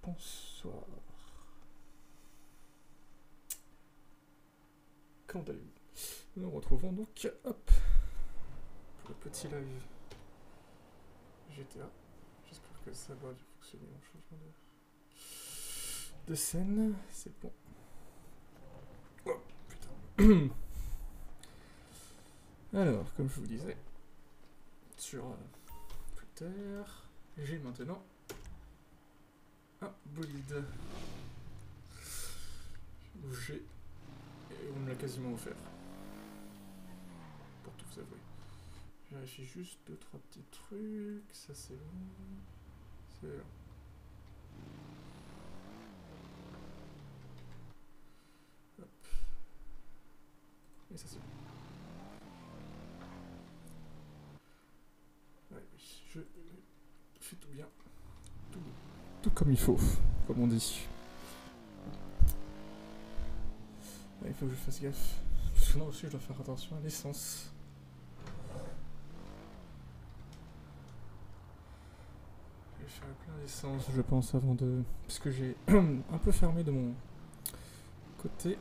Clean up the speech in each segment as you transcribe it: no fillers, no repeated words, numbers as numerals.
bonsoir. Comment allez-vous? Nous retrouvons donc, hop, pour le petit live GTA. J'espère que ça va fonctionner en changement de scène. C'est bon. Oh, putain. Alors, comme je vous disais, sur Twitter, j'ai maintenant un bolide. Et on me l'a quasiment offert. Pour tout vous avouer. Je vérifie juste 2-3 petits trucs. Ça c'est bon. C'est là. Hop. Et ça c'est bon. Ouais, je fais tout bien. Tout comme il faut, comme on dit. Ouais, il faut que je fasse gaffe. Sinon aussi je dois faire attention à l'essence. Je vais faire plein d'essence je pense avant de... Parce que j'ai un peu fermé de mon côté.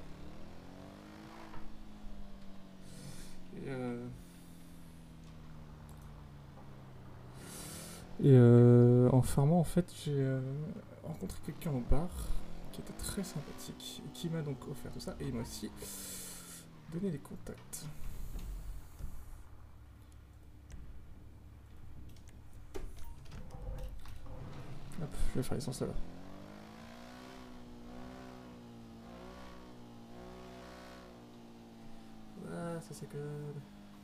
Et en fermant en fait j'ai rencontré quelqu'un au bar qui était très sympathique et qui m'a donc offert tout ça et il m'a aussi donné des contacts. Hop, je vais faire l'essence là-bas. Ah, ça c'est good.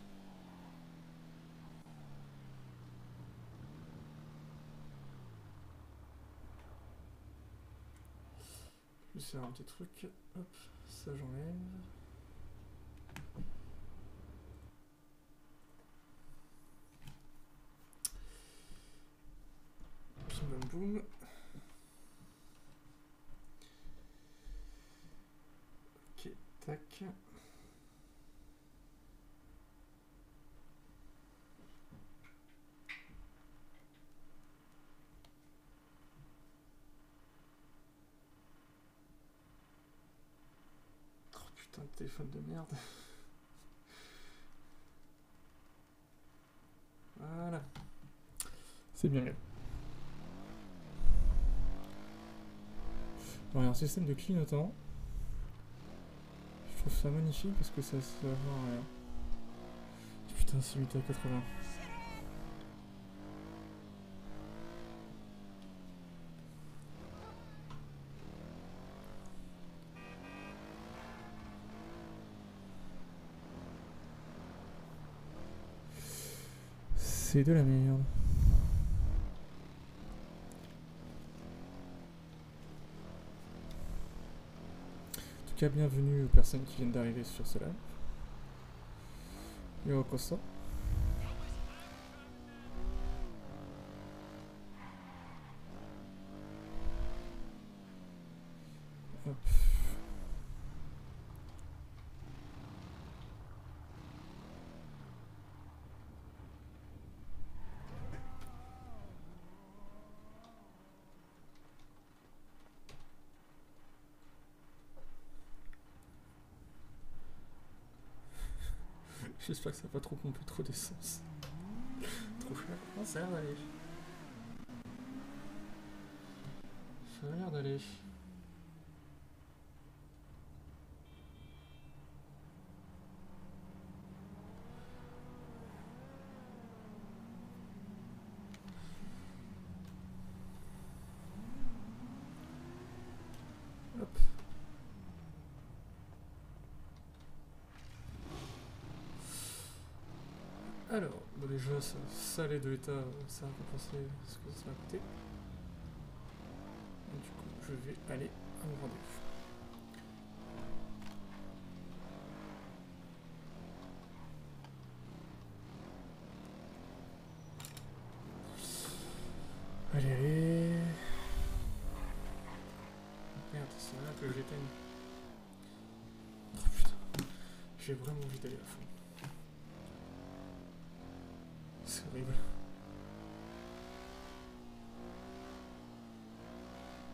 Je vais faire un petit truc. Hop, ça j'enlève. Bim bam boum. Ok, tac. Oh putain de téléphone de merde. Voilà. C'est bien mieux. Alors, il y a un système de clignotant. Je trouve ça magnifique parce que ça sert à rien. Putain, c'est 8 à 80. C'est de la merde. En tout cas, bienvenue aux personnes qui viennent d'arriver sur ce live. Yo, Costa. Hop. J'espère que ça va pas trop pomper trop d'essence. Trop cher. Non, ça a l'air d'aller. Ça a l'air d'aller. Hop. Alors, bon déjà, ça les deux états, ça va compenser ce que ça va coûter. Et du coup, je vais aller à mon rendez-vous. Allez, allez. Merde, c'est là que je l'éteigne. Oh putain, j'ai vraiment envie d'aller à fond. C'est horrible.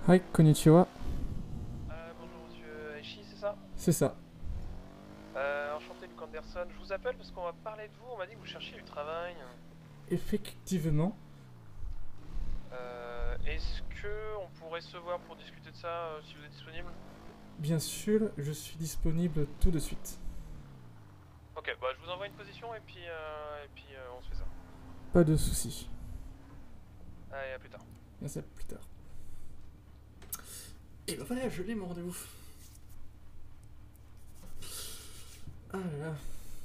Hi, konnichiwa. Bonjour monsieur Aishi, c'est ça? C'est ça. Enchanté Luc Anderson, je vous appelle parce qu'on va parler de vous, on m'a dit que vous cherchiez du travail. Effectivement. Est-ce que on pourrait se voir pour discuter de ça si vous êtes disponible? Bien sûr, je suis disponible tout de suite. Ok, bah je vous envoie une position et puis on se fait ça. Pas de soucis. Allez, à plus tard. Merci, à plus tard. Et bah voilà, je l'ai mon rendez-vous. Ah là là.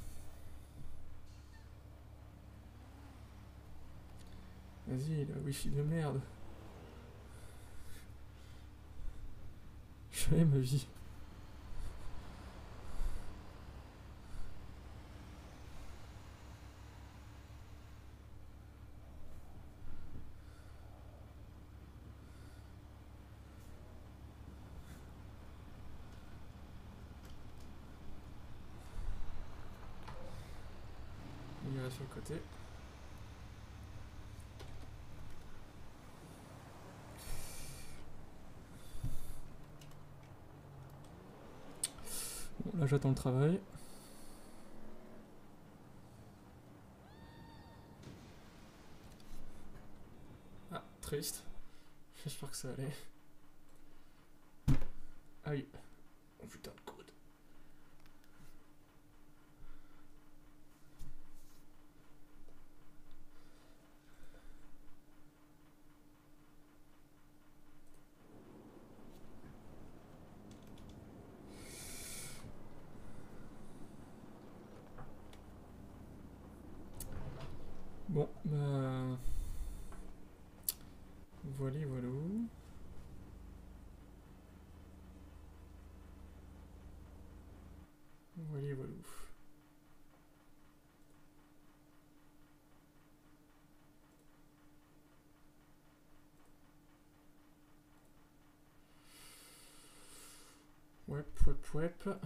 Vas-y, la wifi de merde. Jamais ma vie. On ira sur le côté. Bon, là j'attends le travail. Ah, triste. J'espère que ça allait. Aïe. Oh putain de code. Bon, bah... Voilà, voilà. Voilà, voilà. Wep, wep, wep.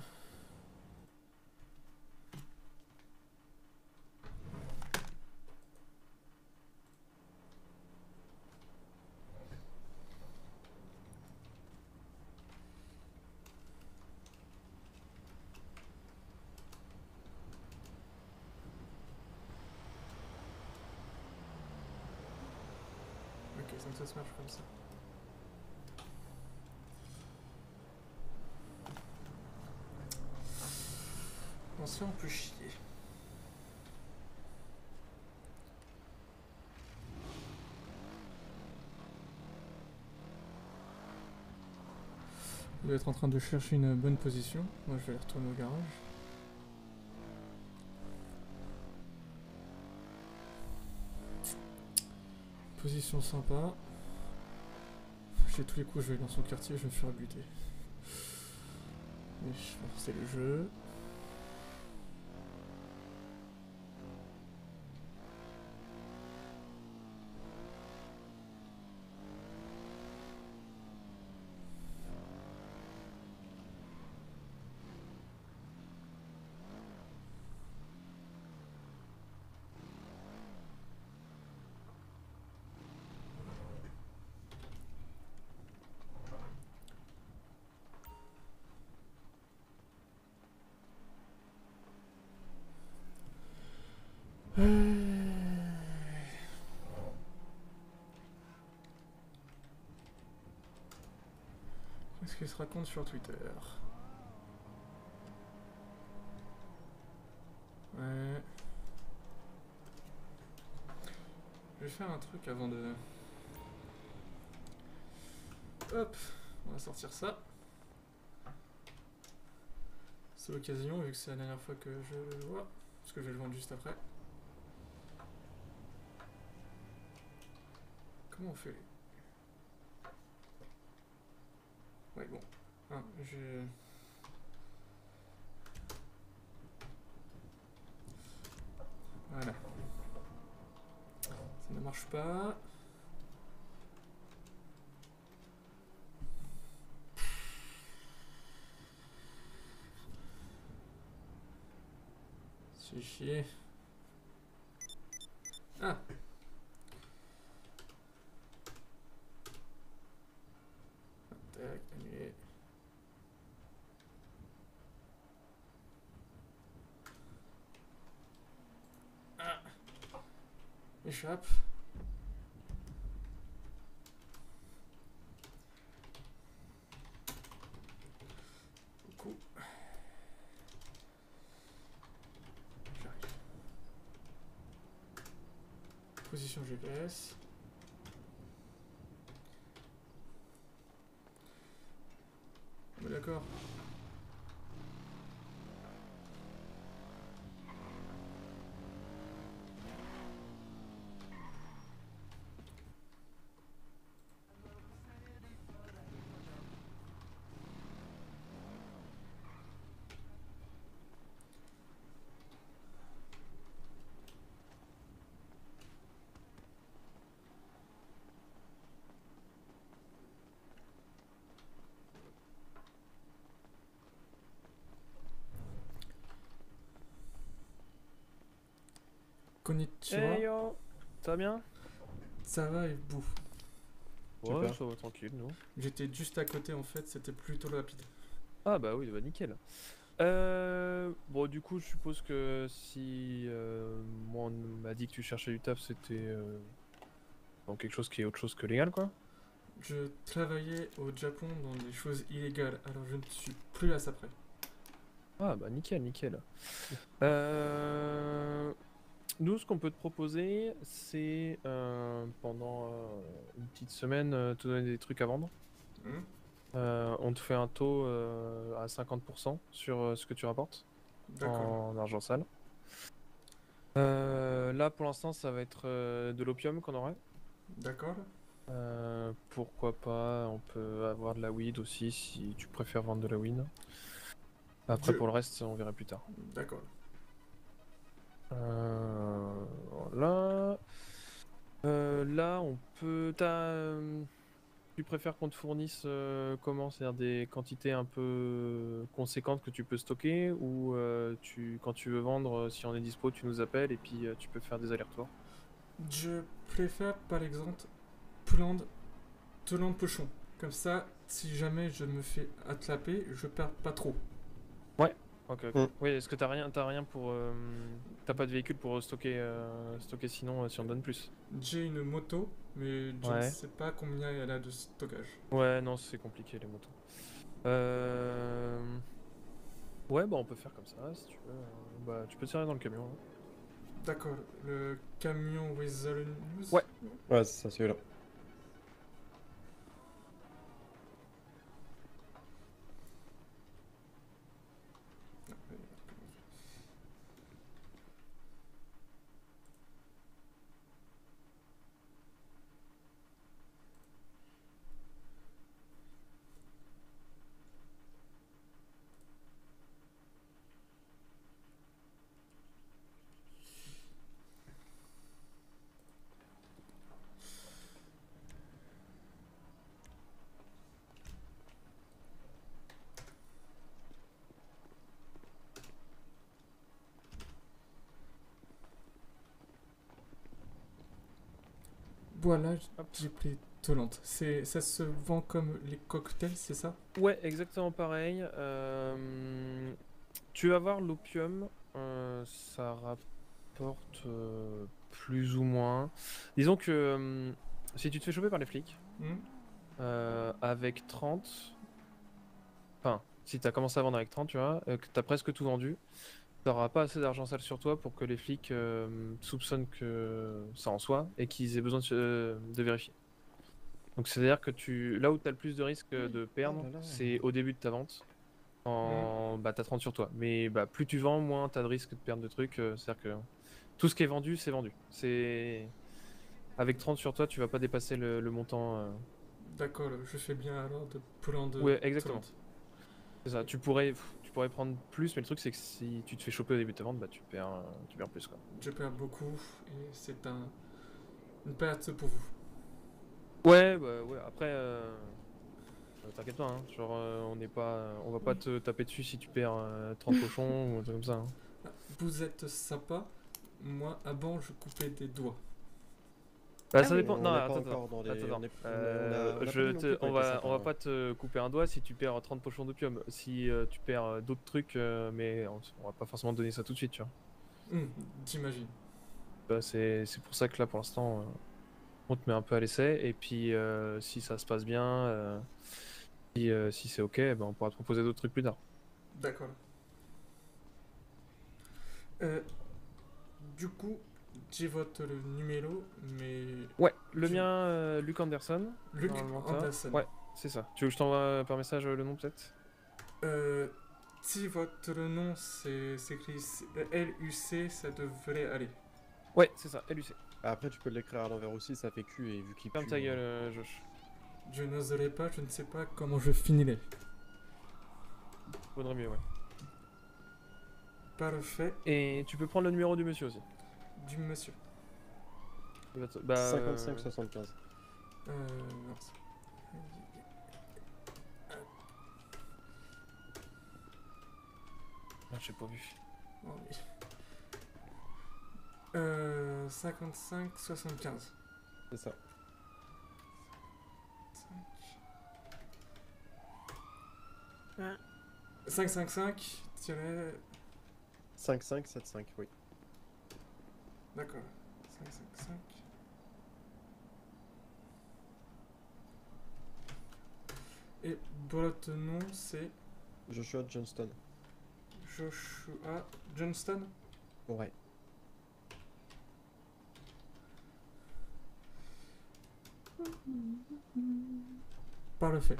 Ok, donc ça se marche comme ça. On se fait un peu chier. Il doit être en train de chercher une bonne position. Moi je vais aller retourner au garage. Position sympa. J'ai tous les coups, je vais dans son quartier, je vais me faire buter. Mais je pense que c'est le jeu. Qu'est-ce qu'il se raconte sur Twitter? Ouais. Je vais faire un truc avant de... Hop, on va sortir ça. C'est l'occasion, vu que c'est la dernière fois que je le vois. Parce que je vais le vendre juste après. Comment on fait? Ouais, bon. Ah, je... Voilà. Ça ne marche pas. C'est chier. Ah! Tac, annuler. Ah. Échappe. Coup. J'arrive. Position GPS. On est d'accord. Konnichiwa. Hey yo, ça va bien? Ça va et vous? Ouais, Super. ça va tranquille, nous. J'étais juste à côté en fait, c'était plutôt rapide. Ah bah oui, bah nickel. Bon, du coup, je suppose que si moi on m'a dit que tu cherchais du taf, c'était dans quelque chose qui est autre chose que légal, quoi. Je travaillais au Japon dans des choses illégales, alors je ne suis plus à ça près. Ah bah nickel, nickel. Nous, ce qu'on peut te proposer, c'est pendant une petite semaine, te donner des trucs à vendre. Hmm. On te fait un taux à 50% sur ce que tu rapportes D'accord. en argent sale. Là, pour l'instant, ça va être de l'opium qu'on aurait. D'accord. Pourquoi pas, on peut avoir de la weed aussi si tu préfères vendre de la weed. Après, Je- pour le reste, on verra plus tard. D'accord. Voilà. Là, on peut. Tu préfères qu'on te fournisse comment? C'est-à-dire des quantités un peu conséquentes que tu peux stocker ou quand tu veux vendre, si on est dispo, tu nous appelles et puis tu peux faire des allers-retours. Je préfère par exemple Toulande Pochon. Comme ça, si jamais je me fais attraper, je perds pas trop. Ok, ok. Mm. Oui, est-ce que t'as rien pour. T'as pas de véhicule pour stocker sinon si on te donne plus? J'ai une moto, mais je ne Ouais. sais pas combien elle a de stockage. Ouais, non, c'est compliqué les motos. Euh... Ouais, bah on peut faire comme ça si tu veux. Bah tu peux tirer dans le camion, hein. D'accord. Le camion Weasel News. Ouais. Ouais, c'est ça, celui-là. Voilà, Hop. j'ai pris Toulande. Ça se vend comme les cocktails, c'est ça? Ouais, exactement pareil. Tu vas voir l'opium, ça rapporte plus ou moins. Disons que si tu te fais choper par les flics, Hmm. avec 30, enfin, si t'as commencé à vendre avec 30, tu vois, que t'as presque tout vendu, t'auras pas assez d'argent sale sur toi pour que les flics soupçonnent que ça en soit et qu'ils aient besoin de vérifier. Donc c'est-à-dire que là où t'as le plus de risque de perdre, Oh là là. c'est au début de ta vente. Bah t'as 30 sur toi. Mais bah plus tu vends, moins t'as de risque de perdre de trucs. C'est-à-dire que tout ce qui est vendu, c'est vendu. Avec 30 sur toi, tu vas pas dépasser le montant. D'accord, je fais bien alors de Toulande. Ouais, exactement. Toulande. C'est ça. Tu pourrais prendre plus, mais le truc c'est que si tu te fais choper au début de ta vente, bah tu perds plus quoi. Je perds beaucoup et c'est une perte pour vous. Ouais, bah ouais. Après, t'inquiète pas, hein. Genre on va pas Oui. te taper dessus si tu perds 30 cochons ou un truc comme ça, hein. Vous êtes sympa. Moi, avant, je coupais des doigts. Bah, Ah ça oui. dépend. On Non, n'est pas attends, encore attends, dans les. attends. On a pas Je mis non te, plus qu'on était on va sympa, pas te couper un doigt si tu perds 30 potions d'opium. Si tu perds d'autres trucs, mais on va pas forcément te donner ça tout de suite, tu vois. J'imagine. C'est pour ça que là, pour l'instant, on te met un peu à l'essai. Et puis, si ça se passe bien, si c'est ok, ben, on pourra te proposer d'autres trucs plus tard. D'accord. Euh, du coup, j'ai votre numéro, mais Ouais, le Je- mien, Luc Anderson. Luc Normalement, t'as. Anderson. Ouais, c'est ça. Tu veux que je t'envoie par message le nom peut-être? Si votre nom c'est écrit LUC, ça devrait aller. Ouais, c'est ça, LUC. Après, tu peux l'écrire à l'envers aussi, ça fait Q et vu qu'il Ferme pue. ta gueule, Josh. Je n'oserais pas, je ne sais pas comment je finirai. Vaudrait mieux, ouais. Parfait, Et tu peux prendre le numéro du monsieur aussi. du monsieur. Bah, 55-75. Mince. Ah, j'ai pas vu. Oh, oui. 55-75. C'est ça. 555 tiret... 5575, oui. D'accord. 555. Et votre nom c'est Joshua Johnston. Joshua Johnston. Ouais. Parfait.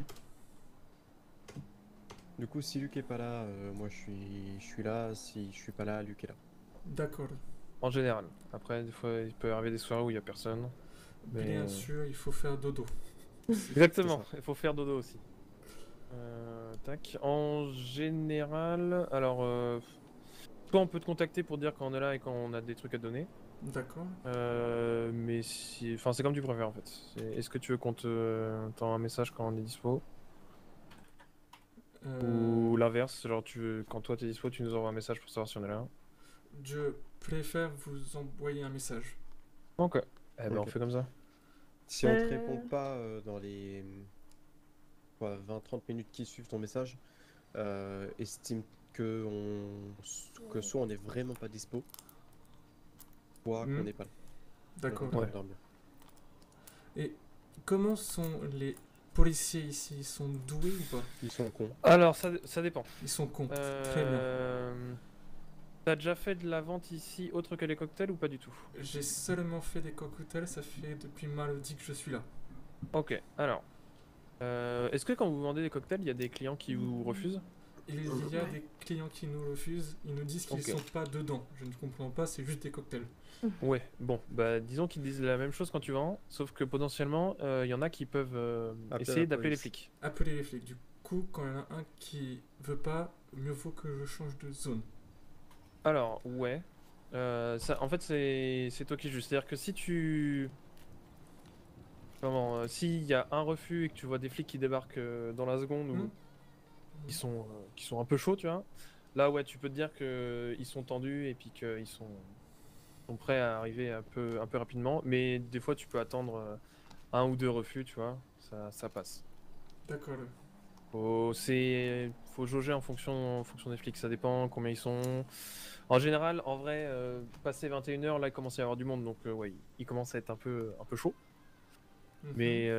Du coup, si Luc est pas là, moi je suis là. Si je suis pas là, Luc est là. D'accord. En général. Après, des fois, il peut arriver des soirées où il y a personne. Mais- Bien sûr, il faut faire dodo. Exactement, il faut faire dodo aussi. Tac. En général, alors, soit on peut te contacter pour dire quand on est là et quand on a des trucs à te donner. D'accord. Mais si, enfin, c'est comme tu préfères en fait. Est-ce que tu veux qu'on t'envoie un message quand on est dispo? Ou l'inverse, genre quand toi t'es dispo, tu nous envoies un message pour savoir si on est là. Je préfère vous envoyer un message. Ok. Eh ben on Ok. fait comme ça. Si on te répond pas dans les 20-30 minutes qui suivent ton message, estime que soit on est vraiment pas dispo, soit qu'on n'est pas là. D'accord. On va Ouais. dormir. Et comment sont les policiers ici? Ils sont doués ou pas? Ils sont cons. Alors ça dépend. Ils sont cons. Très bien. T'as déjà fait de la vente ici autre que les cocktails ou pas du tout? J'ai seulement fait des cocktails, ça fait depuis mardi que je suis là. Ok, alors. Est-ce que quand vous vendez des cocktails, il y a des clients qui vous refusent? Il y a des clients qui nous refusent, ils nous disent qu'ils Ok. sont pas dedans. Je ne comprends pas, c'est juste des cocktails. Ouais, bon, bah disons qu'ils disent la même chose quand tu vends, sauf que potentiellement, il y en a qui peuvent Appeler essayer la d'appeler les police. flics. Appelez les flics. Du coup, quand il y en a un qui veut pas, mieux vaut que je change de zone. Alors, ouais. Ça, en fait, c'est toi qui juge. C'est-à-dire que si tu. Comment s'il y a un refus et que tu vois des flics qui débarquent dans la seconde ou Hmm. qui sont un peu chauds, tu vois, là, ouais, tu peux te dire qu'ils sont tendus et puis qu'ils sont prêts à arriver un peu rapidement. Mais des fois, tu peux attendre un ou deux refus, tu vois, ça passe. D'accord. Faut jauger en fonction des flics, ça dépend combien ils sont. En général, en vrai, passé 21h, là, il commence à y avoir du monde, donc ouais, il commence à être un peu chaud. Mhm. Mais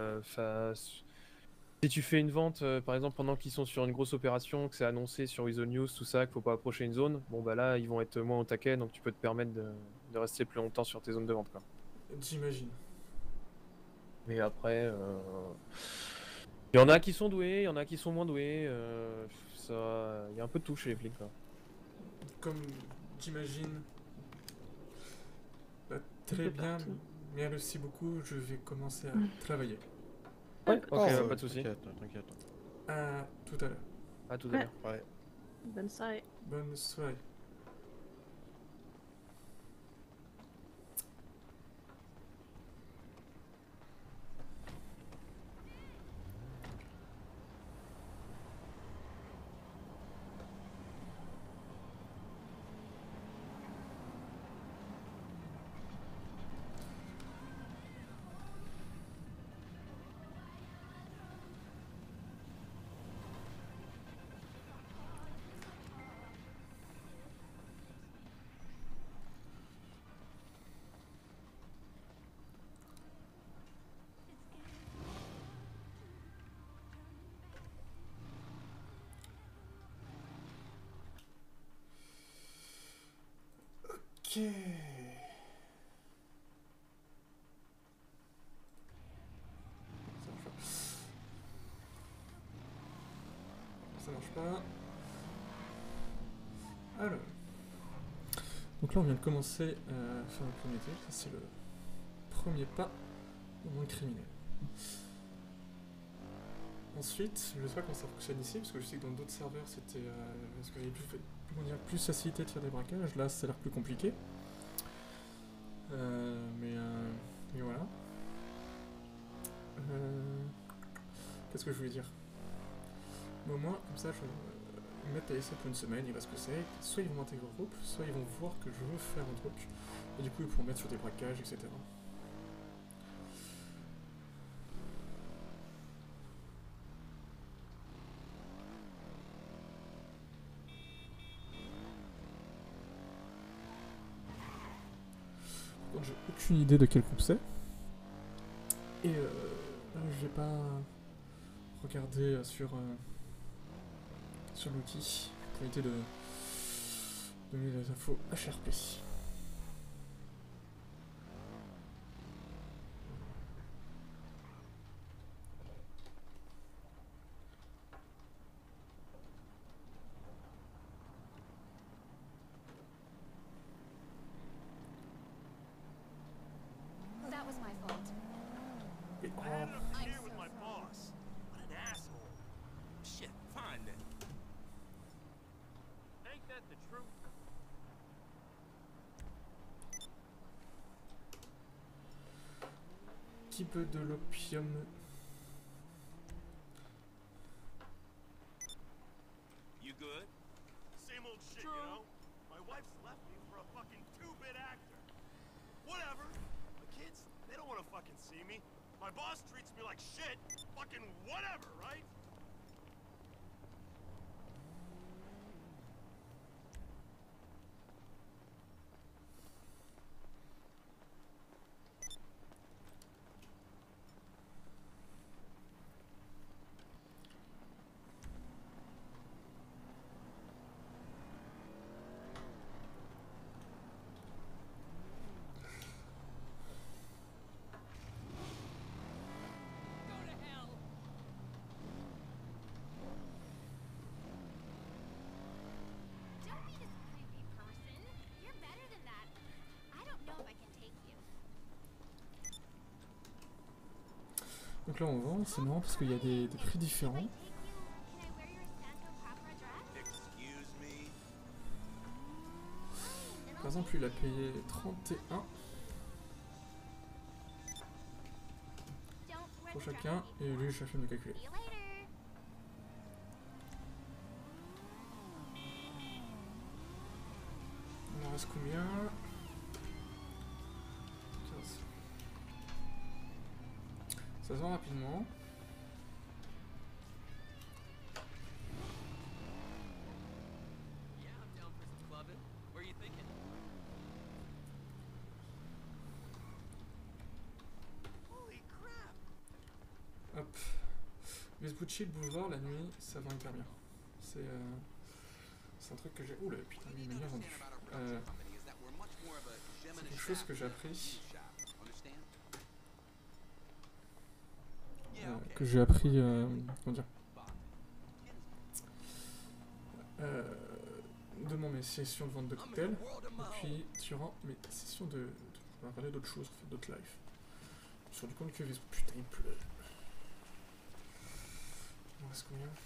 si tu fais une vente, par exemple, pendant qu'ils sont sur une grosse opération, que c'est annoncé sur Weasel News, tout ça, qu'il faut pas approcher une zone, bon bah là, ils vont être moins au taquet, donc tu peux te permettre de rester plus longtemps sur tes zones de vente, quoi. J'imagine. Mais après, il y en a qui sont doués, il y en a qui sont moins doués. Il y a un peu de tout chez les flics, quoi. Comme j'imagine. Bah, très peu bien. partout. Merci beaucoup. Je vais commencer à travailler. Ouais, ok, Oh, pas de soucis. T'inquiète. À tout à l'heure. À tout à Ouais. l'heure. Ouais. Bonne soirée. Bonne soirée. Ok. Ça marche pas. Ça marche pas. Alors. Donc là, on vient de commencer à faire le premier tir. Ça, c'est le premier pas au monde criminel. Ensuite, je sais pas comment ça fonctionne ici, parce que je sais que dans d'autres serveurs, c'était. Parce qu'il y avait plus facilité de faire des braquages. Là, ça a l'air plus compliqué. Mais voilà. Qu'est-ce que je voulais dire? Mais au moins, comme ça, je vais mettre à l'essai pour une semaine, il va ce que c'est. Soit ils vont m'intégrer au groupe, soit ils vont voir que je veux faire un truc. Et du coup, ils pourront mettre sur des braquages, etc. Par contre, j'ai aucune idée de quel groupe c'est. Et je vais pas regarder sur l'outil pour éviter de donner les infos HRP. That was my fault. Et, I had an affair with my boss. What an asshole. Shit, fine then. Ain't that the truth? petit peu de l'opium. You good? Same old shit, you know? My wife's left me for a fucking two-bit actor. Whatever. The kids, they don't want to fucking see me. My boss treats me like shit. Fucking whatever, right? Don't be this creepy person. You're better than that. I don't know if I can take you. Donc là on vend, c'est marrant parce qu'il y a des prix différents. Can I wear your Santo Capra dress? Excuse me? Fine, then Par I'll exemple, take il a you. payé 31 Don't wear pour the dress chacun et anymore. lui je suis en train de calculer. See you later. Il en reste combien? 15. Ça se vend rapidement. Yeah, I'm down for some clubbing. Where are you thinking? Holy crap! Hop. Vespucci, le boulevard, la nuit, ça vend hyper bien. C'est un truc que j'ai... Oula, putain, mais il m'a bien vendu. C'est quelque chose que j'ai appris. Comment dire, durant mes sessions de vente de cocktails, et puis durant mes sessions de on va parler d'autres choses, en fait, d'autres lives. Je me suis rendu compte que putain il pleut. Il en reste combien?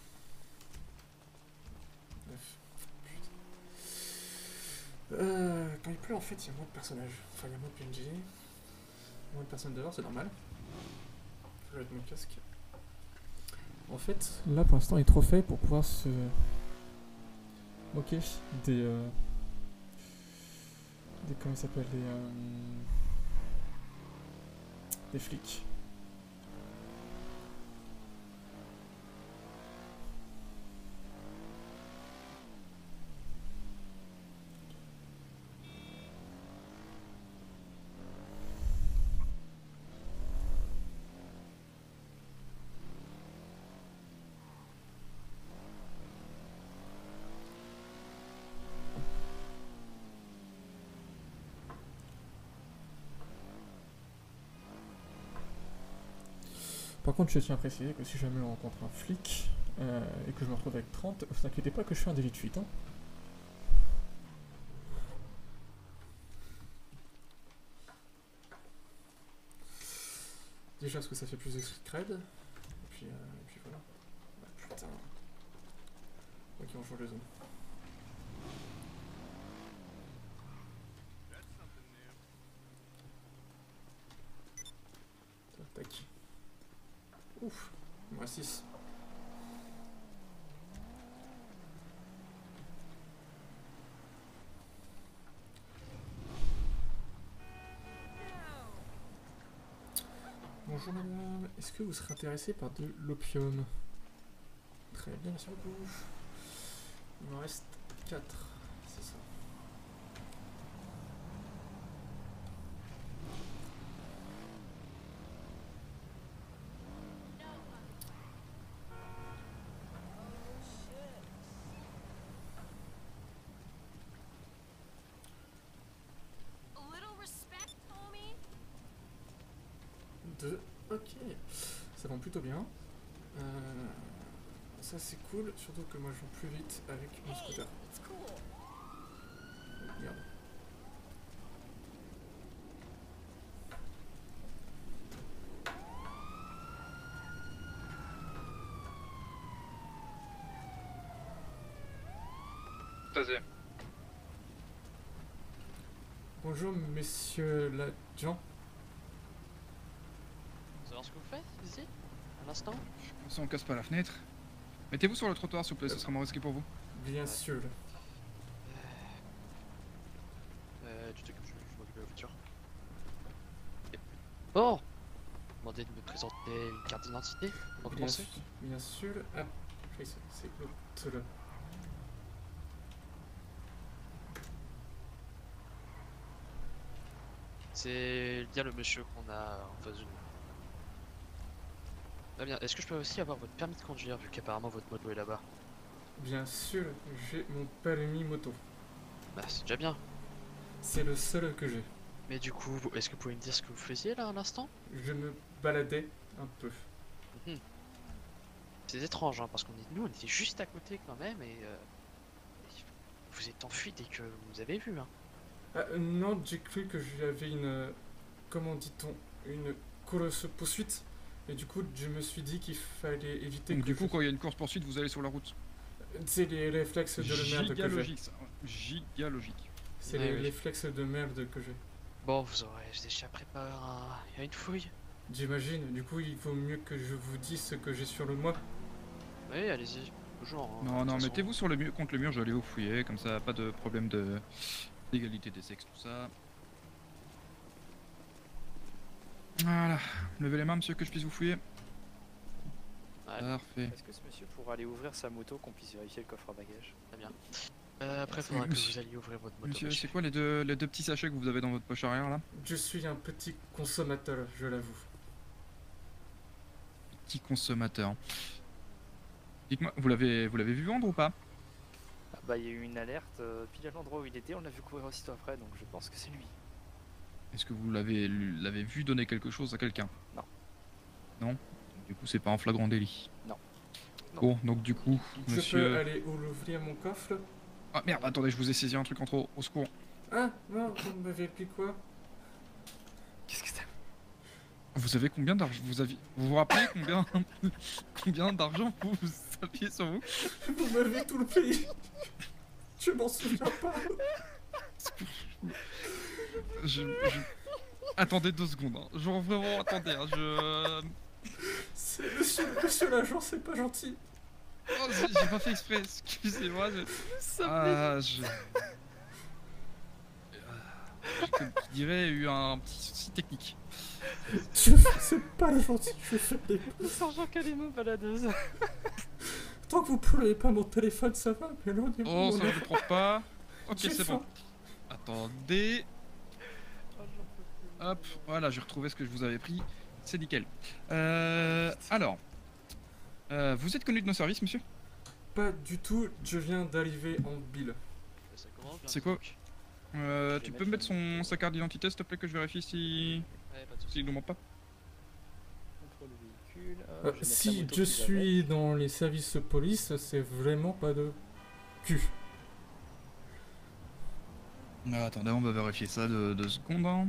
9. Quand il pleut en fait il y a moins de personnages, enfin il y a moins de PNJ, moins de personnes dehors, c'est normal. Je vais mettre mon casque. En fait, là pour l'instant il est trop fait pour pouvoir se moquer des comment il s'appelle, des flics. Par contre, je tiens à préciser que si jamais on rencontre un flic et que je me retrouve avec 30, vous inquiétez pas que je fais un délit de fuite. Hein. Déjà, parce que ça fait plus de street cred. Et puis voilà. Ah, putain. Ok, on change de zone. That's something new. Tac, tac. Ouf, moi 6. Bonjour madame, est-ce que vous serez intéressé par de l'opium? Très bien, merci beaucoup. Il m'en reste 4, c'est ça. A little respect, homie. 2, ok. Ça va plutôt bien. Ça c'est cool, surtout que moi je vais plus vite avec mon Hey, scooter. it's cool. Oh, merde. Vas-y. Bonjour monsieur l'agent. Vous savez ce que vous faites ici, à l'instant? On casse pas la fenêtre. Mettez-vous sur le trottoir s'il vous plaît, ce sera moins risqué pour vous. Bien sûr. Tu t'occupes, je m'occupe de la voiture. Bon! Demandez de me présenter une carte d'identité pour commencer. Bien sûr. Ah, c'est l'autre là. C'est bien le monsieur qu'on a en face de nous. Très bien, est-ce que je peux aussi avoir votre permis de conduire vu qu'apparemment votre moto est là-bas? Bien sûr, j'ai mon permis moto. Bah c'est déjà bien. C'est le seul que j'ai. Mais du coup, est-ce que vous pouvez me dire ce que vous faisiez là à l'instant? Je me baladais un peu. C'est étrange hein, parce nous on était juste à côté quand même et vous êtes enfui dès que vous avez vu hein. Ah, non, j'ai cru que j'avais une... comment dit-on? Une course-poursuite. Et du coup, je me suis dit qu'il fallait éviter Donc que du coup, quand il y a une course poursuite, vous allez sur la route. C'est les réflexes de merde Giga que j'ai. logique ça. Giga logique. C'est Ouais, les oui. réflexes de merde que j'ai. Bon, vous aurez déjà préparé une fouille. J'imagine. Du coup, il vaut mieux que je vous dise ce que j'ai sur le moi. Oui, allez-y, toujours. Hein, Non, de non, toute mettez-vous sur le mur, contre le mur, je vais aller vous fouiller, comme ça, pas de problème d'égalité des sexes, tout ça. Voilà, levez les mains, monsieur, que je puisse vous fouiller. Ouais. Parfait. Est-ce que ce monsieur pourra aller ouvrir sa moto, qu'on puisse vérifier le coffre à bagages? Très bien. Après, il faudra que Monsieur- vous alliez ouvrir votre moto. Monsieur, c'est quoi les deux petits sachets que vous avez dans votre poche arrière, là? Je suis un petit consommateur, je l'avoue. Petit consommateur. Dites-moi, vous l'avez vu vendre ou pas? Ah bah il y a eu une alerte, pile à l'endroit où il était, on l'a vu courir aussitôt après, donc je pense que c'est lui. Est-ce que vous l'avez vu donner quelque chose à quelqu'un? Non. Non? Du coup, c'est pas un flagrant délit. Non. Bon, donc du coup, Je peux monsieur... aller ouvrir mon coffre? Ah merde, attendez, je vous ai saisi un truc en trop, au secours. Ah, non, vous m'avez pris quoi? Qu'est-ce que c'est? Vous avez combien d'argent vous vous rappelez combien d'argent vous aviez sur vous? Vous m'avez tout le pays. Je m'en souviens pas. Attendez 2 secondes, hein. Genre vraiment, attendez, hein, C'est monsieur l'agent, c'est pas gentil. Oh, j'ai pas fait exprès, excusez-moi, je dirais eu un petit souci technique. C'est pas gentil, je fais des... Le sergent Kalemo baladeuse. Tant que vous prenez pas mon téléphone, ça va, mais là, on est... Oh, ça je le prends pas. Ok, J'ai c'est bon. faim. Attendez. Hop, voilà, j'ai retrouvé ce que je vous avais pris. C'est nickel. Alors, vous êtes connu de nos services, monsieur? Pas du tout, je viens d'arriver en bille. Ça commence bien, C'est quoi? donc. Tu peux me mettre sa carte d'identité, s'il te plaît, que je vérifie si... Ouais, pas de soucis. s'il nous ment pas? pour le véhicule. Je vais mettre la Si moto je qui va suis dans les services police, c'est vraiment pas de cul. Ah, attendez, on va vérifier ça 2 secondes. Hein.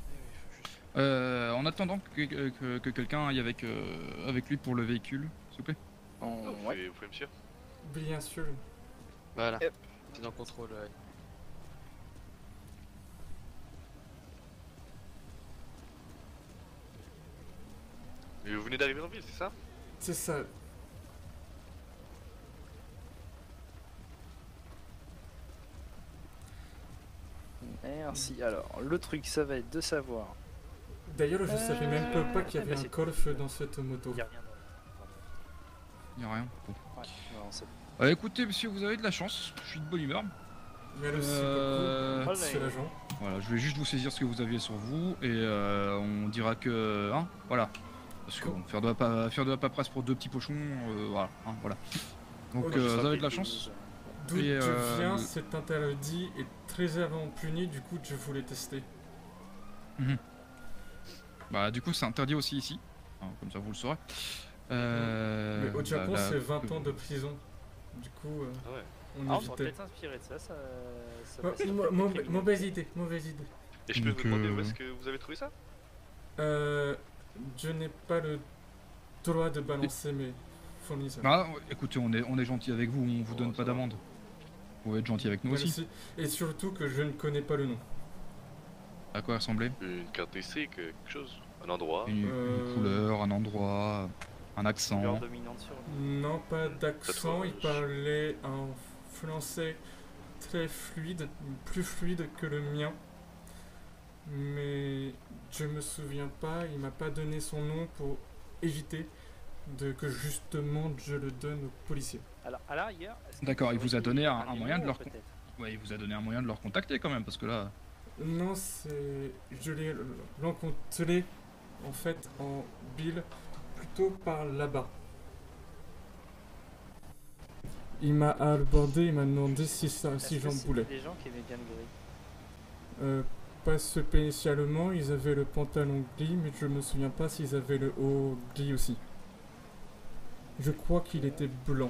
En attendant que quelqu'un aille avec lui pour le véhicule, s'il vous plaît. Ouais. Vous pouvez me suivre? Bien sûr. Voilà. Yep. C'est dans le contrôle. Ouais. Mais vous venez d'arriver en ville, c'est ça? C'est ça. Merci. Alors, le truc, ça va être de savoir. D'ailleurs, je savais même pas qu'il y avait un golf dans cette moto. Il y a rien. Y a rien. Bon. Ouais, non, c'est Écoutez, monsieur, vous avez de la chance. Je suis de bonne humeur. Merci beaucoup, monsieur l'agent. Voilà, je vais juste vous saisir ce que vous aviez sur vous et on dira que. Hein, voilà. Parce que bon, faire de la paperasse pour 2 petits pochons, voilà. Hein, voilà. Donc, Ok. vous avez de la chance. D'où Et, je viens, cet interdit est très avant puni, du coup, je voulais tester. Bah, du coup, c'est interdit aussi ici. Hein, comme ça, vous le saurez. Mais au Japon, là, c'est 20 ans de prison. Du coup, Ah ouais. on on pourrait évitait. peut-être s'inspirer de ça. Ça Ouais, facilite mo- la mo- criminalité. mauvaise idée, mauvaise idée. Et je peux Donc, vous demander où est-ce que vous avez trouvé ça? Je n'ai pas le droit de balancer mes fournisseurs. Bah, écoutez, on est gentil avec vous, on vous donne pas ça va. d'amende. Vous pouvez être gentil avec nous aussi. Merci. Et surtout que je ne connais pas le nom. À quoi ressemblait Une carte d'essai, quelque chose? Un endroit? une couleur, un endroit, un accent. Couleur dominante sur lui. Non, pas d'accent. Il Tatouage. parlait un français très fluide, plus fluide que le mien. Mais je me souviens pas, il m'a pas donné son nom pour éviter que justement je le donne aux policiers. Alors, à la rigueur. est-ce que D'accord, il vous a donné un numéro, moyen de leur peut-être Ouais, il vous a donné un moyen de leur contacter quand même, parce que là. Non, je l'ai rencontré en fait en Bill plutôt par là-bas. Il m'a abordé, il m'a demandé si Est-ce que j'en c'était voulais. des gens qui aimaient bien le gris. Pas spécialement, ils avaient le pantalon gris, mais je me souviens pas s'ils avaient le haut gris aussi. Je crois qu'il était blanc.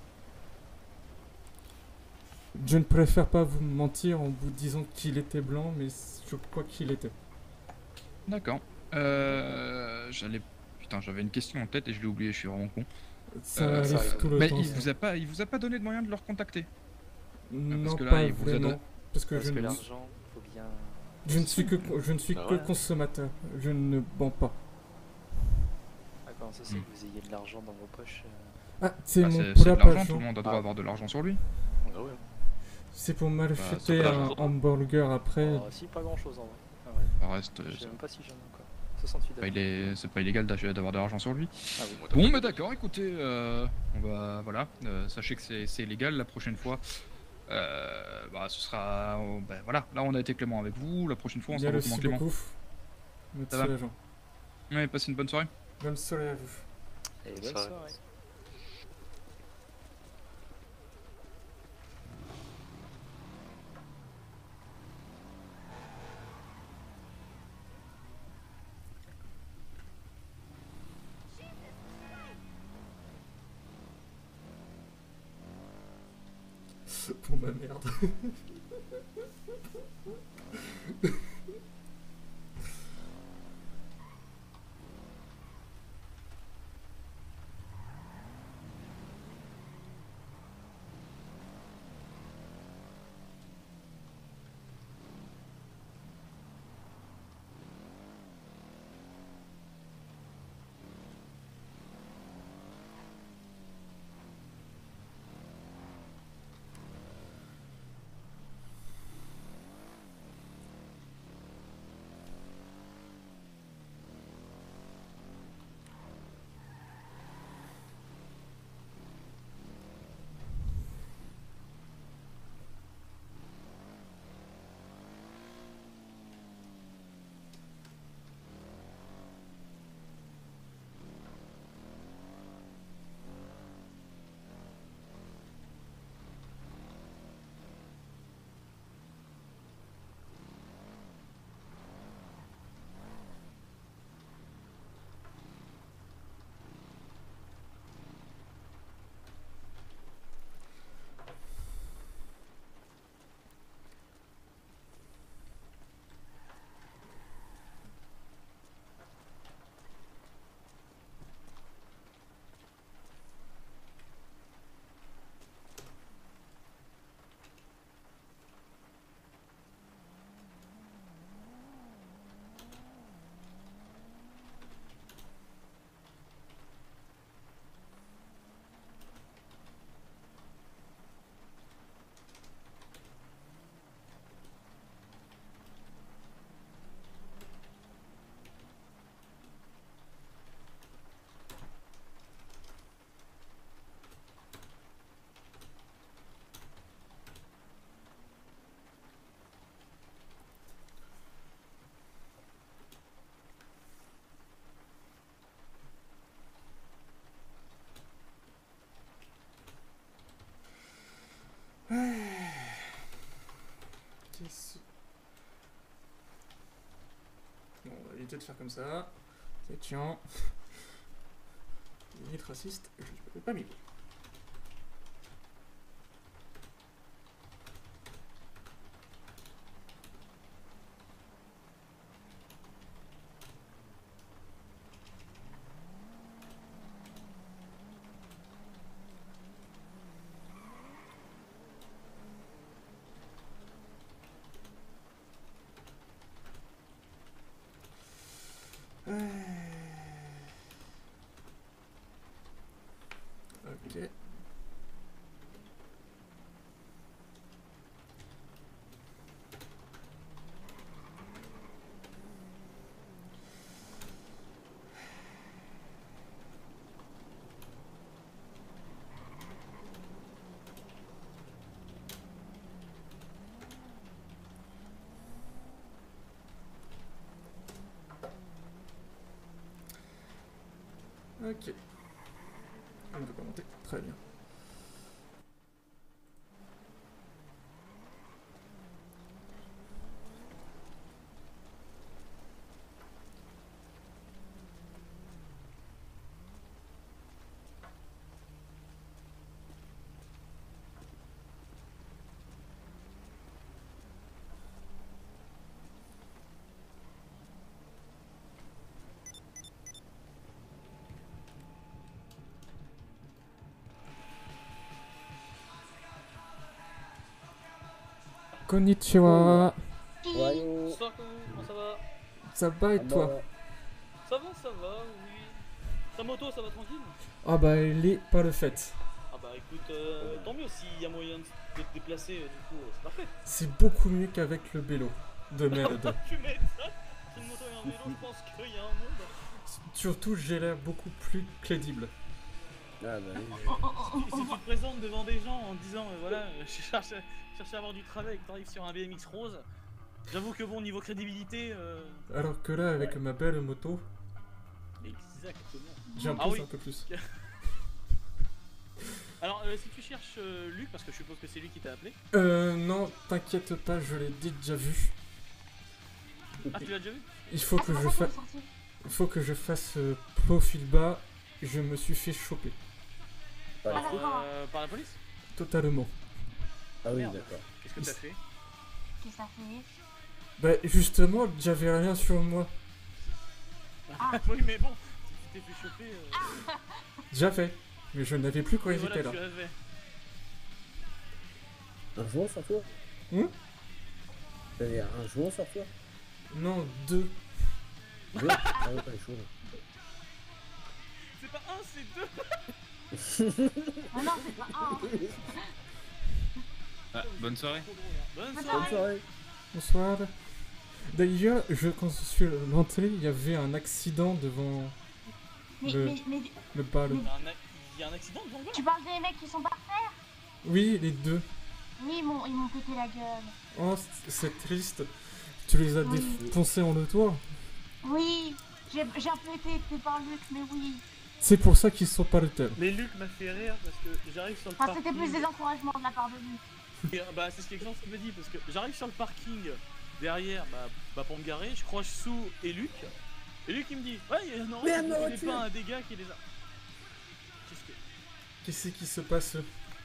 Je ne préfère pas vous mentir en vous disant qu'il était blanc, mais je crois qu'il était. D'accord. J'avais une question en tête et je l'ai oublié, je suis vraiment con. Ça ça arrive arrive. tout le Mais temps. il vous a pas donné de moyen de leur contacter. Non, que là, pas il vous a vraiment. donné- Parce que Parce je que ne, l'argent, faut bien. je ne suis que Ah ouais. consommateur. Je ne vends pas. Ah, comment ça, c'est que vous ayez de l'argent dans vos poches Ah, c'est Bah, mon c'est de propre l'argent, tout argent. le monde doit avoir de l'argent sur lui. Ah ouais. C'est pour m'acheter c'est pas un l'argent. hamburger après. Oh, si, pas grand chose en vrai. Ah ouais. Ça reste. Je sais même pas si j'en ai encore. 68 dollars. C'est pas illégal d'avoir de l'argent sur lui. Ah oui. Bon, mais d'accord, écoutez, on va. Voilà, sachez que c'est légal la prochaine fois. Ce sera. Voilà, là on a été clément avec vous, la prochaine fois on sera Merci beaucoup moins clément. beaucoup. Ça Merci va l'agent. Ouais, passez une bonne soirée. Bonne soirée à vous. Et bonne Ça va. soirée. Pour ma merde. éviter de faire comme ça. C'est chiant. Limite raciste, je ne peux pas m'y voir. Ok. Ok. On ne peut pas monter. Très bien. Konnichiwa. Bonsoir, comment ça va? Ça va et toi? Ça va, oui. Ta moto, ça va tranquille? Ah bah elle est pas le fait. Ah bah écoute, tant mieux s'il y a moyen de te déplacer, du coup, c'est parfait. C'est beaucoup mieux qu'avec le vélo de merde. Tu m'étonnes. Si une moto et un vélo, je pense qu'il y a un monde. Surtout j'ai l'air beaucoup plus crédible. Ah bah Si tu te présentes devant des gens en disant, voilà, je cherche à avoir du travail et que t'arrives sur un BMX rose, j'avoue que bon, niveau crédibilité... Alors que là avec ma belle moto, Exactement. j'impose un peu plus. Alors, si tu cherches Luc, parce que je suppose que c'est lui qui t'a appelé. Non, t'inquiète pas, je l'ai déjà vu. Ah, tu l'as déjà vu? Il faut que je fasse profil bas, je me suis fait choper. Par la police? Totalement. Ah oui, Merde. d'accord. Qu'est-ce que t'as fait? Qu'est-ce que ça fait? Bah justement, j'avais rien sur moi. Oui, mais bon, si tu t'es fait choper... J'avais, mais je n'avais plus quand oui, ils voilà, étaient là. tu avais. Un joueur sur toi? T'avais un joueur sur toi? Non, deux. Deux? Ah ouais, pas les choses. C'est pas un, c'est deux. Ah non, c'est pas un. Ah, bonne soirée. Bonne Bonne soirée. soirée. Bonsoir. D'ailleurs, quand je suis rentré, il y avait un accident devant Mais le bal. Il y a un accident devant le bar. tu parles des mecs qui sont par terre? Oui, les deux. Oui, ils m'ont pété la gueule. Oh, c'est triste. Tu les as Oui. défoncés en le toit. Oui, j'ai un peu été par Luc, mais oui. C'est pour ça qu'ils sont pas le tel. Mais Luc m'a fait rire parce que j'arrive sur le Enfin, parking. c'était plus des encouragements de la part de Luc. Et, bah, c'est ce qu'il me dit parce que j'arrive sur le parking derrière bah, pour me garer, je croise Sou et Luc. Et Luc il me dit ouais, non, c'est pas un des gars qui les a. Qu'est-ce qui se passe?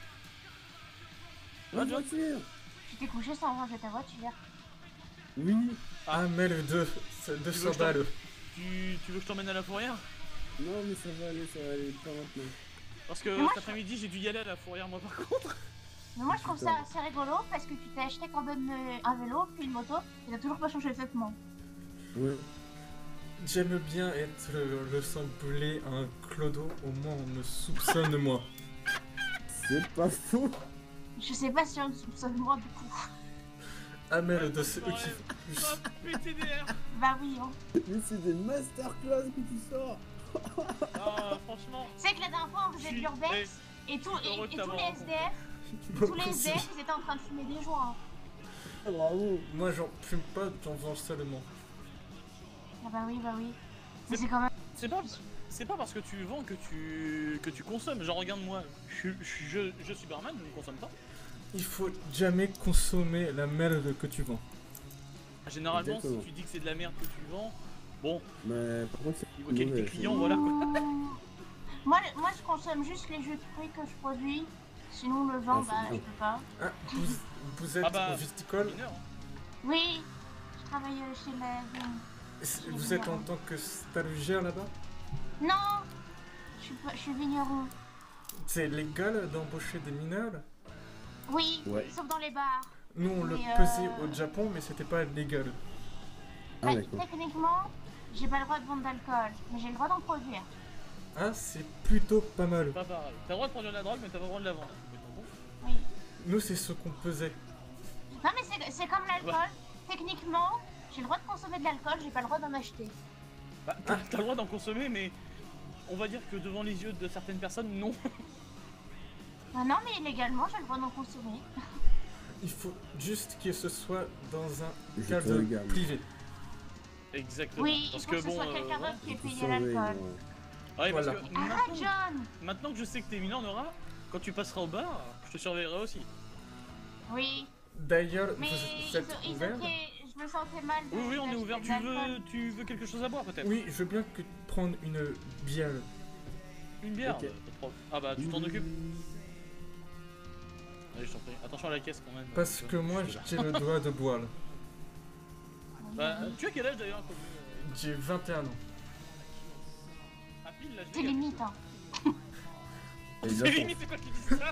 La voiture! Tu t'es couché sans ranger ta voiture. Oui. Ah, mais le 2, c'est 200 balles. Tu veux que je t'emmène à la fourrière? Non, mais ça va aller, pas maintenant. Parce que cet après-midi j'ai dû y aller à la fourrière moi par contre. Mais moi je trouve ça assez rigolo parce que tu t'es acheté quand même un vélo puis une moto et t'as toujours pas changé de vêtements. Oui. J'aime bien être le semblé à un clodo, au moins on me soupçonne moi. C'est pas faux. Je sais pas si on me soupçonne moi du coup. Ah merde, c'est eux qui... PTDR. Bah oui, hein. Mais c'est des masterclass que tu sors. Ah, franchement. C'est que la dernière fois on faisait de l'urbex et tous les SDF, ils étaient en train de fumer des joints. Bravo. Moi j'en fume pas, j'en vends seulement. Ah bah oui, bah oui. Mais c'est quand même... C'est pas parce que tu vends que tu consommes. Genre regarde moi, je suis barman, je ne consomme pas. Il faut jamais consommer la merde que tu vends. Généralement Exactement. si tu dis que c'est de la merde que tu vends, Bon. Mais par contre, c'est niveau qualité client, voilà quoi. Moi, je consomme juste les jus de fruits que je produis. Sinon, le vin, je peux pas. Ah, vous êtes au viticole? Oui, je travaille chez la... Vous êtes en tant que stagiaire là-bas? Non, je suis vigneron. C'est légal d'embaucher des mineurs? Oui, sauf dans les bars. Nous, on le faisait au Japon, mais c'était pas légal. Ah, techniquement, j'ai pas le droit de vendre d'alcool, mais j'ai le droit d'en produire. Ah, c'est plutôt pas mal. Pas pareil. T'as le droit de produire de la drogue, mais t'as pas le droit de la vendre. Oui. Nous, c'est ce qu'on faisait. Non, mais c'est comme l'alcool. Techniquement, j'ai le droit de consommer de l'alcool, j'ai pas le droit d'en acheter. Bah, t'as le droit d'en consommer, mais on va dire que devant les yeux de certaines personnes, non. Ah non, mais légalement, j'ai le droit d'en consommer. Il faut juste que ce soit dans un cadre privé. Exactement. Oui, il faut que ce soit quelqu'un d'autre qui ait payé l'alcool. Ouais, parce Voilà. que Arrête, John! Maintenant que je sais que t'es mineur, Nora, quand tu passeras au bar, je te surveillerai aussi. Oui. D'ailleurs, Mais vous êtes ouvert? je me sentais mal. Oui, on est ouvert. Tu veux quelque chose à boire peut-être? Oui, je veux bien prendre une bière. Une bière? Ok. Ah bah, tu t'en occupes. Allez, je t'en prie. Attention à la caisse quand même. Parce que moi, j'ai le droit de boire. Bah, tu as quel âge d'ailleurs? J'ai 21 ans. Ah, pile, là, je C'est limite, hein. C'est limite, c'est quoi qui dit ça?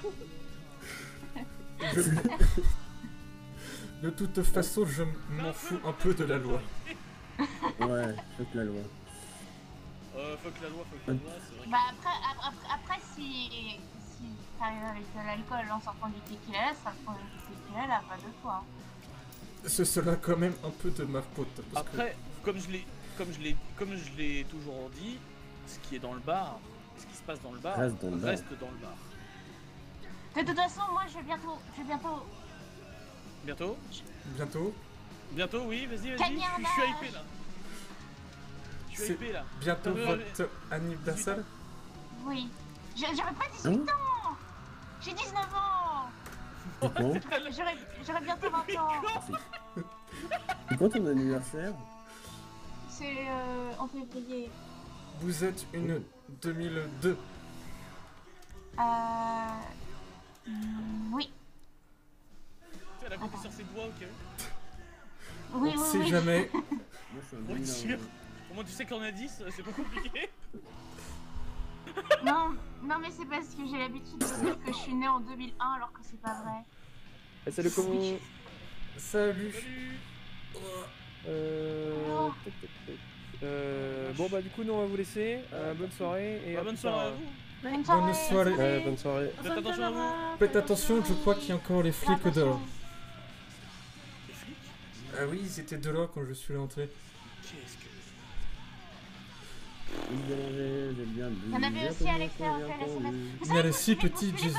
De toute façon, je m'en fous un peu de la loi. Ouais, fuck la loi. Fuck la loi, c'est vrai. Bah après si t'arrives avec de l'alcool en sortant du tequila, ça prend du tequila là, pas de toi. Ce sera quand même un peu de ma faute. Après, comme je l'ai toujours dit, ce qui est dans le bar, ce qui se passe dans le bar, reste dans le bar. De toute façon, moi je vais bientôt. Bientôt? Bientôt, oui, vas-y, je suis hypé là. Je suis hypé là. Bientôt votre anniversaire? Oui. J'aurais pas 18 ans! J'ai 19 ans! J'aurais bientôt 20 ans. C'est quand ton anniversaire? C'est en février. Vous êtes une 2002? Oui. Elle a compté sur ses doigts, ok. Oui, on sait jamais. Oui, sûr. Au moins tu sais qu'on a 10, c'est pas compliqué. Non, mais c'est parce que j'ai l'habitude de dire que je suis née en 2001 alors que c'est pas vrai. Salut comment? Salut. Bon bah du coup nous on va vous laisser. Bonne soirée et bonne soirée à vous. Bonne soirée. Bonne soirée. Faites attention à vous. Faites attention, je crois qu'il y a encore les flics dehors. Les flics? Ah oui, ils étaient dehors quand je suis rentré. Qu'est-ce que... Il y en avait aussi à l'extérieur. Il y a le si petit Jésus.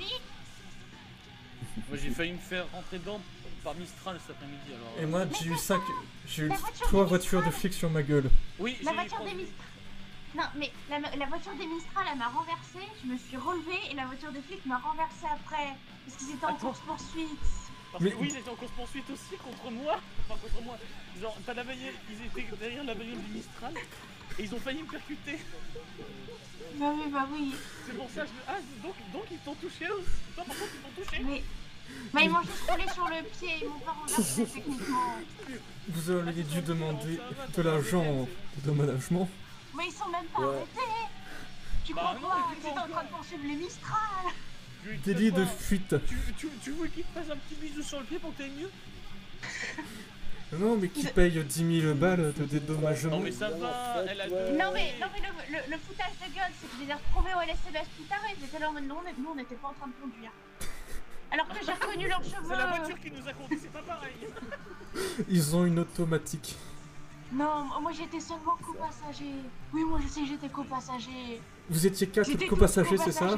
Moi j'ai failli me faire rentrer dedans par Mistral cet après-midi alors. Et moi j'ai eu 3 voitures de flics sur ma gueule. Oui, la voiture des Mistral. Non, mais la voiture des Mistral, elle m'a renversé, je me suis relevée et la voiture des flics m'a renversé après. Parce qu'ils étaient en course-poursuite. Parce que oui, ils étaient en course-poursuite aussi contre moi. Enfin, contre moi. Genre, t'as la bagnole, ils étaient derrière la bagnole du Mistral et ils ont failli me percuter. Bah oui. C'est pour ça que je... Ah, donc ils t'ont touché aussi. Toi, par contre, ils t'ont touché. Mais ils m'ont juste roulé sur le pied, ils m'ont pas renversé techniquement. Vous auriez dû demander de l'argent de management. Mais ils sont même pas arrêtés. Tu crois quoi? Ils étaient en train de poursuivre les Mistral. Délit de fuite. Tu veux qu'ils te fassent un petit bisou sur le pied pour que t'ailles mieux? Non mais qui paye 10 000 balles de dédommagement. Non mais ça va, elle a deux... Non mais le foutage de gueule, c'est que je les ai retrouvés au LSCBS plus tard et ils étaient là en mode non, nous on n'était pas en train de conduire. Alors que j'ai reconnu leurs cheveux. C'est la voiture qui nous a conduit, c'est pas pareil. Ils ont une automatique. Non, moi j'étais seulement co-passager. Oui, moi je sais que j'étais co-passager. Vous étiez 4 co-passagers, c'est ça?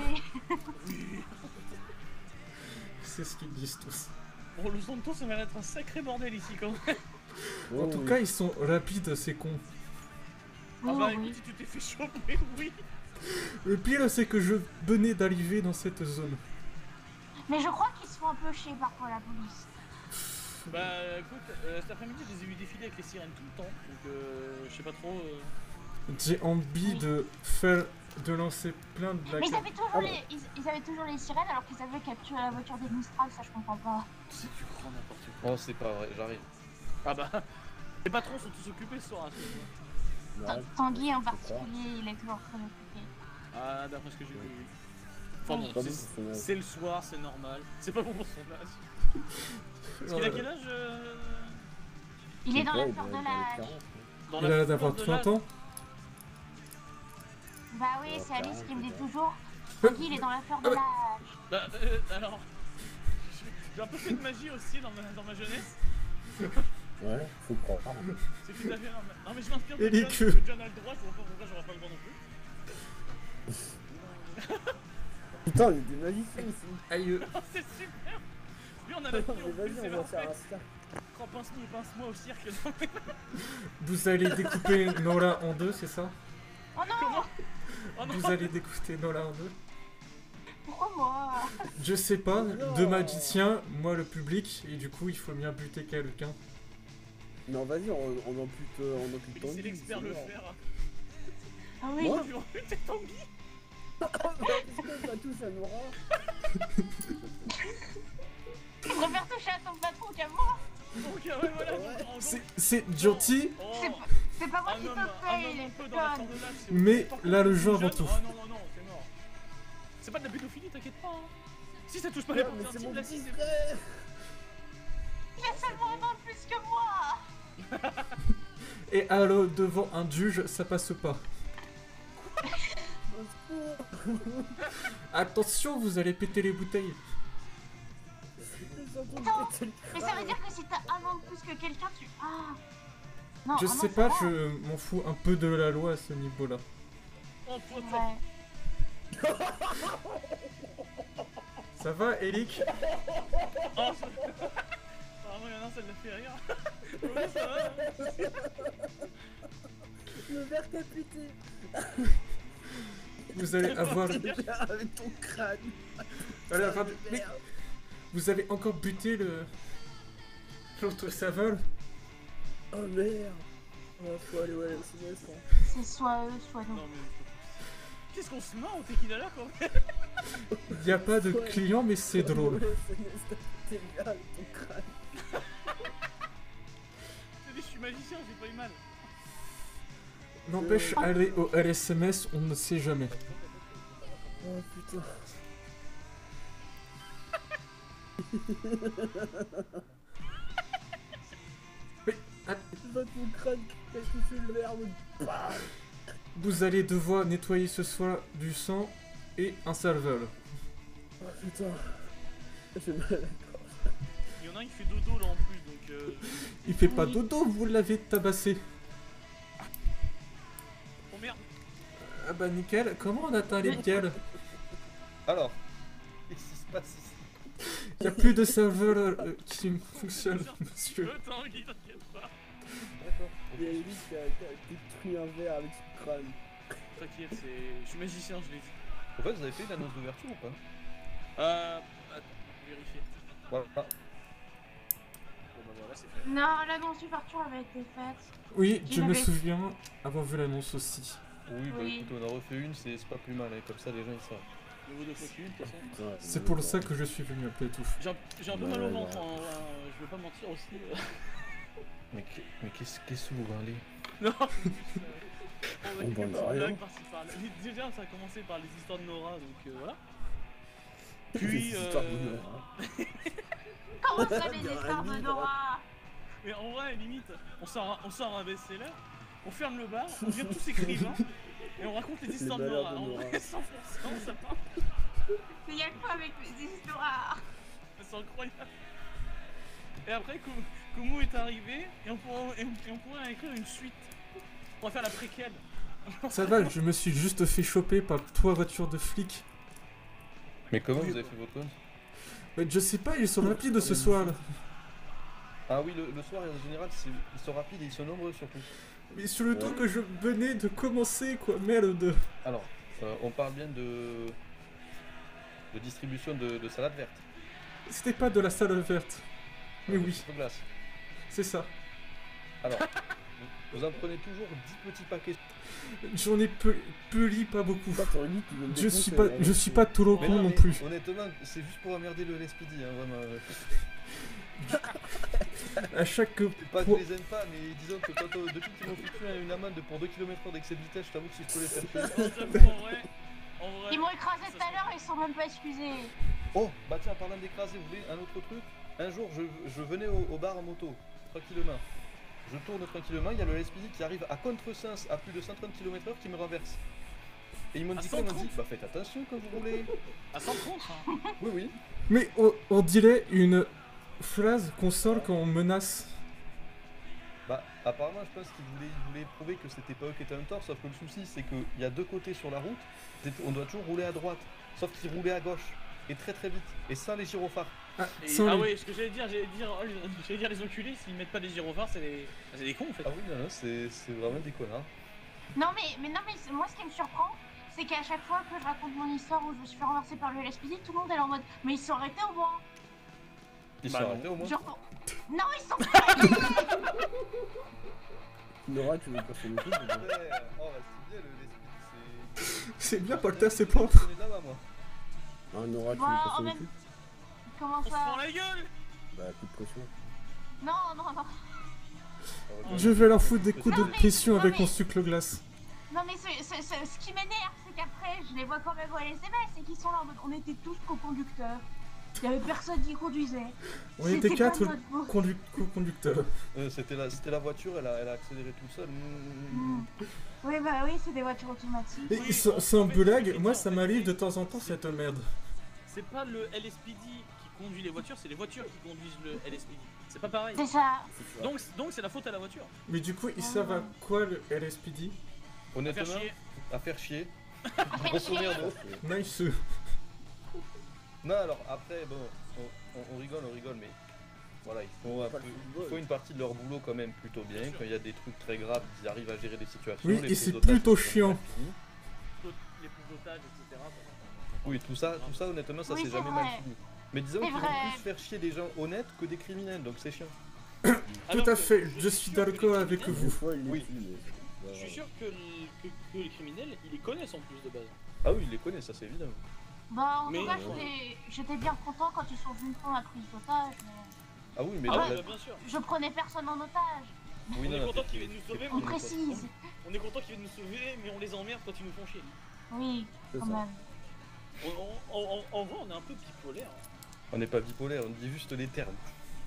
C'est ce qu'ils disent tous. Bon, le son de ça va être un sacré bordel ici quand même. En tout cas, ils sont rapides, ces cons. Ah bah écoute, si tu t'es fait choper, oui. Le pire, c'est que je venais d'arriver dans cette zone. Mais je crois qu'ils se font un peu chier parfois la police. Bah écoute, cet après-midi je les ai vus défiler avec les sirènes tout le temps, donc je sais pas trop. J'ai envie de lancer plein de Mais blagues. ils avaient toujours les sirènes alors qu'ils avaient capturé la voiture des Mistral, ça je comprends pas. C'est du grand n'importe quoi. Oh, c'est pas vrai, j'arrive. Ah bah, les patrons sont tous occupés ce soir. Tanguy en particulier, il est toujours très occupé. Ah, d'après ce que j'ai vu, oui. Enfin bon, c'est le soir, c'est normal. C'est pas bon pour son âge. Parce qu'il a quel âge Il est dans la fleur de l'âge. Il a l'air d'avoir 30 ans. Bah oui, c'est Alice qui me dit toujours. Tanguy, il est dans la fleur de l'âge. Bah, alors. J'ai un peu fait de magie aussi dans ma jeunesse. Ouais, faut croire. C'est tout à fait normal. Non, mais je m'inspire Et de les John, queues. parce que John a le droit, je vois pas pourquoi j'aurais pas le droit non plus. Putain, il y a des magiciens ici. Aïe. C'est super. Lui, on a la fille, Mais vas-y, on va faire un star. Oh, pince-moi au cirque. Non, mais... Vous allez découper Nola en deux, c'est ça? Oh non! Oh non. Vous allez découper Nola en deux? Pourquoi moi? Je sais pas, deux magiciens, moi le public, et du coup il faut bien buter quelqu'un. Non, vas-y, on ampute Tanguy. C'est l'expert le fer. Ah oui? Moi T'es Tanguy. Puisque pas tous à Nora. Tu préfères toucher à ton patron qu'à moi? Donc, ouais, voilà. C'est gentil, C'est pas moi qui te paye, les connes. mais là le jeu avant tout. Oh non, non, non, c'est mort. C'est pas de la pédophilie, t'inquiète pas. Hein. Si ça touche pas les mais parties c'est intimes, mon là, petit si c'est. frère. Il a seulement un an de plus que moi. Et alors devant un juge, ça passe pas. Attention, vous allez péter les bouteilles. Non, mais ça veut dire que si t'as un an de plus que quelqu'un, tu... Ah. Non, Je un an, sais ça pas, va. je m'en fous un peu de la loi à ce niveau-là. Oh, Ouais. Ça va, Eric? Oh, apparemment, il y en a un, ça l'a fait rire. Oui, ça va. Le verre qui a pété. Vous allez avoir... Avec ton crâne. Allez, avoir... Mais vous avez encore buté l'autre savol? Oh merde. Oh, faut aller ouais, SMS. C'est soit eux, soit nous. Non, mais... Qu'est-ce qu'on se marre au tequila là quand même? Y a pas de client, mais c'est drôle. T'es bien avec ton crâne. Je suis magicien, j'ai pas eu mal. N'empêche, aller au LSMS, on ne sait jamais. Oh putain. Mais, Ton crâne qui a touché le verre. Bah. vous allez devoir nettoyer ce soir du sang et un salveul. Oh putain. J'ai mal à la gorge. Il y en a un qui fait dodo là en plus donc. Il fait pas dodo, vous l'avez tabassé. Oh merde. Ah bah nickel, comment on atteint les pieds? Alors, qu'est-ce qui se passe ici? Y'a plus de salveul qui fonctionne, monsieur. Tanguy, t'inquiète pas. D'accord. Il y a lui qui a détruit un verre avec son crâne. T'inquiète, je suis magicien, je l'ai dit. En fait, vous avez fait une annonce d'ouverture ou pas? Attends, vérifier. Voilà. Bon bah voilà, c'est fait. Non, l'annonce d'ouverture avait été faite. Oui, Qui je me l'avait- souviens avoir vu l'annonce aussi. Oui, bah Oui. écoute, on a refait une, c'est pas plus mal, hein, comme ça les gens ils savent. Le vaut de fois qu'une, de toute façon. C'est pour ça que je suis venu après tout. J'ai un peu mal au ventre, hein, je vais pas mentir aussi. Mais qu'est-ce que vous parlez? Non. On On parle de va rien. Déjà, ça a commencé par les histoires de Nora, donc voilà. Les Puis. histoires de Nora. Comment ça, les histoires de Nora? Mais en vrai, limite, on sort un best-seller, on ferme le bar, on vient tous écrivains, et on raconte les histoires de malheurs Nora. de En Nora. vrai, 100%, ça part. Mais y'a quoi avec les histoires? C'est incroyable. Et après, Kumu est arrivé, et on pourrait écrire une suite. On va faire la préquelle. Ça va, je me suis juste fait choper par 3 voitures de flics. Mais comment vous avez fait votre compte? Mais je sais pas, ils sont rapides ce soir là. Ah oui, le soir en général, ils sont rapides et ils sont nombreux surtout. Mais sur le temps que je venais de commencer quoi, merde. Alors, on parle bien de distribution de salade verte. C'était pas de la salle verte. Mais oui, de glace. c'est ça. Alors, vous en prenez toujours 10 petits paquets. J'en ai peli pas beaucoup. T'aurais dit qu'ils veulent des Je suis pas tout le Mais con non mais plus. Honnêtement, c'est juste pour emmerder le LSPD, hein, vraiment. À chaque Pas que fois- je les aime pas, mais disons que quand, depuis qu'ils m'ont foutu une amende pour 2 km/h d'excès de vitesse, je t'avoue que si je peux les faire payer. Ils m'ont écrasé tout à l'heure et ils sont même pas excusés. Oh, bah tiens, parlant d'écraser, vous voulez un autre truc? Un jour, je venais au bar en moto, tranquillement. Je tourne tranquillement, il y a le LSPD qui arrive à contresens à plus de 130 km/h qui me renverse. Et ils m'ont dit quoi? Ils m'ont dit, bah faites attention quand vous roulez. À 130 hein. Oui, oui. Mais on dirait une phrase qu'on sort quand on menace. Bah, apparemment, je pense qu'ils voulaient prouver que c'était pas eux qui étaient en tort, sauf que le souci, c'est qu'il y a 2 côtés sur la route, on doit toujours rouler à droite, sauf qu'ils roulaient à gauche, et très très vite, et sans les gyrophares. Ah ouais, ce que j'allais dire les enculés, s'ils mettent pas des gyrophares, c'est des cons en fait. Ah oui, non, c'est vraiment des connards. Non mais moi ce qui me surprend, c'est qu'à chaque fois que je raconte mon histoire où je me suis fait renverser par le LSPD, tout le monde est là en mode mais ils sont arrêtés au moins. Ils sont arrêtés au moins. Genre... Non ils sont pas arrêtés. Nora, tu veux pas faire le truc? Oh, bah, c'est bien le LSPD, C'est bien Polter, c'est pas. c'est là-bas, moi. Ah, Nora, tu veux Bah, pas en faire le même- truc? Comment On se ça? prend la gueule. Bah, coup de pression. Non. Je vais leur foutre des coups de Non, mais- pression non, avec mais- mon sucre glace. Non mais ce qui m'énerve, c'est qu'après je les vois quand même au LSMS et qu'ils sont là en mode on était tous co-conducteurs. Il y avait personne qui conduisait. On était C'était 4 pas notre faute. co-conducteurs. C'était la voiture, elle a accéléré tout seul. Oui bah oui, c'est des voitures automatiques. Et sans blague, moi ça m'arrive de temps en temps cette merde. C'est pas le LSPD qui conduit les voitures, c'est les voitures qui conduisent le LSPD. C'est pas pareil. C'est ça. Donc c'est la faute à la voiture. Mais du coup, ils savent à quoi le LSPD? Honnêtement, chier. à faire chier. Grosso merdo. Nice. Non, alors après, bon, on rigole, mais voilà, il faut une partie de leur boulot quand même plutôt bien. Quand il y a des trucs très graves, ils arrivent à gérer des situations. Oui, les et c'est prises d'otages, plutôt c'est chiant. fini. Les prises d'otages, etc. Oui, tout ça, honnêtement, ça Oui, s'est c'est jamais vrai. mal fini. Mais disons C'est qu'ils vont vrai. plus faire chier des gens honnêtes que des criminels, donc c'est chiant. Tout à fait, je suis d'accord avec Des vous. fois, il les Oui. tue, mais Je suis sûr que les criminels, ils les connaissent en plus de base. Ah oui, ils les connaissent, ça c'est évident. Bah en Mais- tout cas j'étais bien content quand ils sont venus prendre la prise d'otage. Mais... Ah oui, mais Ah là, ouais, là- bien sûr. Je prenais personne en otage. oui, On est non, content qu'ils viennent nous sauver, On précise. on est content qu'ils viennent nous sauver, mais on les emmerde quand ils nous font chier. Oui, C'est quand ça. même. En vrai, on est un peu bipolaire. on n'est pas bipolaire, on dit juste les termes.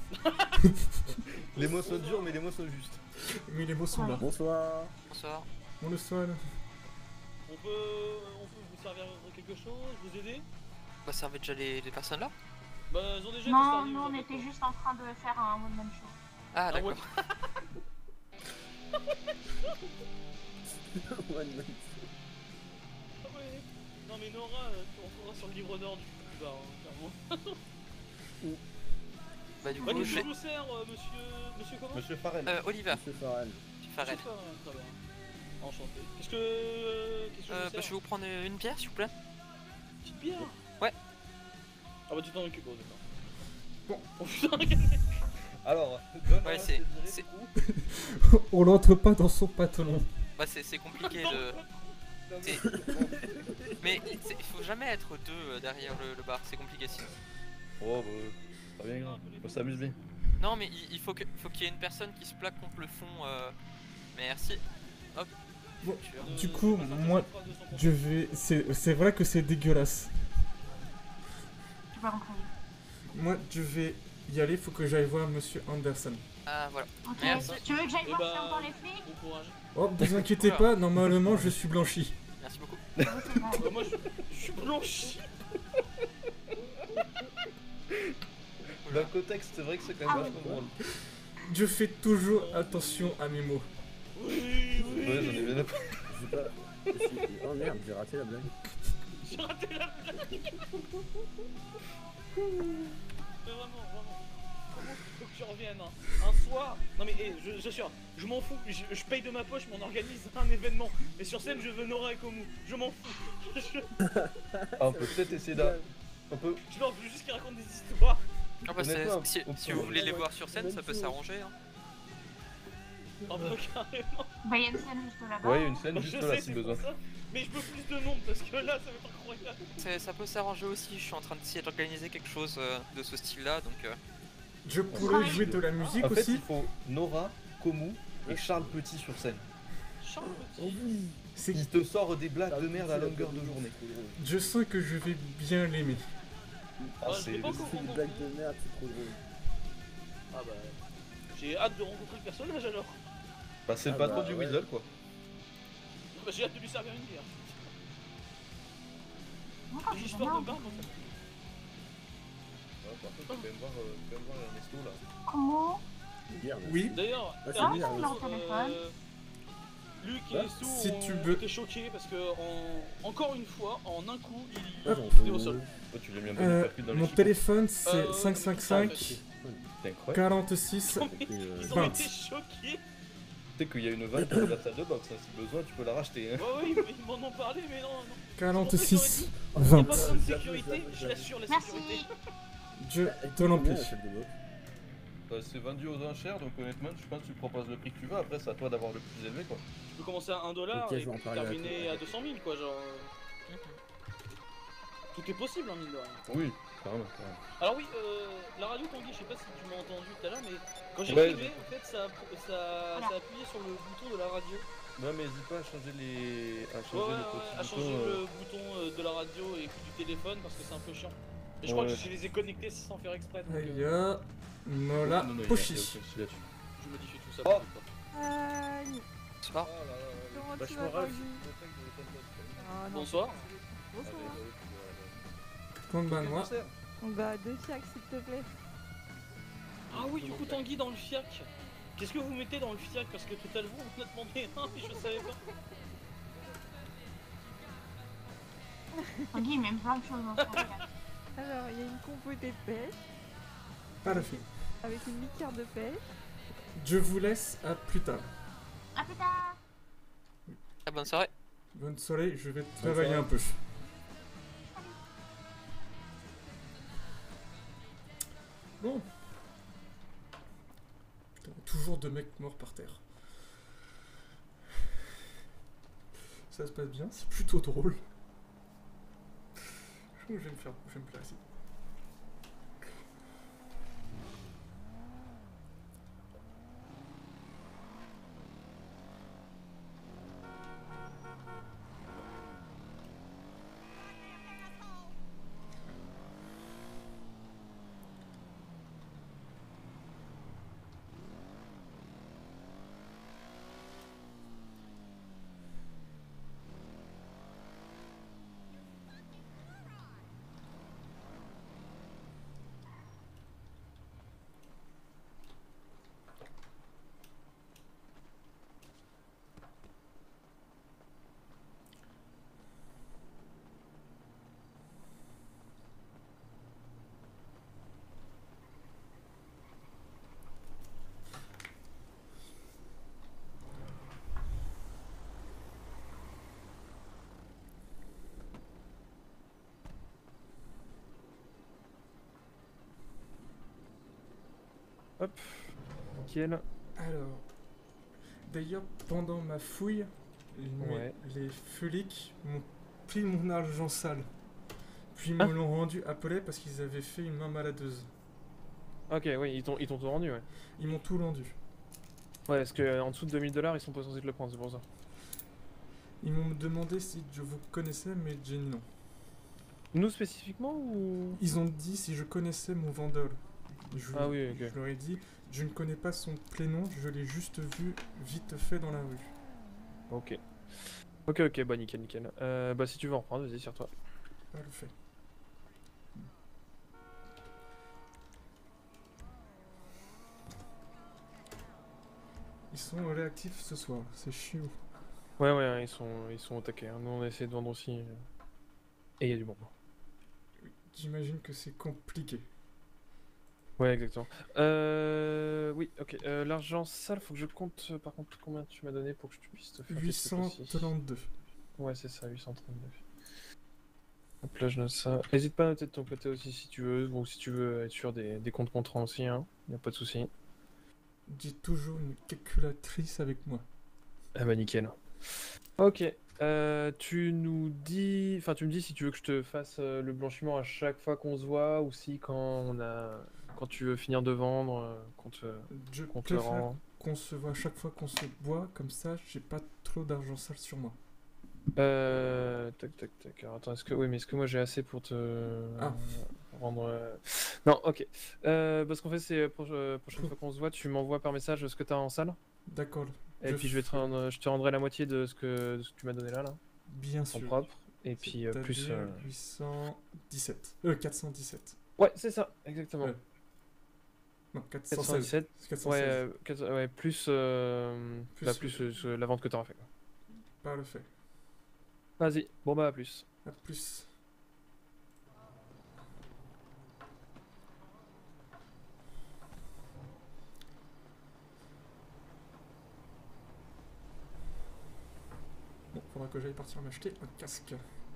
Les mots sont durs, mais les mots sont justes. Mais les mots sont là. Bonsoir. Bonsoir. On le soigne. On peut vous servir quelque chose, vous aider? Bah, ça avait déjà les personnes là? Bah, ils ont déjà Non, testé, nous ils ont on pas était de- juste en train de faire un one-man show. Ah, Ah, d'accord. One man. Ah ouais. Non mais Nora, tu rentreras sur le livre d'or du bar, hein, clairement. Bah, du Bah, coup, qu'est-ce je que vais... je vous sers, monsieur comment? Monsieur Farrell. Oliver, Monsieur Farrell. Farrell. Monsieur Farrell, très bien. Enchanté. Qu'est-ce que je Bah, vous je vais sers? vous prendre une bière, s'il vous plaît. Petite bière? Ouais. Ah bah tu t'en occupes, d'accord. Bon. Oh putain, Alors, John, Ouais, Nora, c'est- viré, c'est- du coup. On l'entre pas dans son pantalon. Bah, c'est compliqué de... Non, C'est- Mais il faut jamais être deux derrière le bar, c'est compliqué sinon. Oh, bah, pas bien grave. On s'amuse bien. Non, mais il faut qu'il y ait une personne qui se plaque contre le fond. Merci. Hop. Bon, Euh, du coup, je passe un moi, petit phrase de son je vais. C'est vrai que c'est dégueulasse. J'ai pas compris. Moi, je vais y aller, faut que j'aille voir Monsieur Anderson. Ah, voilà. Ok, Merci. tu veux que j'aille Eh voir bah, si encore les flics? Bon courage. Oh, vous inquiétez pas, normalement je suis blanchi. Merci beaucoup. Oui, c'est vrai. Bah, moi je suis blanchi. Dans le contexte, c'est vrai que c'est quand même Ah vachement drôle. Je fais toujours attention à mes mots. Oui, oui. Ouais, j'en ai bien appris. J'ai pas. Oh merde, j'ai raté la blague. J'ai raté la blague. Mais vraiment. Comment faut que je revienne hein. Un soir. Non mais j'assure, je m'en fous. Je paye de ma poche, mais on organise un événement. Mais sur scène, je veux Nora et Komu. Je m'en fous. Ah, on peut peut-être essayer d'un. On peut. Je leur veux juste qu'ils racontent des histoires. Ah bah Honnêtement, si au si pire, vous voulez les voir sur scène, ça peut s'arranger. Hein. Ah bah carrément. Bah, il y a une scène juste là-bas. Ouais, une scène Bah, juste je là sais, si c'est besoin. pour ça. Mais je veux plus de monde parce que là, ça va être incroyable. Ça peut s'arranger aussi, je suis en train d'essayer d'organiser quelque chose de ce style-là, donc... Je pourrais jouer de la musique En fait, aussi. il faut Nora, Komu et Charles Petit sur scène. Charles Oh Petit. oui. C'est- Il te sort des blagues Charles de merde Petit, à la longueur de blague journée. c'est trop drôle. Je sens que je vais bien l'aimer. Ah, Ah, c'est j'ai pas encore C'est une rencontré. blague de merde, c'est trop drôle. Ah bah... J'ai hâte de rencontrer le personnage alors. Bah, c'est le Ah patron bah, du ouais. Weasel quoi. Bah, j'ai hâte de lui servir une bière. Encore, J'ai c'est histoire de bien. bain en fait. Ouais, par contre, tu peux même voir Ernesto là. Comment? Hier, Oui. D'ailleurs, Ah, c'est Ernesto, bien, leur téléphone. Luc et Bah, Sou si ont tu veux. été choqués parce que encore une fois, en un coup, il Ah, était au sol. Oh, tu l'as mis un peu de papy dans les Mon chicots. téléphone c'est Euh, 555 C'est incroyable. 46 Non, mais ils ont 20. été choqués. Tu sais qu'il y a une vanne dans la salle de boxe, hein. Si besoin tu peux la racheter. Hein. Ouais, oui, mais ils m'en ont parlé, mais non, non. 46 Il n'y a 20. pas besoin de sécurité, je l'assure la Merci. sécurité. Dieu te l'en prie. Bah, c'est vendu aux enchères, donc honnêtement, je pense que tu proposes le prix que tu veux. Après, c'est à toi d'avoir le plus élevé quoi. Tu peux commencer à 1$ Ok, je et vais en puis parler avec terminer toi. à 200 000 quoi, genre. Tout est possible, hein, mine de rien. Oui, carrément. Alors oui, la radio Tanguy, je sais pas si tu m'as entendu tout à l'heure, mais quand Ouais, j'écrivais, en fait, ça appuyait sur le bouton de la radio. Ouais, mais n'hésite pas à changer les. À Ouais, changer ouais, le ouais, petit à changer bouton, le bouton de la radio et du téléphone parce que c'est un peu chiant. Et je crois Ouais. que je les ai connectés sans faire exprès. Donc, Aïe, Nola Non, non, il y a Pochi. aucun souci là-dessus. je modifie tout ça. Oh. t'inquiète pas. Aïe. Bonsoir. Oh là là, Comment bah, tu je vas, me rêve. Tanguy Ah, non. Bonsoir. Bonsoir. Compte ben moi. Bah, 2 fiacs, s'il te plaît. Ah oui, du coup, Tanguy dans le fiac. Qu'est-ce que vous mettez dans le fiac? Parce que tout à l'heure, on m'a demandé un, mais je savais pas. Tanguy, il met plein de choses dans son fiac. Alors, il y a une compotée de pêche Parfait. avec une liqueur de pêche. Je vous laisse à plus tard. À plus tard. Ah, bonne soirée. Bonne soirée, je vais travailler un peu. Bon. Putain, toujours 2 mecs morts par terre. Ça se passe bien, c'est plutôt drôle. Je vais me placer. Hop, nickel. Alors, d'ailleurs, pendant ma fouille, Ouais. les flics m'ont pris mon argent sale. Puis ils me l'ont rendu appelé parce qu'ils avaient fait une main maladeuse. Ok, oui, ils t'ont tout rendu, ouais. Ils m'ont tout rendu. Ouais, parce que en dessous de 2000$, ils sont pas censés te le prendre, c'est pour ça. Ils m'ont demandé si je vous connaissais, mais j'ai dit non. Nous spécifiquement ou... Ils ont dit si je connaissais mon vendeur. Ah oui, ok. Je leur ai dit, je ne connais pas son prénom, je l'ai juste vu vite fait dans la rue. Ok. Ok, bah nickel, nickel. Bah si tu veux en reprendre, vas-y, sur toi. Pas le fait. Ils sont réactifs ce soir, c'est chiant. Ouais, ils sont au taquet. Hein. Nous, on a essayé de vendre aussi. Et il y a du bon. J'imagine que c'est compliqué. Ouais, exactement. Oui, ok. L'argent sale, faut que je compte par contre combien tu m'as donné pour que je puisse te faire 832. Ouais, c'est ça, 832. Hop Hop là, je note ça. Hésite pas à noter de ton côté aussi si tu veux, ou si tu veux être sûr des comptes contrats aussi, hein. Y a pas de souci. J'ai toujours une calculatrice avec moi. Ah bah nickel. Ok. Tu nous dis, enfin tu me dis si tu veux que je te fasse le blanchiment à chaque fois qu'on se voit ou si quand tu veux finir de vendre, Je qu'on te préfère rend. qu'on se voit chaque fois qu'on se boit, comme ça j'ai pas trop d'argent sale sur moi. Tac tac tac. Alors, attends, est-ce que moi j'ai assez pour te Ah. rendre. Non, ok. Bah, ce qu'on fait, c'est prochaine fois qu'on se voit, tu m'envoies par message ce que t'as en salle. D'accord. Et puis je te rendrai la moitié de ce que tu m'as donné là. Bien En sûr. propre. Et puis plus. C'est-à-dire 817. 417. Ouais, c'est ça, exactement. Ouais. Non, 416. 417. Ouais, ouais, plus, bah, plus la vente que t'auras fait. Quoi. Pas le fait. Vas-y, bon bah à plus. À plus. Bon, faudra que j'aille partir m'acheter un casque.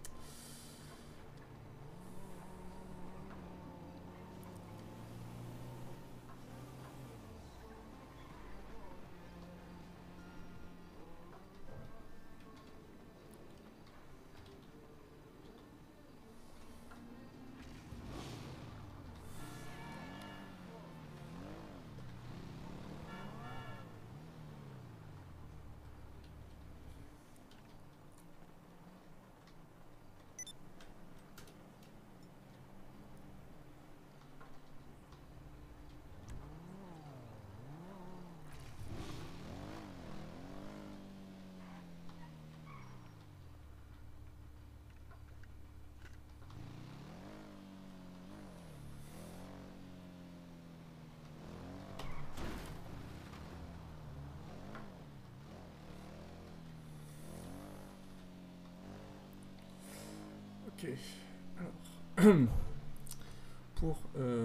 Ok, alors, pour,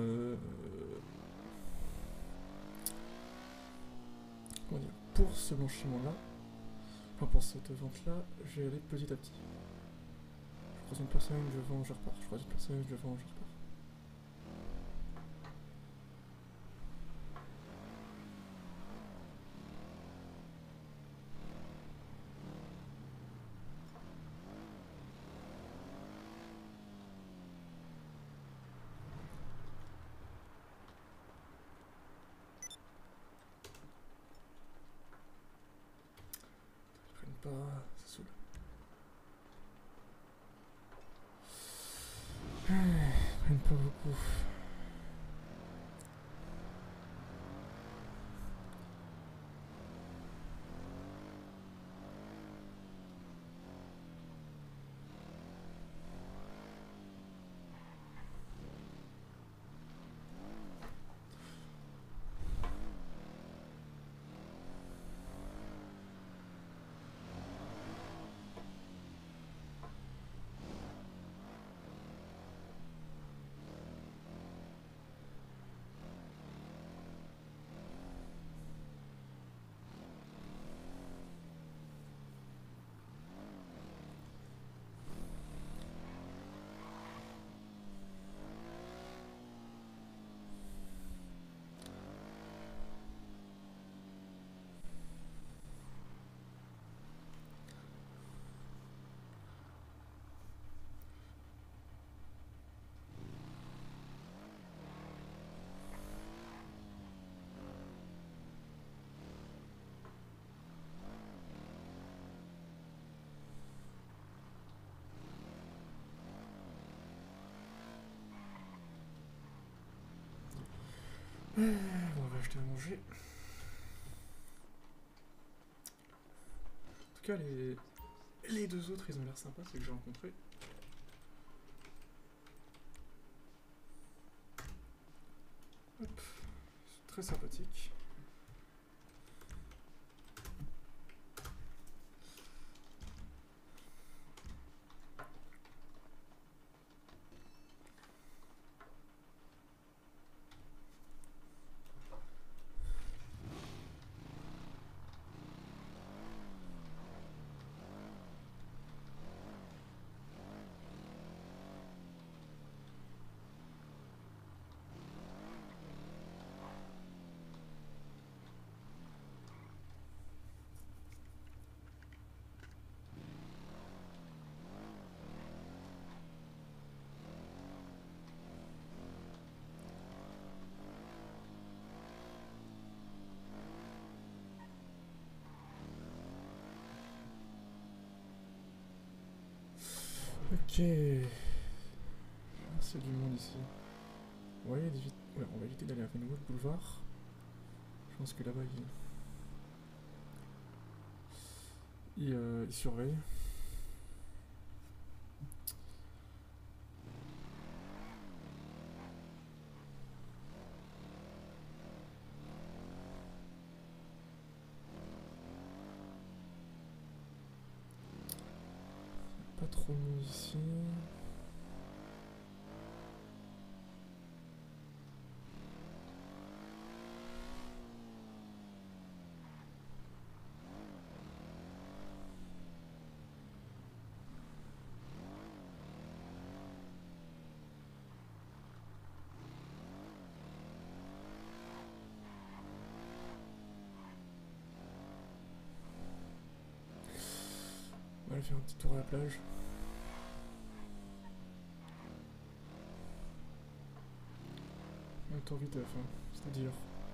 comment dire, pour ce blanchiment-là, enfin pour cette vente-là, je vais aller petit à petit. Je croise une personne, je vends, je repars. Je croise une personne, je vends, je repars. Pas, ça saoule. Ils prennent pas beaucoup. Bon, on va acheter à manger. En tout cas, les deux autres, ils ont l'air sympas, ceux que j'ai rencontrés. Hop, c'est très sympathique. Ok. Ah, c'est du monde ici. Ouais, ouais, on va éviter d'aller à Venwood Boulevard. Je pense que là-bas, il surveille. Pas trop de monde ici. On va aller faire un petit tour à la plage. Un tour vite à la fin, c'est-à-dire.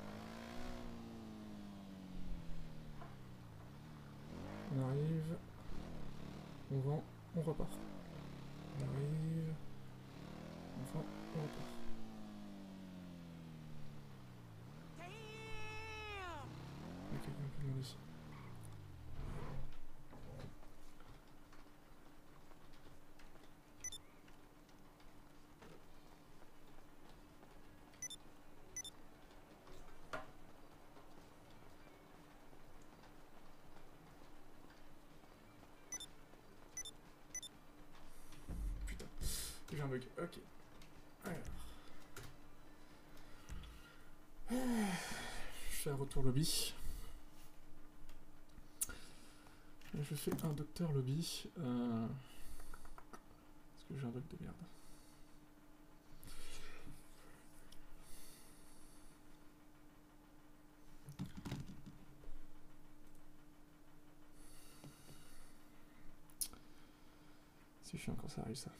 On arrive, on vend, on repart. On arrive, on vend, on repart. Ok, il y a un peu de monde ici. J'ai un bug, ok. Alors. Je fais un retour lobby. Et je fais un docteur lobby. Parce que j'ai un bug de merde. C'est chiant quand ça arrive ça.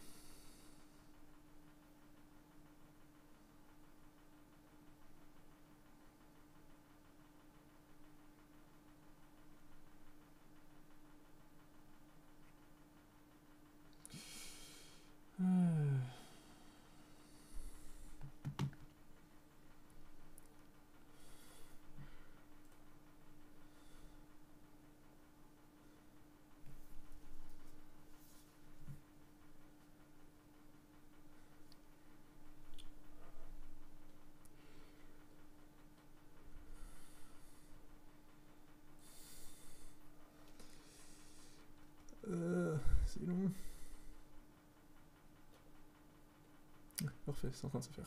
C'est long. Parfait, c'est en train de se faire.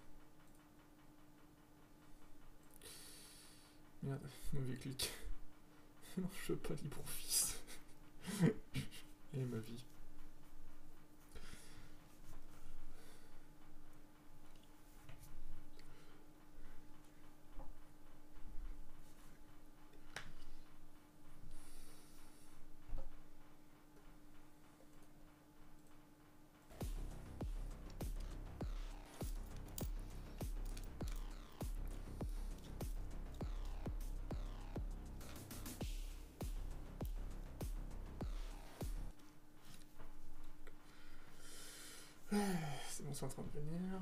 Merde, mauvais clic. Non, je veux pas LibreOffice. Et ma vie. C'est bon, c'est en train de venir.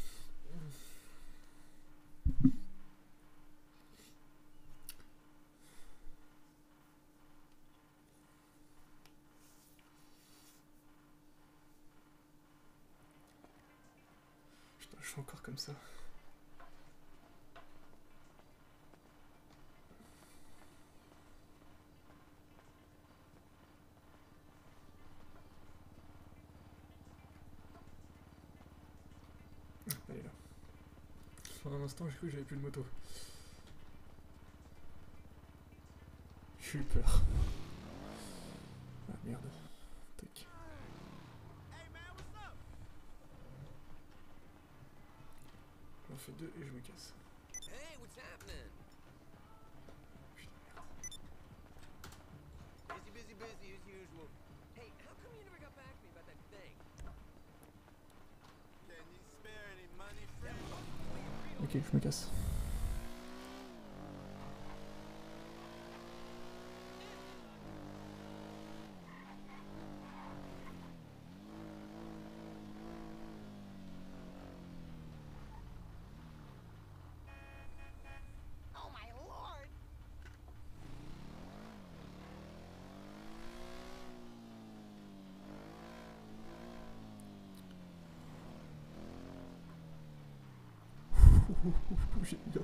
Putain, je suis encore comme ça. Elle est là. Pendant un instant, j'ai cru que j'avais plus de moto. J'ai eu peur. Ah merde. Tac. J'en fais deux et je me casse. Hey, what's happening? Busy as usual. Hey, how come you never got back to me about that thing? Can you spare any money, friend? Ok, je me casse.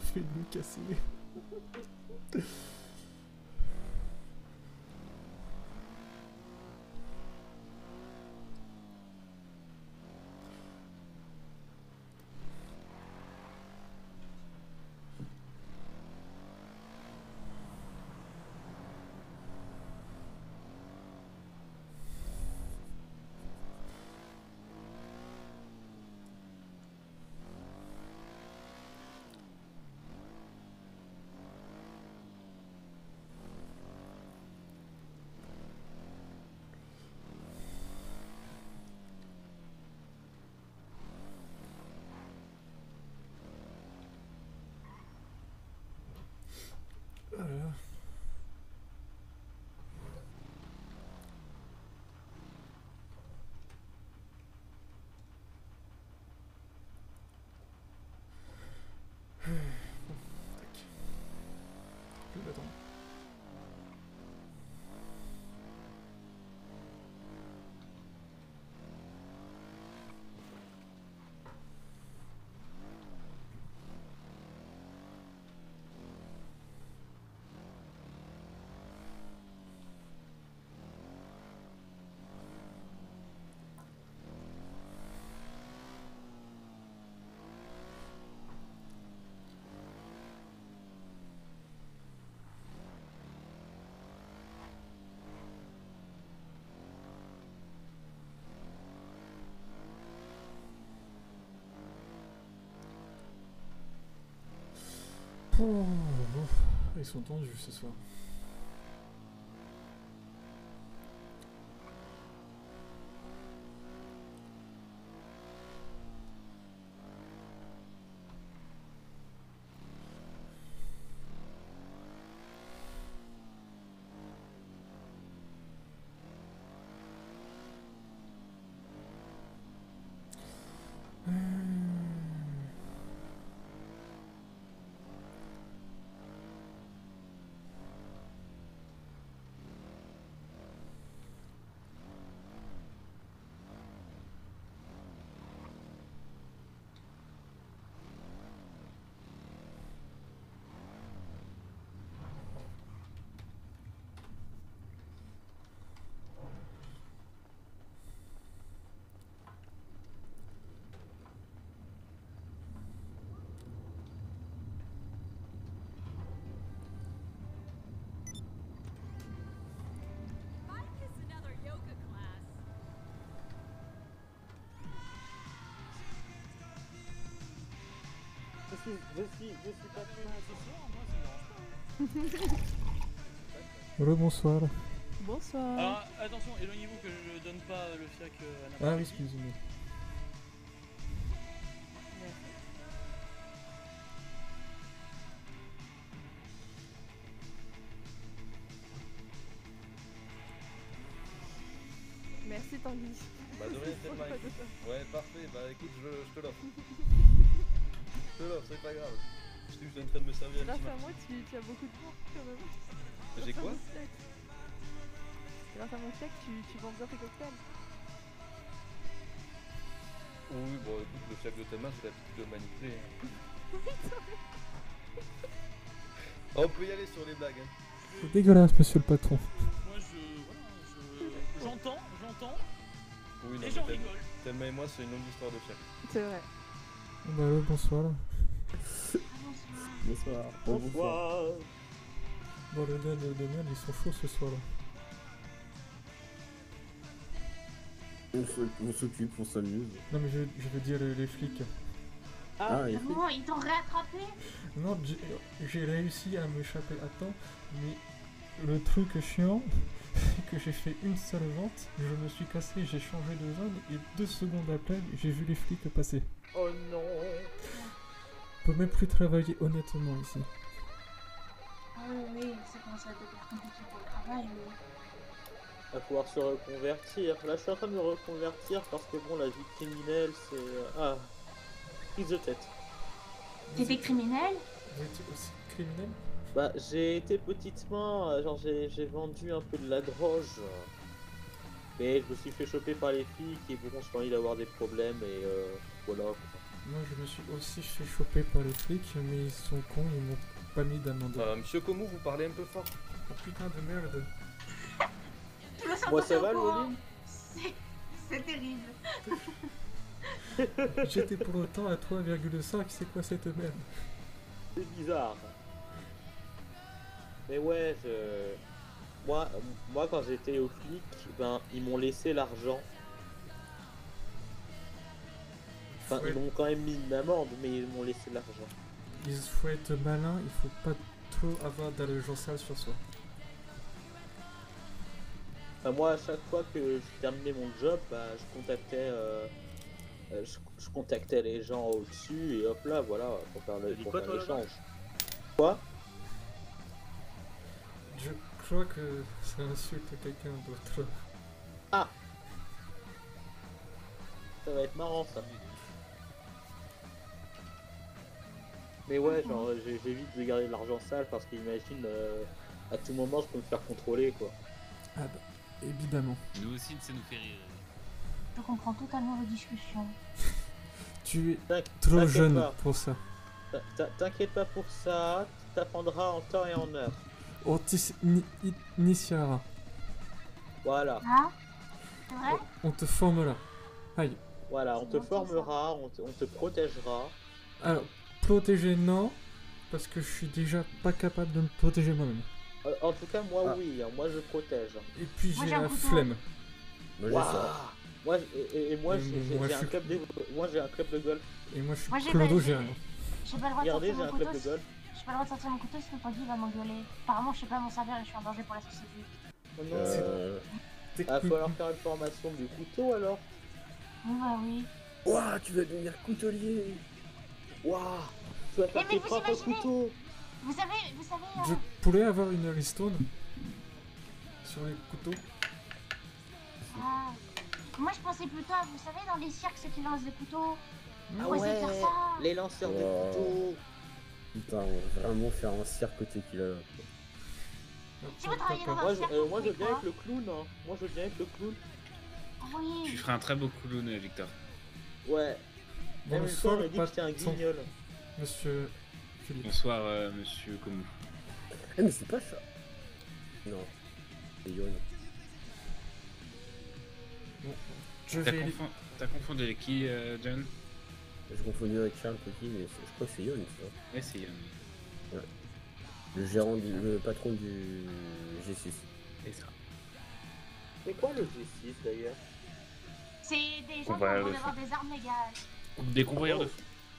fait nous casser. Voilà. Tac. Je l'attends. Oh, ils sont tendus ce soir. Je suis pas plus ce soir, moi ça me dérange pas. Rebonsoir. Bonsoir. Alors attention, éloignez-vous que je donne pas le fiac à n'importe Ah oui, qui. excusez-moi. Merci Tanguy. Bah de rien, c'est le mic. Ouais, parfait, bah écoute, je te l'offre. Je te l'offre, c'est pas grave. J'étais juste en train de me servir un Grâce petit à match. moi, tu as beaucoup de points quand même. J'ai Grâce à quoi mon chèque. Grâce à mon chèque, tu vends bien tes cocktails. Oui, bon écoute, le chef de tes mains, j'ai l'habitude de manipuler. On peut y aller sur les blagues. Hein. C'est dégueulasse, monsieur le patron. Moi j'entends, Oui, non, et j'en mais rigole. Thelma et moi, c'est une longue histoire de chef. C'est vrai. Bah bonsoir. Bonsoir. Bonsoir. Bon, le gars de merde, ils sont chauds ce soir-là. On s'occupe, on s'amuse. Non mais je veux dire les flics. Ah, et Comment ils t'ont réattrapé? Non, j'ai réussi à m'échapper à temps, mais le truc chiant, c'est que j'ai fait une seule vente, je me suis cassé, j'ai changé de zone, et 2 secondes après, j'ai vu les flics passer. Oh non. On peut même plus travailler honnêtement ici. Ah oui, ça commence à devenir compliqué pour le travail. Va pouvoir se reconvertir. Là, je suis en train de me reconvertir parce que bon, la vie criminelle, c'est... Ah, prise de tête. T'étais criminel? Vous étiez aussi criminel? Bah, j'ai été petitement, genre j'ai vendu un peu de la drogue. Mais je me suis fait choper par les flics et bon, j'ai pas envie d'avoir des problèmes et voilà. Quoi. Moi, je me suis aussi fait choper par les flics, mais ils sont cons, ils m'ont pas mis d'amende. Monsieur Komu, vous parlez un peu fort. Oh putain de merde. Tu le sens Moi, tout ça au va, courant. Loline? C'est terrible. J'étais pour autant à 3,5, c'est quoi cette merde? C'est bizarre. Mais ouais, moi quand j'étais au flic, ben ils m'ont laissé l'argent. Enfin, ils m'ont quand même mis une amende, mais ils m'ont laissé l'argent. Il faut être malin, il faut pas trop avoir d'argent sale sur soi. Enfin, moi, à chaque fois que je terminais mon job, bah, je contactais les gens au-dessus et hop là, voilà, pour faire l'échange. Quoi? Je crois que ça insulte quelqu'un d'autre. Ah! Ça va être marrant ça. Mais ouais, genre j'évite de garder de l'argent sale parce qu'imagine à tout moment je peux me faire contrôler quoi. Ah bah, évidemment. Nous aussi, ça nous fait rire. Je comprends totalement vos discussions. Tu es trop T'inquiète jeune pas. pour ça. T'inquiète pas pour ça, tu t'apprendras en temps et en heure. On t'initiera. Voilà. Hein? C'est vrai? On te formera. Aïe. Voilà, on te formera, on te protégera. Alors, protéger non, parce que je suis déjà pas capable de me protéger moi-même. En tout cas, moi oui, hein, moi je protège. Et puis j'ai la flemme. Waouh. Moi, et moi, moi, j'ai je un suis- club de, moi j'ai un club de golf. Et moi je suis Moi, j'ai clodo, pas- j'ai rien. J'ai pas le droit de Regardez, sortir j'ai un mon club couteau. de golf. J'ai pas le droit de sortir mon couteau, sinon Poggy va m'engueuler. Apparemment, je sais pas m'en servir et je suis en danger pour la société. Va falloir faire une formation du couteau alors. Oui, bah oui. Ouah, tu vas devenir coutelier. Waouh, tu vas Eh, faire mais tes vous propres imaginez couteaux. Vous savez, Je pourrais avoir une listone sur les couteaux. Ah. Moi, je pensais plutôt à, vous savez, dans les cirques, ceux qui lancent des couteaux. Ah Faut essayer de ouais, faire ça. les lanceurs de Oh. couteaux. Putain, on va vraiment faire un cirque tequila. Si vous travaillez dans Moi, un cirque, moi vous je faites viens quoi? avec le clown. Hein. Moi je viens avec le clown. Oui. Tu ferais un très beau clown, Victor. Ouais. Même une fois, on m'a dit que j'étais un guignol. Monsieur Philippe. Bonsoir, monsieur Komu. Eh, mais c'est pas ça. Non. C'est Yon. Je T'as vais... confondu avec qui, John? Je confondais avec Charles Petit, mais je crois que c'est Yon, ça. Ouais, c'est Yann. Ouais. Le patron du G6. C'est ça. C'est quoi le G6 d'ailleurs? C'est des gens qui ont Convoyeur le droit de d'avoir des armes légales. Des convoyeurs de fou.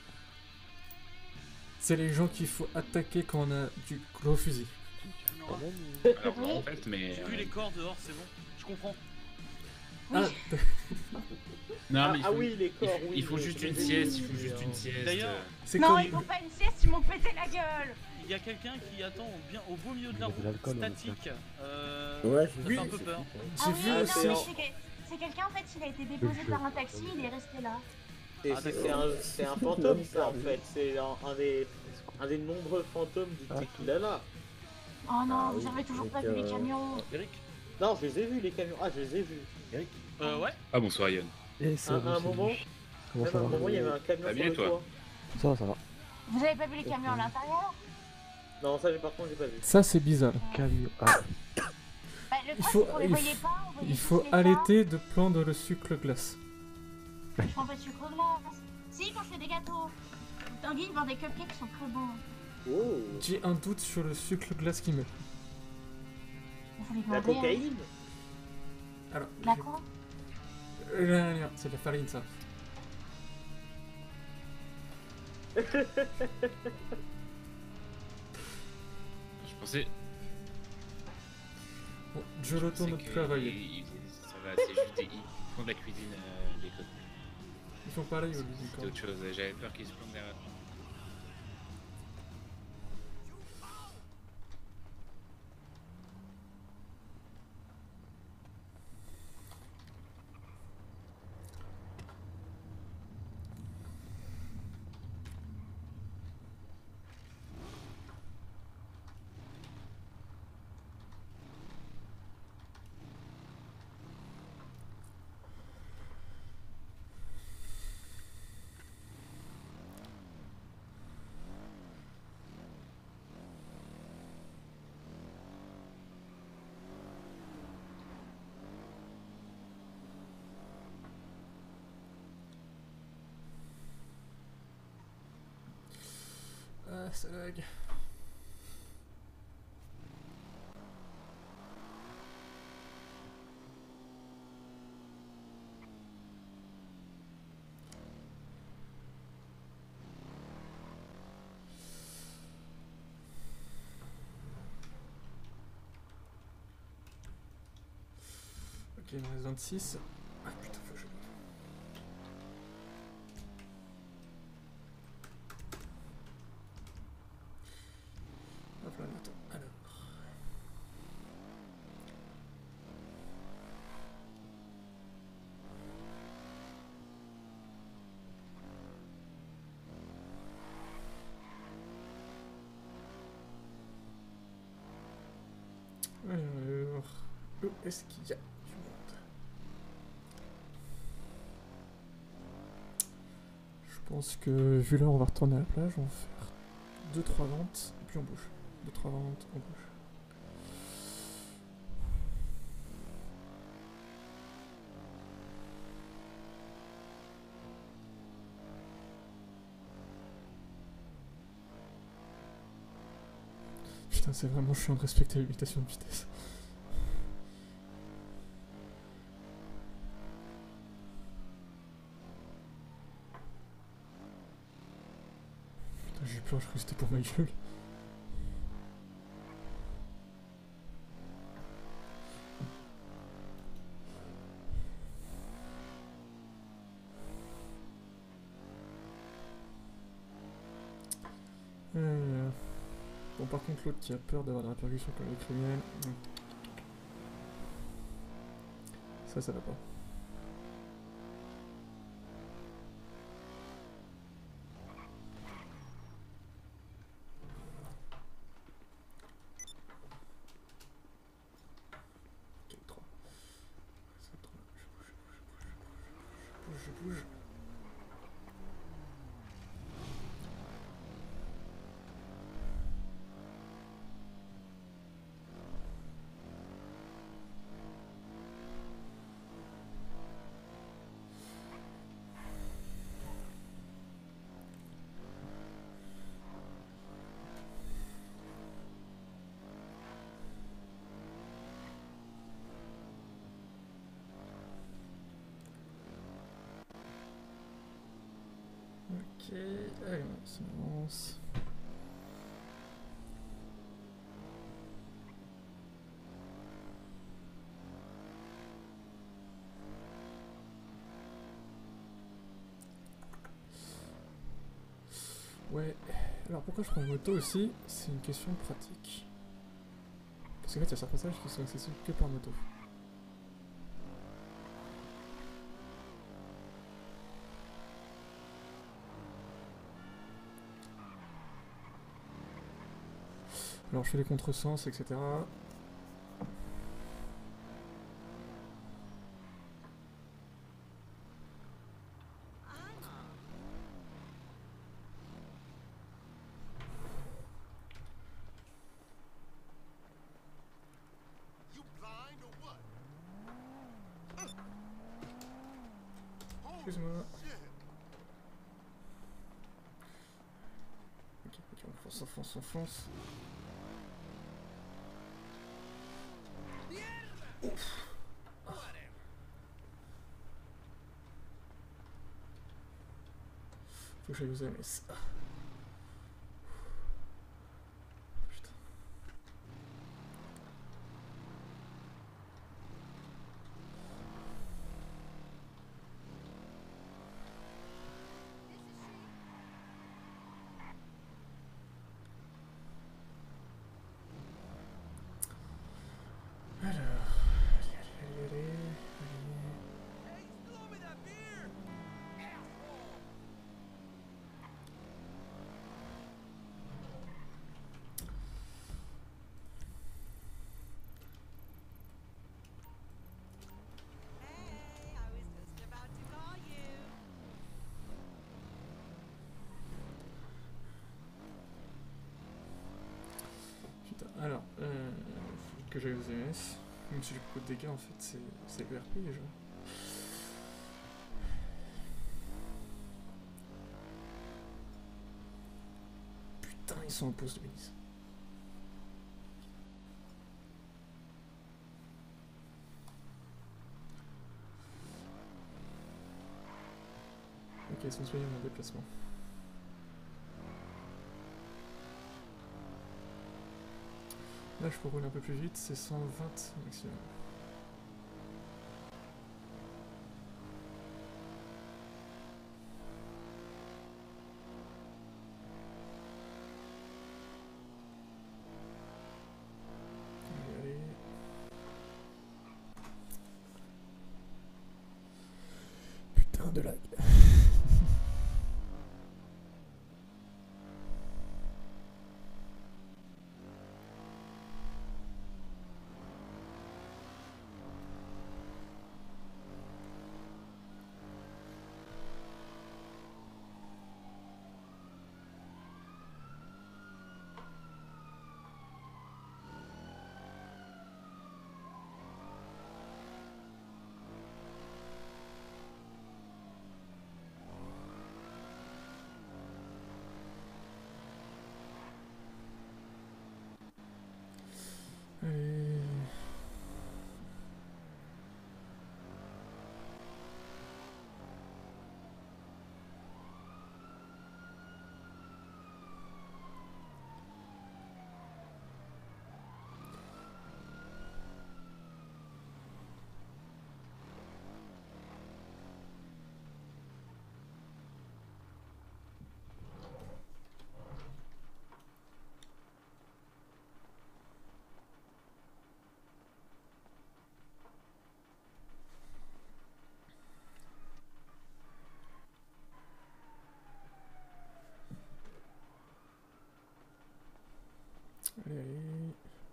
C'est les gens qu'il faut attaquer quand on a du gros fusil. Alors, en fait, mais. J'ai vu les corps dehors, c'est bon. Je comprends. Ah, Non, mais il Ah faut, oui, les corps, oui, il faut je- juste je une les ai sieste, vus, il faut juste une sieste. D'ailleurs, c'est Non, comme... il faut pas une sieste, ils m'ont pété la gueule. il y a quelqu'un qui attend au beau milieu de la Il y a de route, l'alcool dans le statique. Ouais, Ça j'ai fait un vu, peu c'est peur. J'ai Ah vu oui, non, aussi... mais c'est quelqu'un, en fait, il a été déposé par un taxi, il est resté là. C'est un fantôme ça en fait. C'est un des nombreux fantômes du tequila là. Oh non, Ah vous oui, avez toujours donc, pas vu les camions. Eric Non, je les ai vus les camions. Ah, je les ai vus. Eric ouais. Ah, bonsoir, Yann. Et À un moment, Comment même ça à un va moment, il y avait un camion Ça va sur bien, le toi toit. Ça va. Vous avez pas vu les camions à l'intérieur? Non, ça, par contre, j'ai pas vu. Ça c'est bizarre. Camion. Ah. Bah, le Il truc, faut, c'est qu'on les il voyait faut- pas, on voyait il juste faut les gars. arrêter de prendre le sucre glace. Je prends pas de sucre glace. Si, quand je fais des gâteaux. Tanguy vend des cupcakes qui sont très bons. Oh. J'ai un doute sur le sucre glace qui met. Il faut lui La demander. cocaïne? Alors, La quoi? non, c'est de la farine ça. Je pensais. Bon, je retourne que travailler. Ça va, c'est juste ils font de la cuisine, les copains. Ils font pareil au C'était licorne. autre chose, j'avais peur qu'ils se plantent derrière. ça lag. Ok, il me reste 26. Ah putain, faut que je... Hop là, attends. Alors... Où est-ce qu'il y a du monde? Je pense que vu là on va retourner à la plage, on va faire 2-3 ventes, et puis on bouge. 2-3 ventes, on bouge. Putain, c'est vraiment chiant de respecter la limitation de vitesse. Putain, j'ai peur, je crois que c'était pour ma gueule. Bon, par contre, l'autre qui a peur d'avoir des répercussions comme les criminels, ça va pas. Ok, 3. Je bouge. Ok, allez, on avance. Ouais, alors pourquoi je prends une moto aussi? C'est une question de pratique. Parce qu'en fait, il y a certains passages qui sont accessibles que par moto. Alors je fais les contresens, etc. Excuse-moi. Ok, on fonce. Ouf. Ah. Faut que j'aille aux AMS. Ah. Putain. Alors, allez. Putain, alors, faut que j'aille aux AMS. Même si j'ai beaucoup de dégâts, en fait, c'est ERP déjà. Putain, ils sont en pause de Venise. Ok, ils sont soignés mon déplacement. Là, je peux rouler un peu plus vite, c'est 120 maximum. Allez, allez. Putain de lag. Allez. Allez, allez.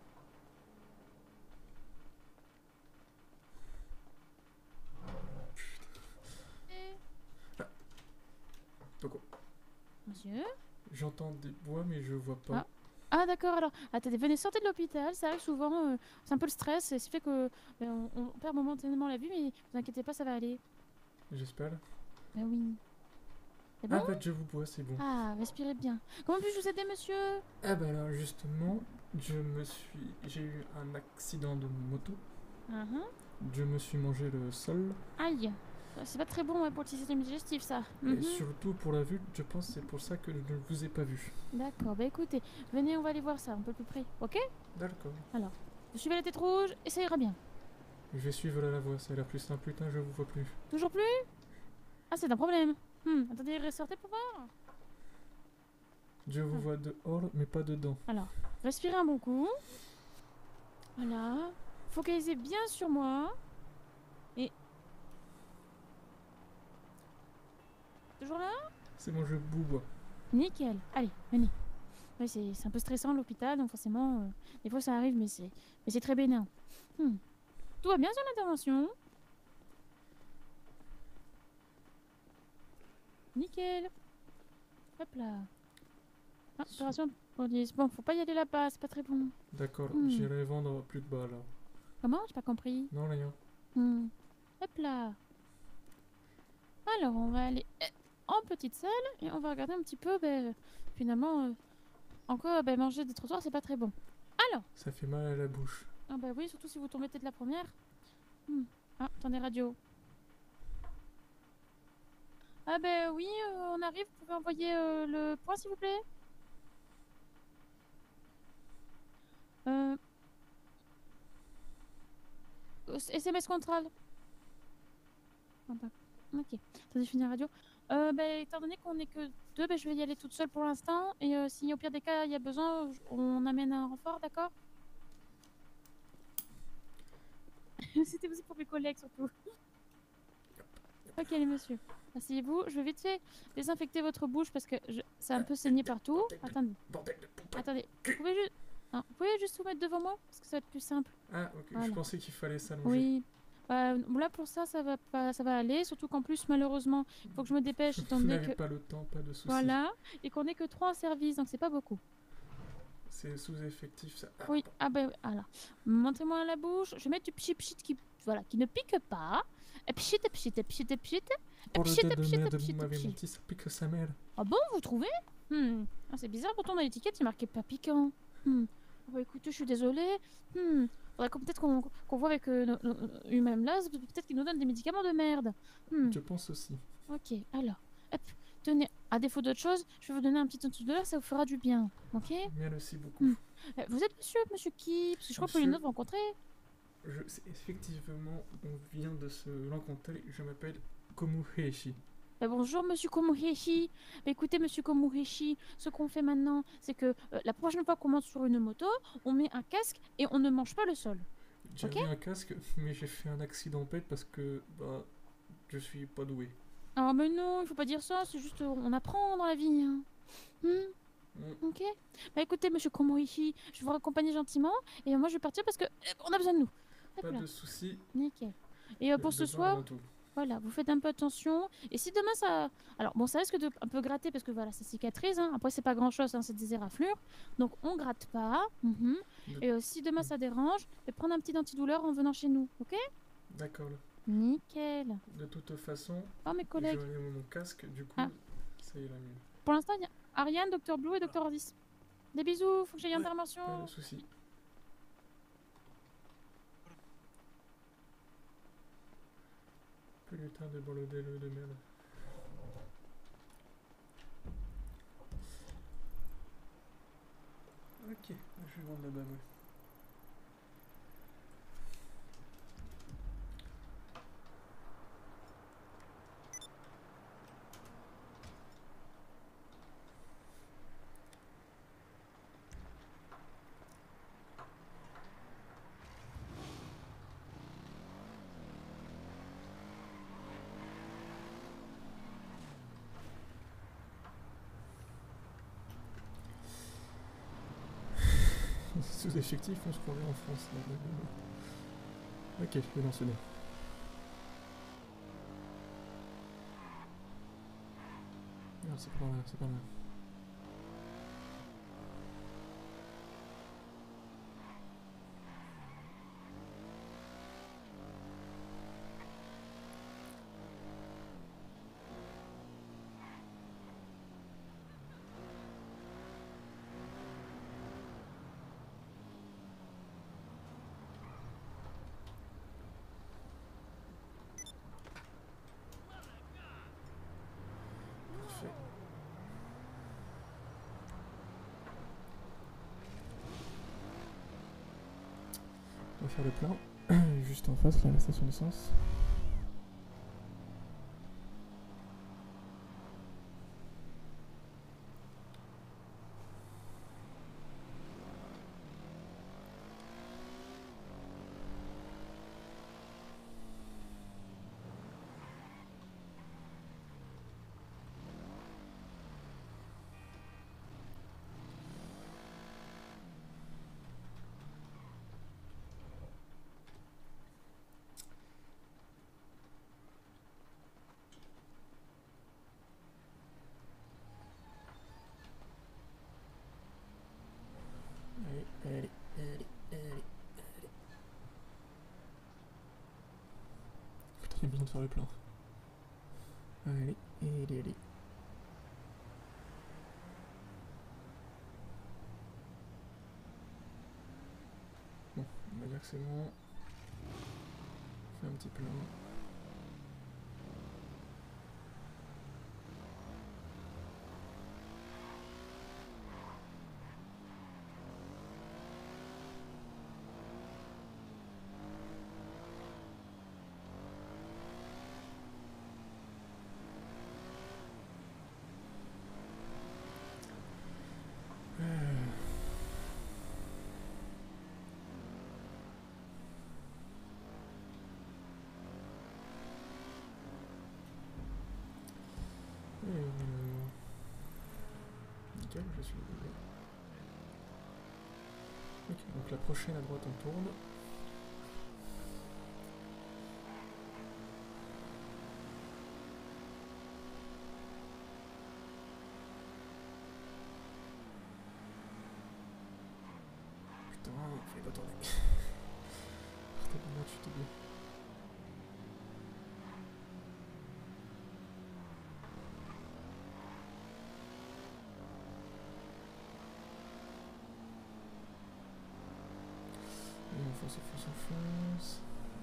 Ah. Toko. Monsieur? J'entends des voix mais je vois pas. Ah d'accord, alors, attendez, venez sortir de l'hôpital, ça arrive souvent, c'est un peu le stress, et ça fait que on perd momentanément la vue, mais vous inquiétez pas, ça va aller. J'espère. Bah oui. C'est Ah bon? bah je vous vois, c'est bon. Ah, respirez bien. Comment puis-je vous aider, monsieur? Ah bah alors justement, j'ai eu un accident de moto. Je me suis mangé le sol. Aïe, c'est pas très bon ouais, pour le système digestif, ça. Et surtout pour la vue, je pense que c'est pour ça que je ne vous ai pas vu. D'accord, bah écoutez, venez, on va aller voir ça un peu plus près, ok? D'accord. Alors, vous suivez la tête rouge et ça ira bien. Je vais suivre la voie, ça a l'air plus simple. Putain, je vous vois plus. Toujours plus? Ah, c'est un problème. Attendez, ressortez pour voir. Je vous vois dehors, mais pas dedans. Alors, respirez un bon coup. Voilà. Focalisez bien sur moi. Et... Toujours là? C'est bon, je bouboie. Nickel. Allez, venez. Oui, c'est un peu stressant l'hôpital, donc forcément, des fois ça arrive, mais c'est très bénin. Tout va bien sur l'intervention? Nickel. Hop là. Ah, opération de police. Bon, faut pas y aller là-bas, c'est pas très bon. D'accord, j'irai vendre plus de balles. Là. Comment? J'ai pas compris. Non, rien. Hop là. Alors, on va aller en petite salle et on va regarder un petit peu, finalement, en quoi manger des trottoirs, c'est pas très bon. Alors. Ça fait mal à la bouche. Ah bah oui, surtout si vous tombez tête la première. Ah, attendez, radio. Ah ben oui, on arrive, vous pouvez envoyer le point s'il vous plaît. SMS Contral. Ah bah, ok, attendez, je finis la radio. Étant donné qu'on n'est que deux, je vais y aller toute seule pour l'instant. Et si au pire des cas il y a besoin, on amène un renfort, d'accord? C'était aussi pour mes collègues surtout. Ok les monsieur, asseyez-vous, je vais vite fait désinfecter votre bouche parce que ça a un peu saigné partout. Attendez, vous pouvez juste vous mettre devant moi parce que ça va être plus simple. Ah ok, voilà. Je pensais qu'il fallait s'allonger. Oui, là pour ça, ça va aller, surtout qu'en plus malheureusement, il faut que je me dépêche étant Vous donné n'avez que... pas le temps, pas de soucis. Voilà, et qu'on est que 3 en service, donc c'est pas beaucoup. C'est sous-effectif ça. Ah, oui, alors, montrez-moi la bouche, je vais mettre du pchit-pchit qui ne pique pas. Pchit, pchit, pchit, pchit. Oh le Pchit, dé de pchit, merde, pchit, vous m'avez pchit. menti, ça pique sa mère. Ah bon, vous trouvez Ah, c'est bizarre, pourtant dans l'étiquette il marquait pas piquant. Bah écoutez, je suis désolée. Faudrait peut-être qu'on voit avec Humain Blast, peut-être qu'il nous donne des médicaments de merde. Je pense aussi. Ok, alors, hop, tenez, à défaut d'autre chose, je vais vous donner un petit $2, ça vous fera du bien, ok? Merci beaucoup. Vous êtes monsieur qui? Parce que je crois que Monsieur- Pauline vous rencontrer. Effectivement, on vient de se rencontrer. Je m'appelle Komuheishi. Bonjour monsieur Komuheshi. Écoutez monsieur Komuheshi, ce qu'on fait maintenant, c'est que la prochaine fois qu'on monte sur une moto, on met un casque et on ne mange pas le sol. J'avais un casque, mais j'ai fait un accident bête parce que bah je suis pas doué. Ah mais non, il faut pas dire ça, c'est juste on apprend dans la vie. Hein. Ok. Bah écoutez monsieur Komuheshi, je vais vous raccompagner gentiment et moi je vais partir parce que on a besoin de nous. Hop Pas là. de soucis. Nickel. Et pour ce Demain, soir, avant tout. voilà, vous faites un peu attention. Et si demain ça... Alors bon, ça risque de un peu gratter parce que voilà, ça cicatrise. Hein. Après, c'est pas grand-chose, hein, c'est des éraflures. Donc on gratte pas. Et si demain ça dérange, prendre un petit antidouleur en venant chez nous, ok? D'accord. Nickel. De toute façon, Oh, mes collègues. j'ai enlevé mon casque, du coup, Ah. ça ira mieux. Pour l'instant, il y a Ariane, Dr Blue et Dr Ordis. Des bisous, faut que j'aille intervention. Pas de soucis. Putain de bordel de merde. Ok, je vais vendre là-bas, ouais. Sous-effectif, on se croirait en France. Ok, je vais lancer là. Non, c'est pas là, c'est pas là. Parfait. On va faire le plein. Juste en face, là, la station d'essence. Allez. Putain, il y a besoin de faire le plein. Allez. Bon, on va dire que c'est bon. On fait un petit plein. Nickel, je suis désolé. Ok, donc la prochaine à droite on tourne. Putain, fallait pas tourner. Partez de moi, tu t'es bien. fonce.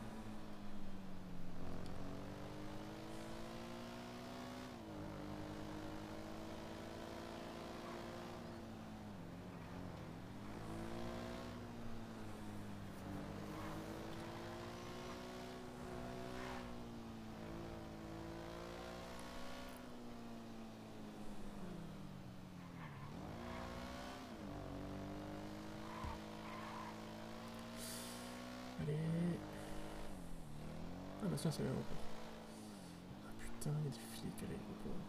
Allez. Ah bah tiens, c'est l'aéroport. Ah putain, il y a des flics à l'aéroport.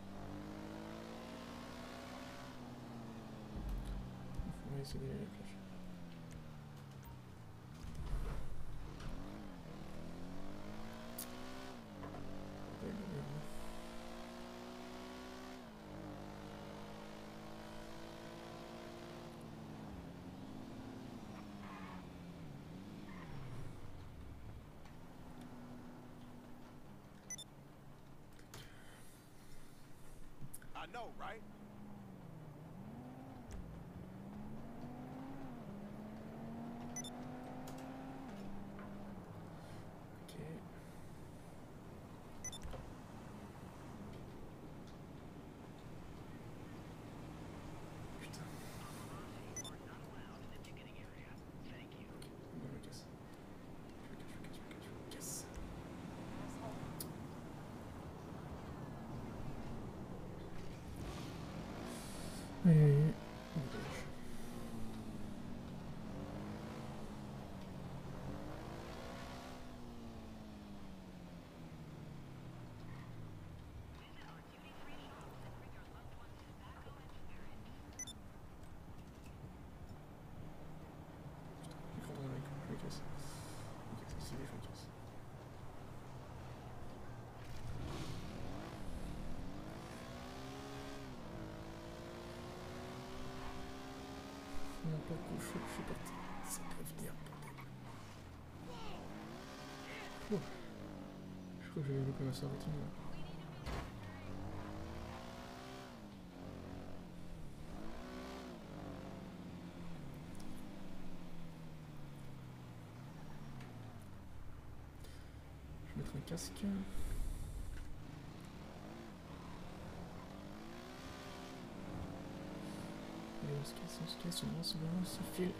On va essayer d'aller à la plage. Ouais, mais merde. I know, right? Ok. Putain. Je me casse. Je me casse. Aïe aïe aïe. On dégage. Putain, je me casse. Ok, c'est stylé, je me casse. Mon pas coup chaud, je suis parti. Ça peut venir, bordel. Oh. Je crois que j'avais loupé ma sortie là. Je vais mettre un casque. Allez, on se casse, on avance, on file.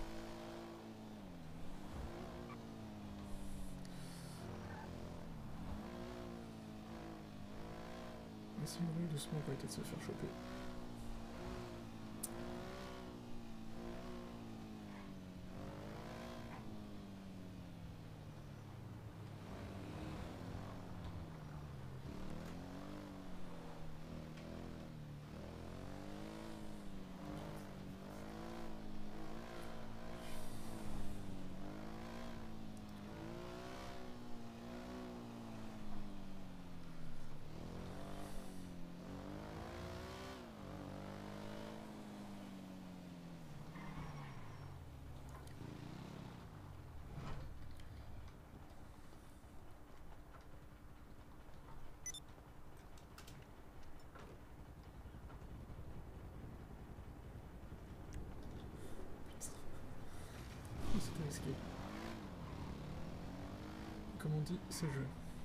Essayons doucement pour éviter de se faire choper. C'était risqué. Comme on dit, c'est jeu.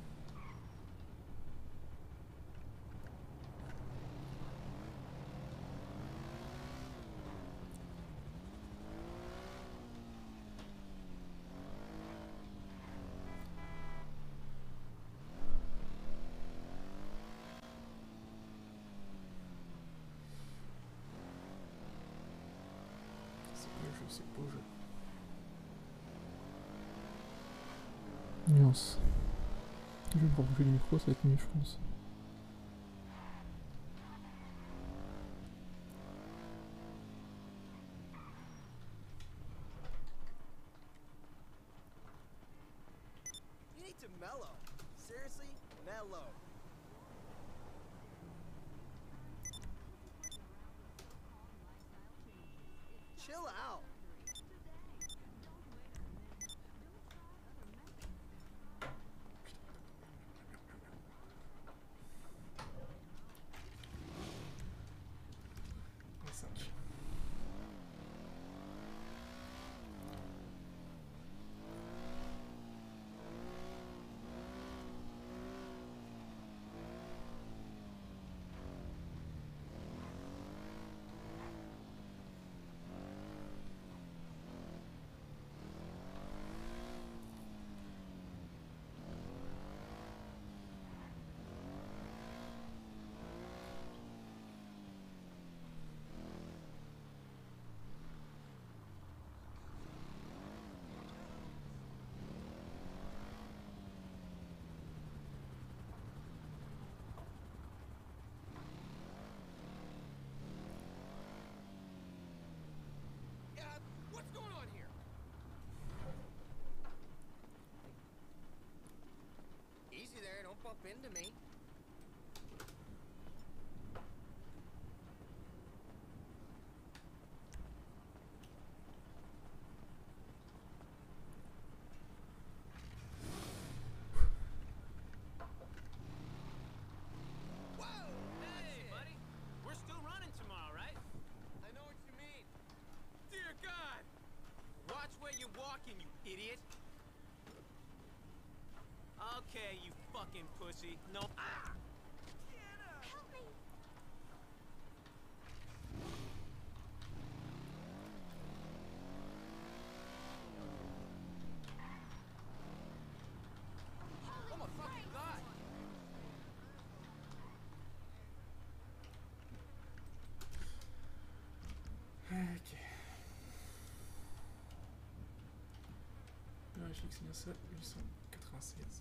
C'est beau jeu. Nuance. Je vais pouvoir bouger le micro, ça va être mieux, je pense. You need to mellow. Seriously, mellow. Chill out. fucking pussy. No. Ah! Help me. Oh my fucking god! Ok. Vérifie que c'est bien ça, 896.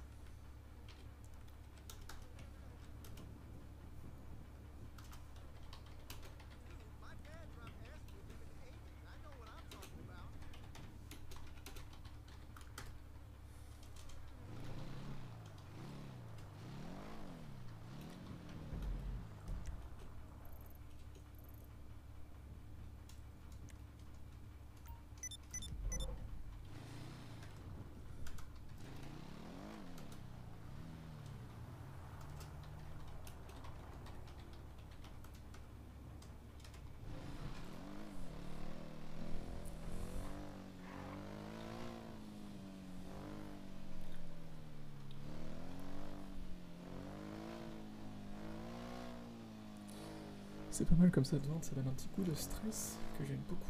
C'est pas mal comme ça de vente, ça donne un petit coup de stress que j'aime beaucoup.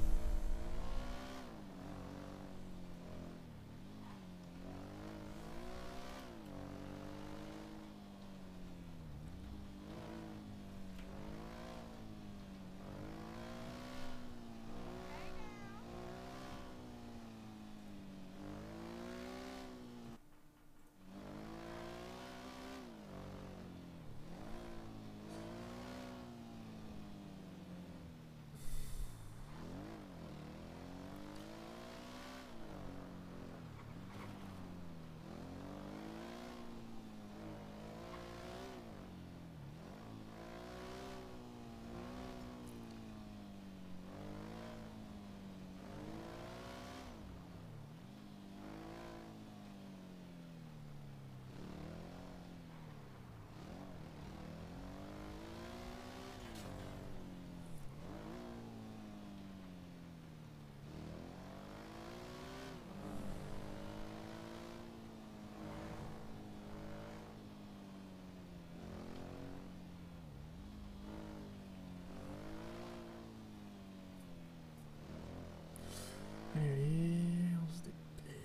Allez, allez, on se dépêche.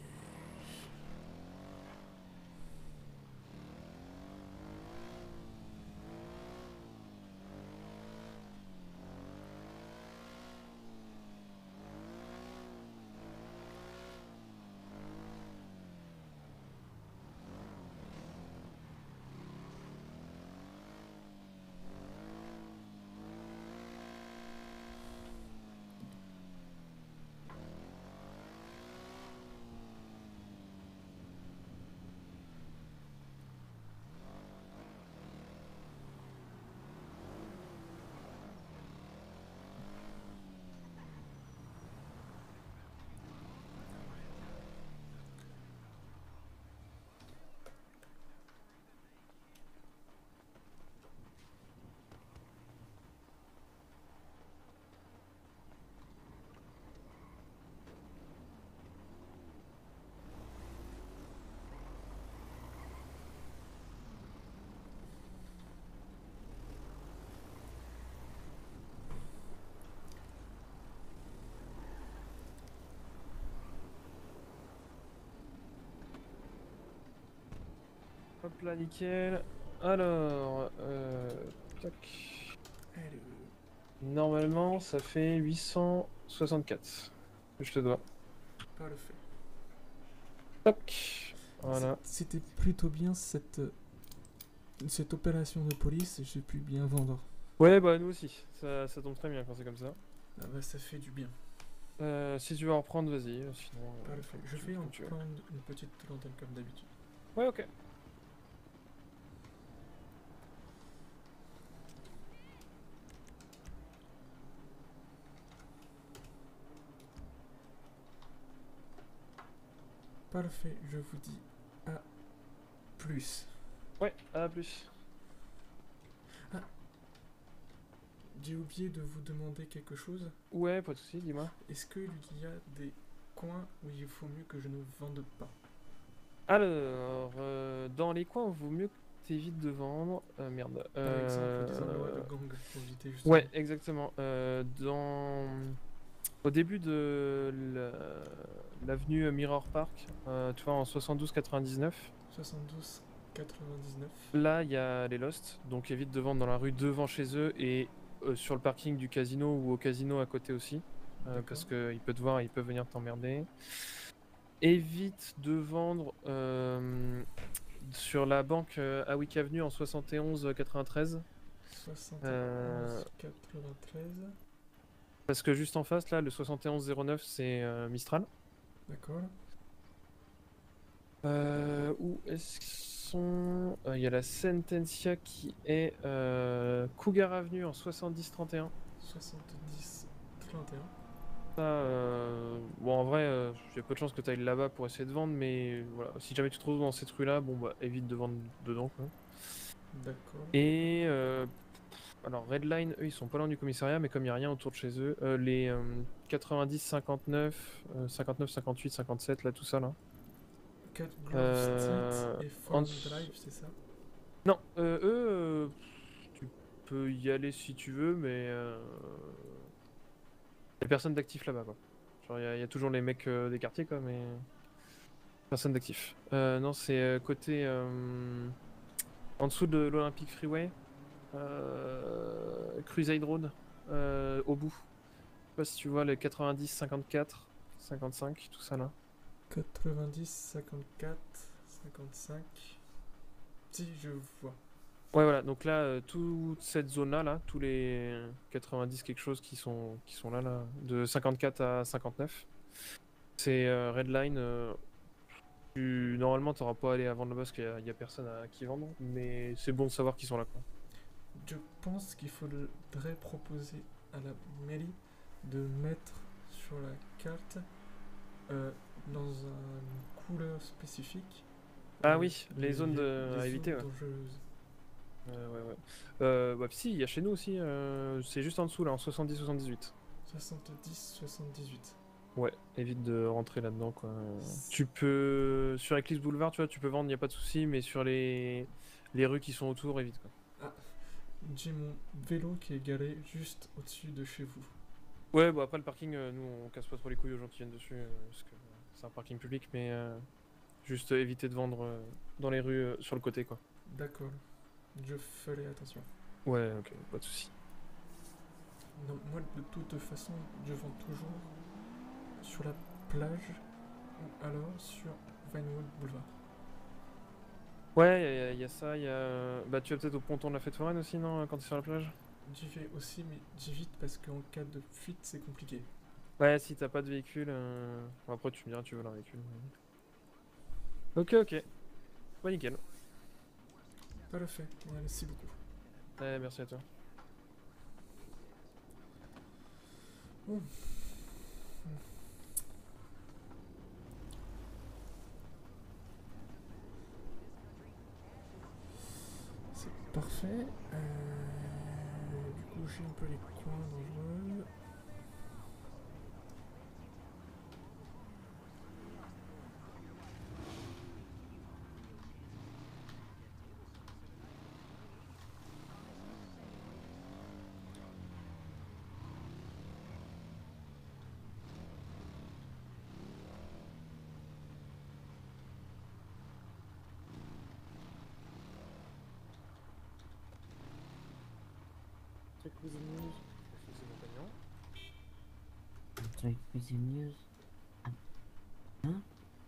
Hop là, nickel. Alors, tac. Normalement, ça fait 864 que je te dois. Pas le fait. Tac. Voilà. C'était plutôt bien cette opération de police, j'ai pu bien vendre. Ouais, bah nous aussi. Ça tombe très bien quand c'est comme ça. Ah bah ça fait du bien. Si tu veux en reprendre, vas-y. Sinon, Pas le fait. Je vais en prendre une petite lanterne comme d'habitude. Ouais, ok. Parfait, je vous dis à plus. Ouais, à plus. Ah. J'ai oublié de vous demander quelque chose. Ouais, pas de soucis, dis-moi. Est-ce qu'il y a des coins où il faut mieux que je ne vende pas? Alors, dans les coins, il vaut mieux que t'évites de vendre. Merde. Par exemple, des endroits de gang pour éviter justement. Ouais, exactement. Au début de l'avenue Mirror Park, tu vois, en 72-99, 72,99. là, il y a les Lost, donc évite de vendre dans la rue devant chez eux et sur le parking du casino ou au casino à côté aussi, parce qu'ils peuvent te voir et ils peuvent venir t'emmerder. Évite de vendre sur la banque à Wick Avenue en 71-93. 71,93. Parce que juste en face, là, le 7109, c'est Mistral. D'accord. Où est-ce qu'ils sont? Il y a la Sentencia qui est Cougar Avenue en 70-31. 70,31. Ça, bon, en vrai, il y a peu de chances que tu ailles là-bas pour essayer de vendre, mais voilà, si jamais tu te trouves dans cette rue-là, bon, bah, évite de vendre dedans, quoi. D'accord. Et alors Redline, eux ils sont pas loin du commissariat, mais comme il n'y a rien autour de chez eux, les 90, 59, 59, 58, 57, là tout ça là. 4 Grove Street et Forum Drive, c'est ça? Non, eux, tu peux y aller si tu veux, mais il y a personne d'actif là-bas quoi. Genre il y a toujours les mecs des quartiers quoi, mais personne d'actif. Non, c'est côté en dessous de l'Olympic Freeway. Crusade Road au bout. Je sais pas si tu vois les 90, 54, 55, tout ça là. 90, 54, 55. Si, je vois. Ouais, voilà, donc là, toute cette zone là, tous les 90 quelque chose qui sont là, de 54 à 59, c'est Redline. Normalement, t'auras pas à aller à vendre là-bas parce qu'il y a personne à qui vendre, mais c'est bon de savoir qu'ils sont là quoi. Je pense qu'il faudrait proposer à la mairie de mettre sur la carte dans une couleur spécifique. Ah oui, les zones à éviter. Ouais. Dangereuses. Bah, si, il y a chez nous aussi, c'est juste en dessous là, en 70-78. 70-78. Ouais, évite de rentrer là-dedans quoi. Tu peux, sur Eclipse Boulevard, tu vois, tu peux vendre, y a pas de souci, mais sur les rues qui sont autour, évite quoi. Ah, j'ai mon vélo qui est garé juste au-dessus de chez vous. Ouais, bon après le parking, nous on casse pas trop les couilles aux gens qui viennent dessus, parce que c'est un parking public, mais juste éviter de vendre dans les rues sur le côté quoi. D'accord, je ferai attention. Ouais, ok, pas de souci. Non, moi de toute façon, je vends toujours sur la plage ou alors sur Vinewood Boulevard. Ouais, y a ça, bah tu vas peut-être au ponton de la fête foraine aussi, non, quand t'es sur la plage? J'y vais aussi, mais j'évite parce qu'en cas de fuite, c'est compliqué. Ouais, si t'as pas de véhicule, bon, après tu me diras, tu veux un véhicule. Ok, ok. Bah nickel. Parfait, merci beaucoup. Ouais, merci à toi. Bon. C'est parfait. Du coup, j'ai un peu les coins dangereux. Truc Cuisine News. C'est mon compagnon. Truc Cuisine News. Hein?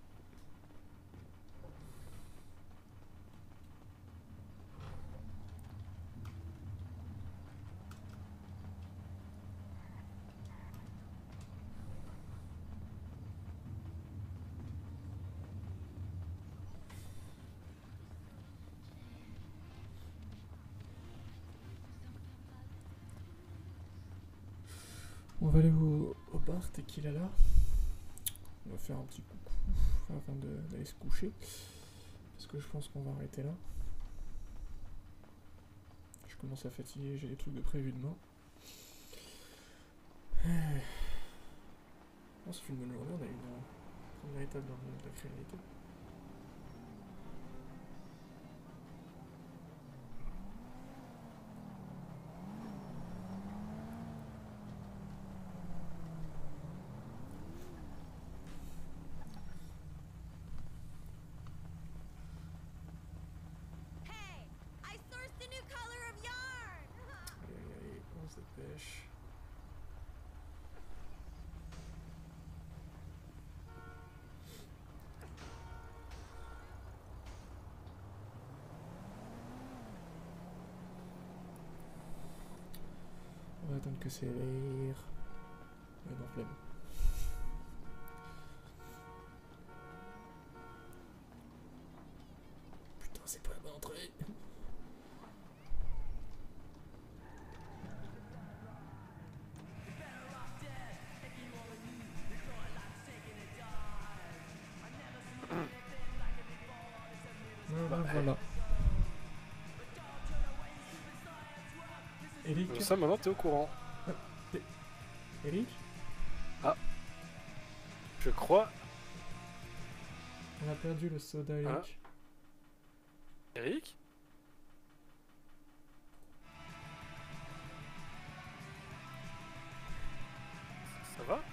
On va aller au bar, t'es qu'il est là. On va faire un petit coucou afin d'aller se coucher. Parce que je pense qu'on va arrêter là. Je commence à fatiguer, j'ai des trucs de prévu demain. Bon, ça fait une bonne journée, on a eu une première étape dans la créativité. dépêche. On va attendre que c'est l'air. Ouais, non, flemme. Putain, c'est pas la bonne entrée. Voilà. Eric. Ça, maintenant, t'es au courant. Eric. Ah. Je crois. On a perdu le soda, Eric. Eric. Ça va?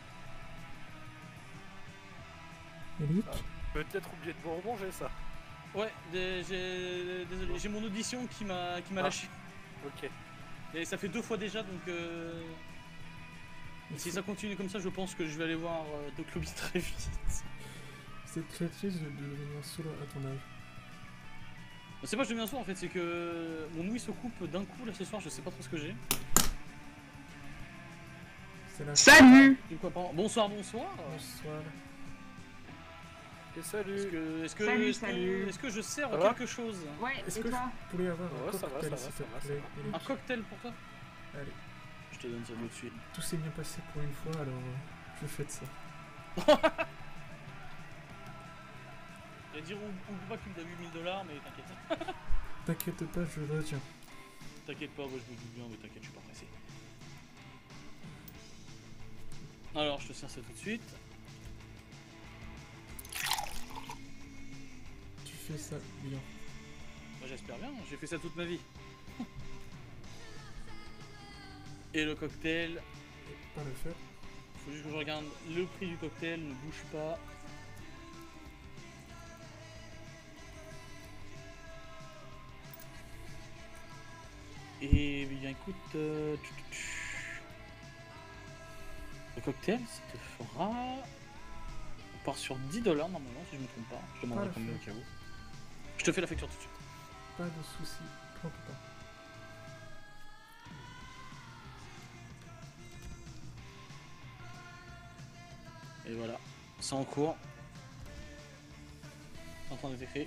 Eric. Peut-être oublié de vous remanger ça. Ouais, désolé, j'ai mon audition qui m'a lâché. Ok. Et ça fait 2 fois déjà, donc si ça continue comme ça, je pense que je vais aller voir Doc Lobby très vite. C'est très triste de devenir solo à ton âge. C'est pas que je deviens sourd en fait, c'est que mon ouïe se coupe d'un coup là ce soir, je sais pas trop ce que j'ai. Salut. Bonsoir, bonsoir. Bonsoir. Et salut. Est-ce que je sers Ça va quelque chose? Ouais, Est-ce et que toi? je pourrais avoir un Ouais, ça va, cocktail, ça va, s'il te ça va, plaît, ça Eric? Un cocktail pour toi? Allez. Je te donne ça tout de suite. Tout s'est bien passé pour une fois, alors je fais de ça. J'allais dire, oublie pas qu'il me donne $8000, mais t'inquiète. T'inquiète pas, je retiens. T'inquiète pas, moi je me doute bien, mais t'inquiète, je suis pas pressé. Alors, je te sers ça tout de suite. Tu fais ça bien. Moi j'espère bien, j'ai fait ça toute ma vie. Et le cocktail. Pas le faire. Faut juste que je regarde le prix du cocktail, ne bouge pas. Et bien écoute, le cocktail, ça te fera... On part sur $10 normalement, si je me trompe pas. Je te demanderai combien au cas où. Je te fais la facture tout de suite. Pas de soucis, prends ton temps. Et voilà, c'est en cours. C'est en train d'être écrit.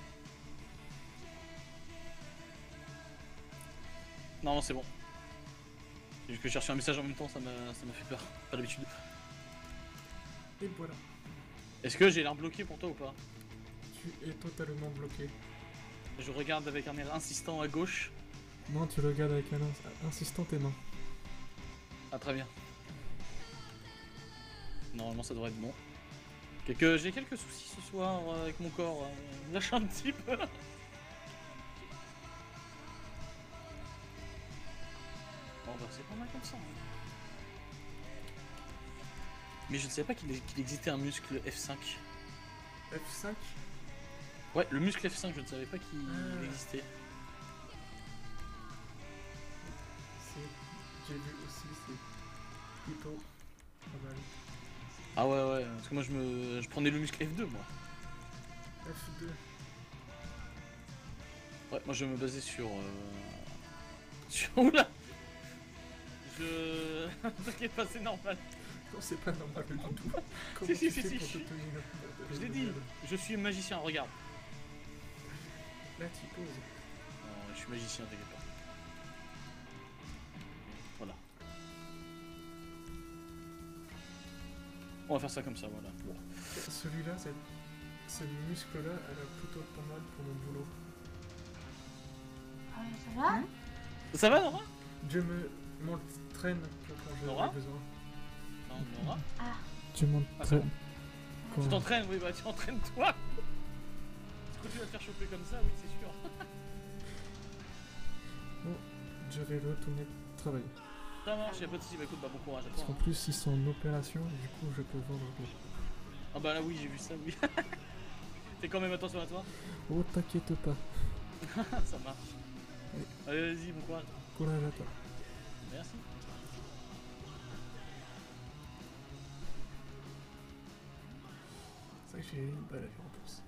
Non, c'est bon. C'est juste que j'ai reçu un message en même temps, ça m'a fait peur. Pas d'habitude. Et voilà. Est-ce que j'ai l'air bloqué pour toi ou pas? Tu es totalement bloqué. Je regarde avec un air insistant à gauche. Non, tu regardes avec un insistant tes mains. Ah, très bien. Normalement, ça devrait être bon. J'ai quelques soucis ce soir avec mon corps. Lâche un petit peu. Bon, bah, c'est pas mal comme ça. Hein. Mais je ne savais pas qu'il existait un muscle F5. F5? Ouais, le muscle F5, je ne savais pas qu'il existait. J'ai vu aussi, c'est plutôt pas mal. Ah ouais, parce que moi je prenais le muscle F2 moi. F2. Ouais, moi je me basais sur... Oula. T'inquiète pas, c'est normal. Non, c'est pas normal du tout. Si, je l'ai dit, je suis magicien, regarde. Là, tu poses. Non, je suis magicien, t'inquiète pas. Voilà. On va faire ça comme ça, voilà. Bon. Celui-là, ce muscle-là, elle a plutôt pas mal pour mon boulot. Ça va? Ça va, Nora? Je m'entraîne pour quand Nora? j'ai besoin. Non, Nora? Ah. Tu m'entraînes. Tu t'entraînes, oui, bah tu entraînes-toi. Si tu vas te faire choper comme ça, oui, c'est sûr. Bon, je vais retourner travailler. Ça marche, y'a pas de soucis, bah écoute, bah bon courage à Parce toi. qu'en plus, ils sont en opération, du coup, je peux vendre plus. Ah bah là, oui, j'ai vu ça, oui. Fais quand même attention à toi. Oh, t'inquiète pas. Ça marche. Allez, vas-y, bon courage. Courage à toi. Merci. C'est vrai que j'ai une balle à lui rembourser.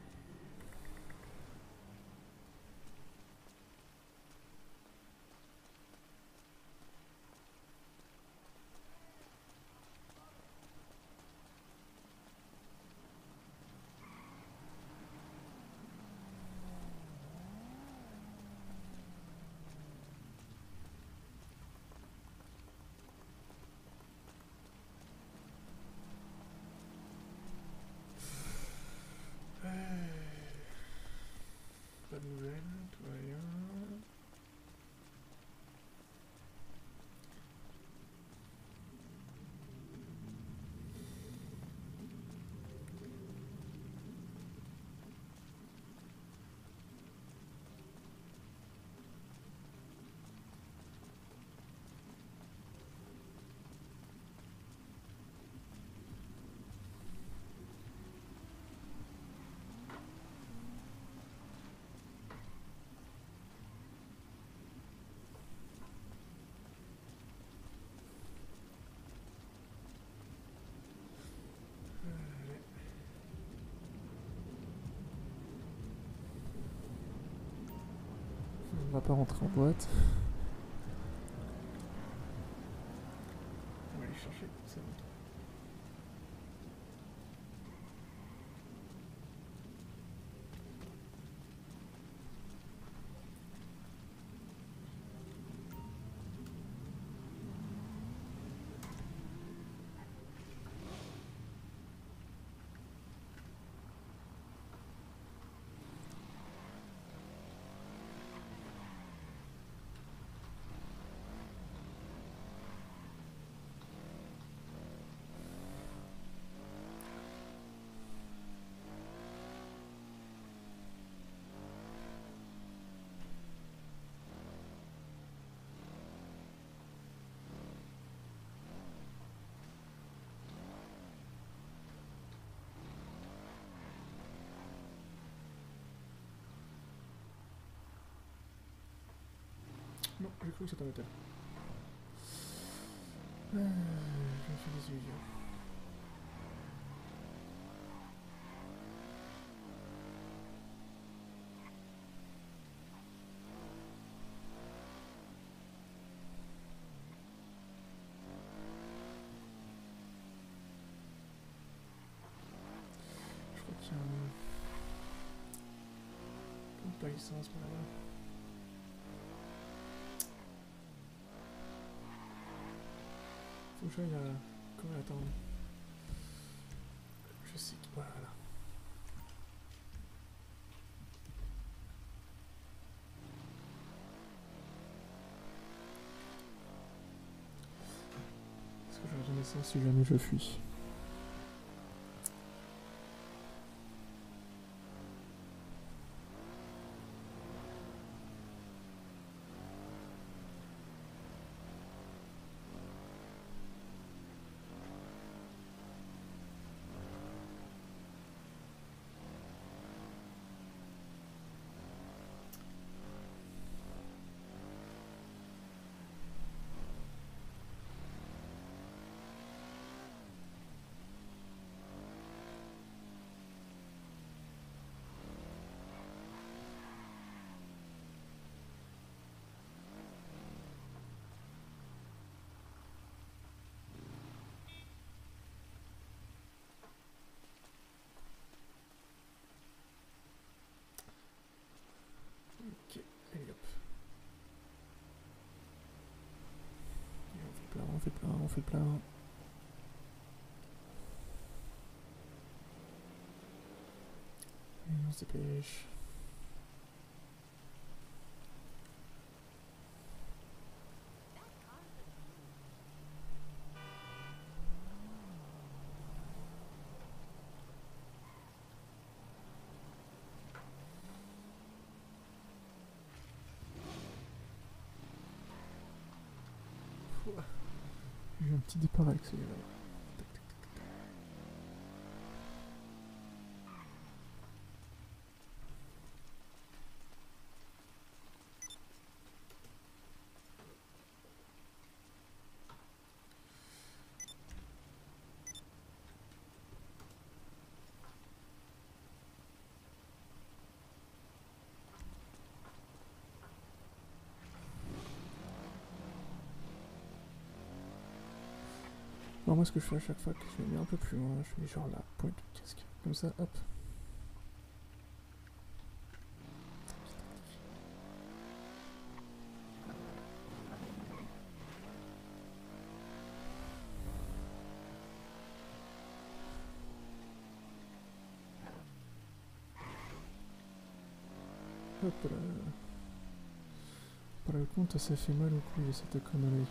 Pas de nouvelles, tout va bien. On va pas rentrer en boîte. On va aller chercher, c'est bon. Non, j'ai cru que c'était un hôtel. Je me fais des illusions. Je crois qu'il y a un... Pas licence, mais là-bas. Faut que j'aille à... Comment attendre? Je sais que... Voilà. Est-ce que j'aurais jamais ça si jamais je fuis? Ok, allez hop. Et on fait plein, on fait plein, on fait plein. Et on se dépêche. J'ai eu un petit départ avec celui-là. Alors moi ce que je fais à chaque fois, que je me mets un peu plus loin, je mets genre la pointe du casque. Comme ça, hop. Hop là. Par le compte, ça fait mal au cou cette connerie.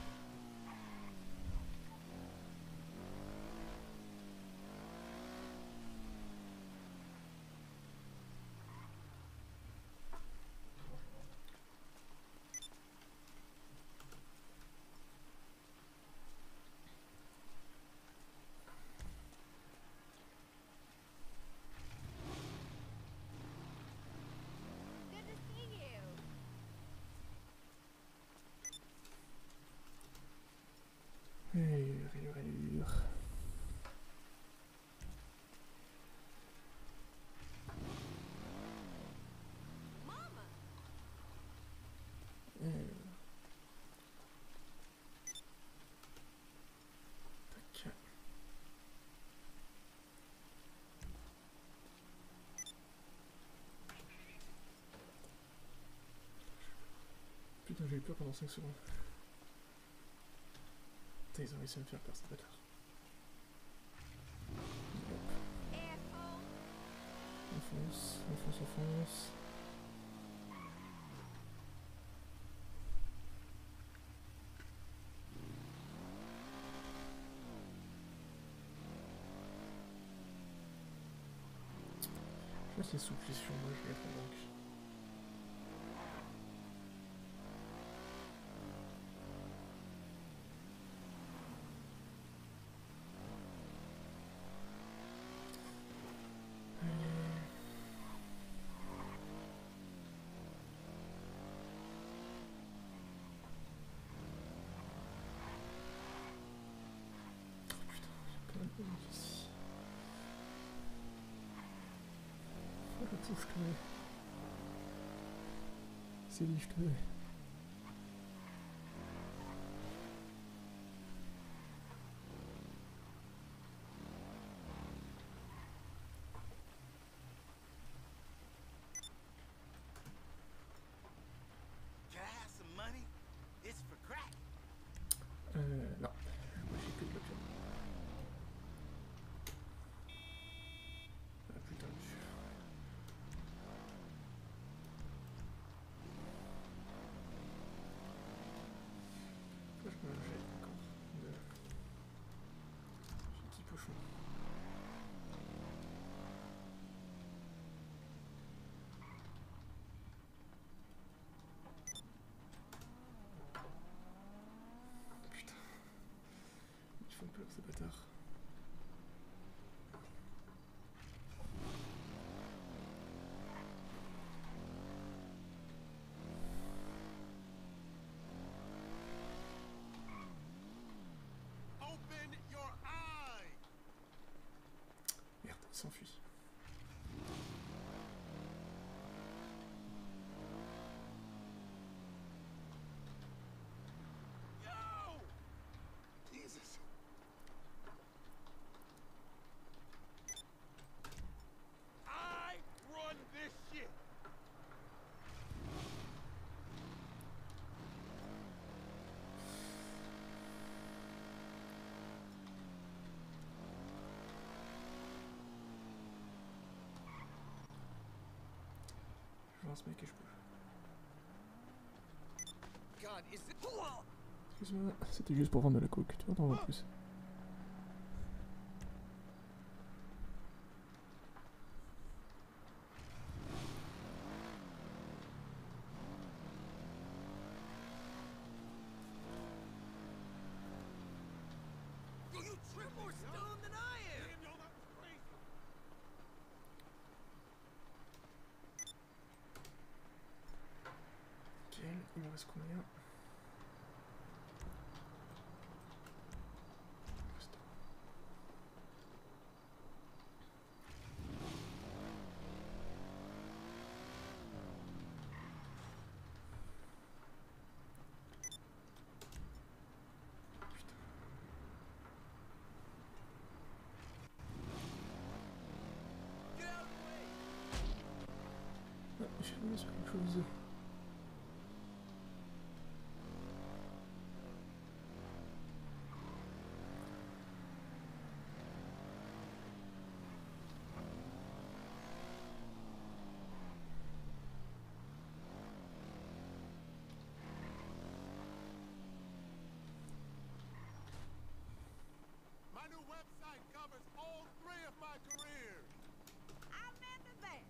Good to see you. Allure. Mama. Tac. Putain, j'ai eu peur pendant 5 secondes. Putain, ils ont réussi à me faire peur, c'est bâtard. Enfonce. Je sais pas si souple sur moi, je vais être donc. Je te hais. C'est dit, je te hais. Can I have some money? It's for crack. Non. Moi j'ai que de l'opium. Ah putain, pourquoi je me jette encore de... Petit pochon. Putain. Ils font peur ces bâtards. Open your eye. Merde, il s'enfuit. Yo! Jesus. I run this shit. Je lance ce mec et je peux. God, is it? Excuse-moi, c'était juste pour vendre de la coke, tu vois, t'en vois plus. You trip more stoned than I am. Damn, yo, that was crazy. Nickel, il me reste combien? tomber sur quelque chose. My new website covers all 3 of my careers. I'm into that.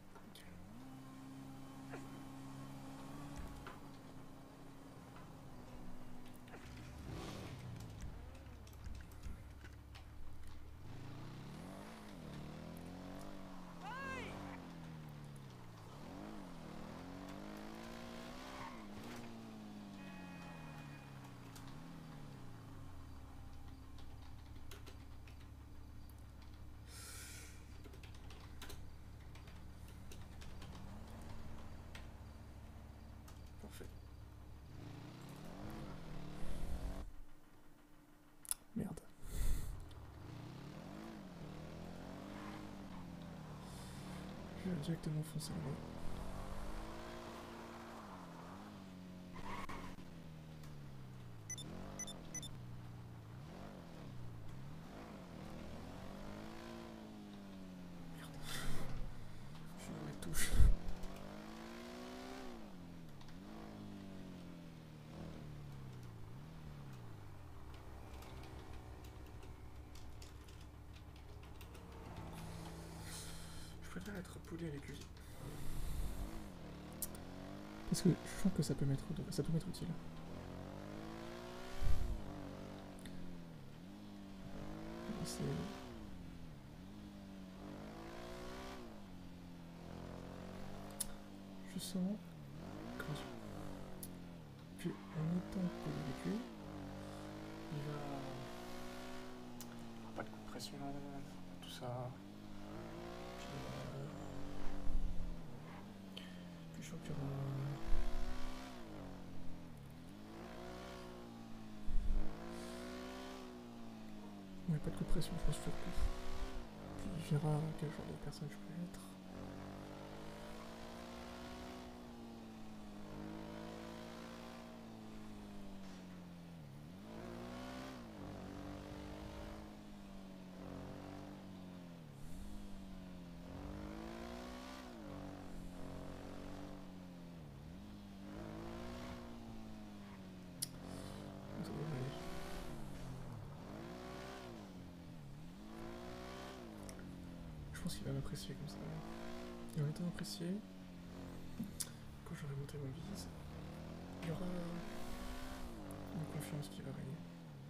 Parfait. Merde. Je vais directement foncer là-bas. Merde. Je suis dans les touches. Je préfère être poli avec lui. Parce que je sens que ça peut m'être utile. C'est... Je sens... Comment dire, que en étant poli avec lui, il va... Pas de coup de pression, tout ça... Puis je sens qu'il y aura... Ouais, pas de coup de pression, je pense surtout. Puis il verra quel genre de personne je peux être. Ça devrait aller. Je pense qu'il va m'apprécier comme ça. Et en étant apprécié, quand j'aurai monté mon vise, il y aura une confiance qui va régner.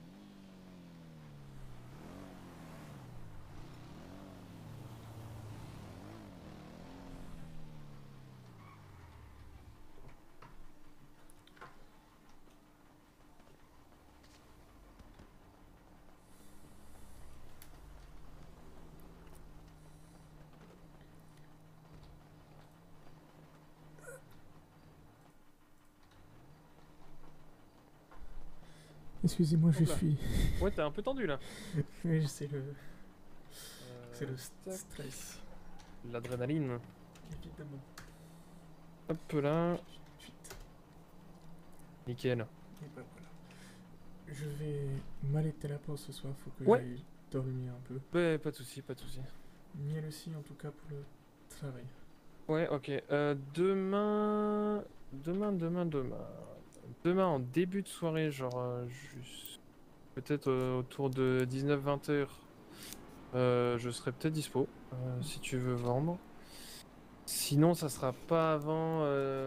Excusez-moi, je Hop là. suis... Ouais, t'es un peu tendu là. Oui, c'est le... C'est le tac. stress. L'adrénaline. Évidemment. Hop là. Nickel. Et bah voilà. Je vais m'allaiter la pause ce soir, faut que Ouais. j'aille dormir un peu. Ouais, pas de soucis, pas de soucis. Miel aussi, en tout cas, pour le travail. Ouais, ok. Demain, en début de soirée, genre juste peut-être autour de 19-20 heures, je serai peut-être dispo si tu veux vendre. Sinon, ça sera pas avant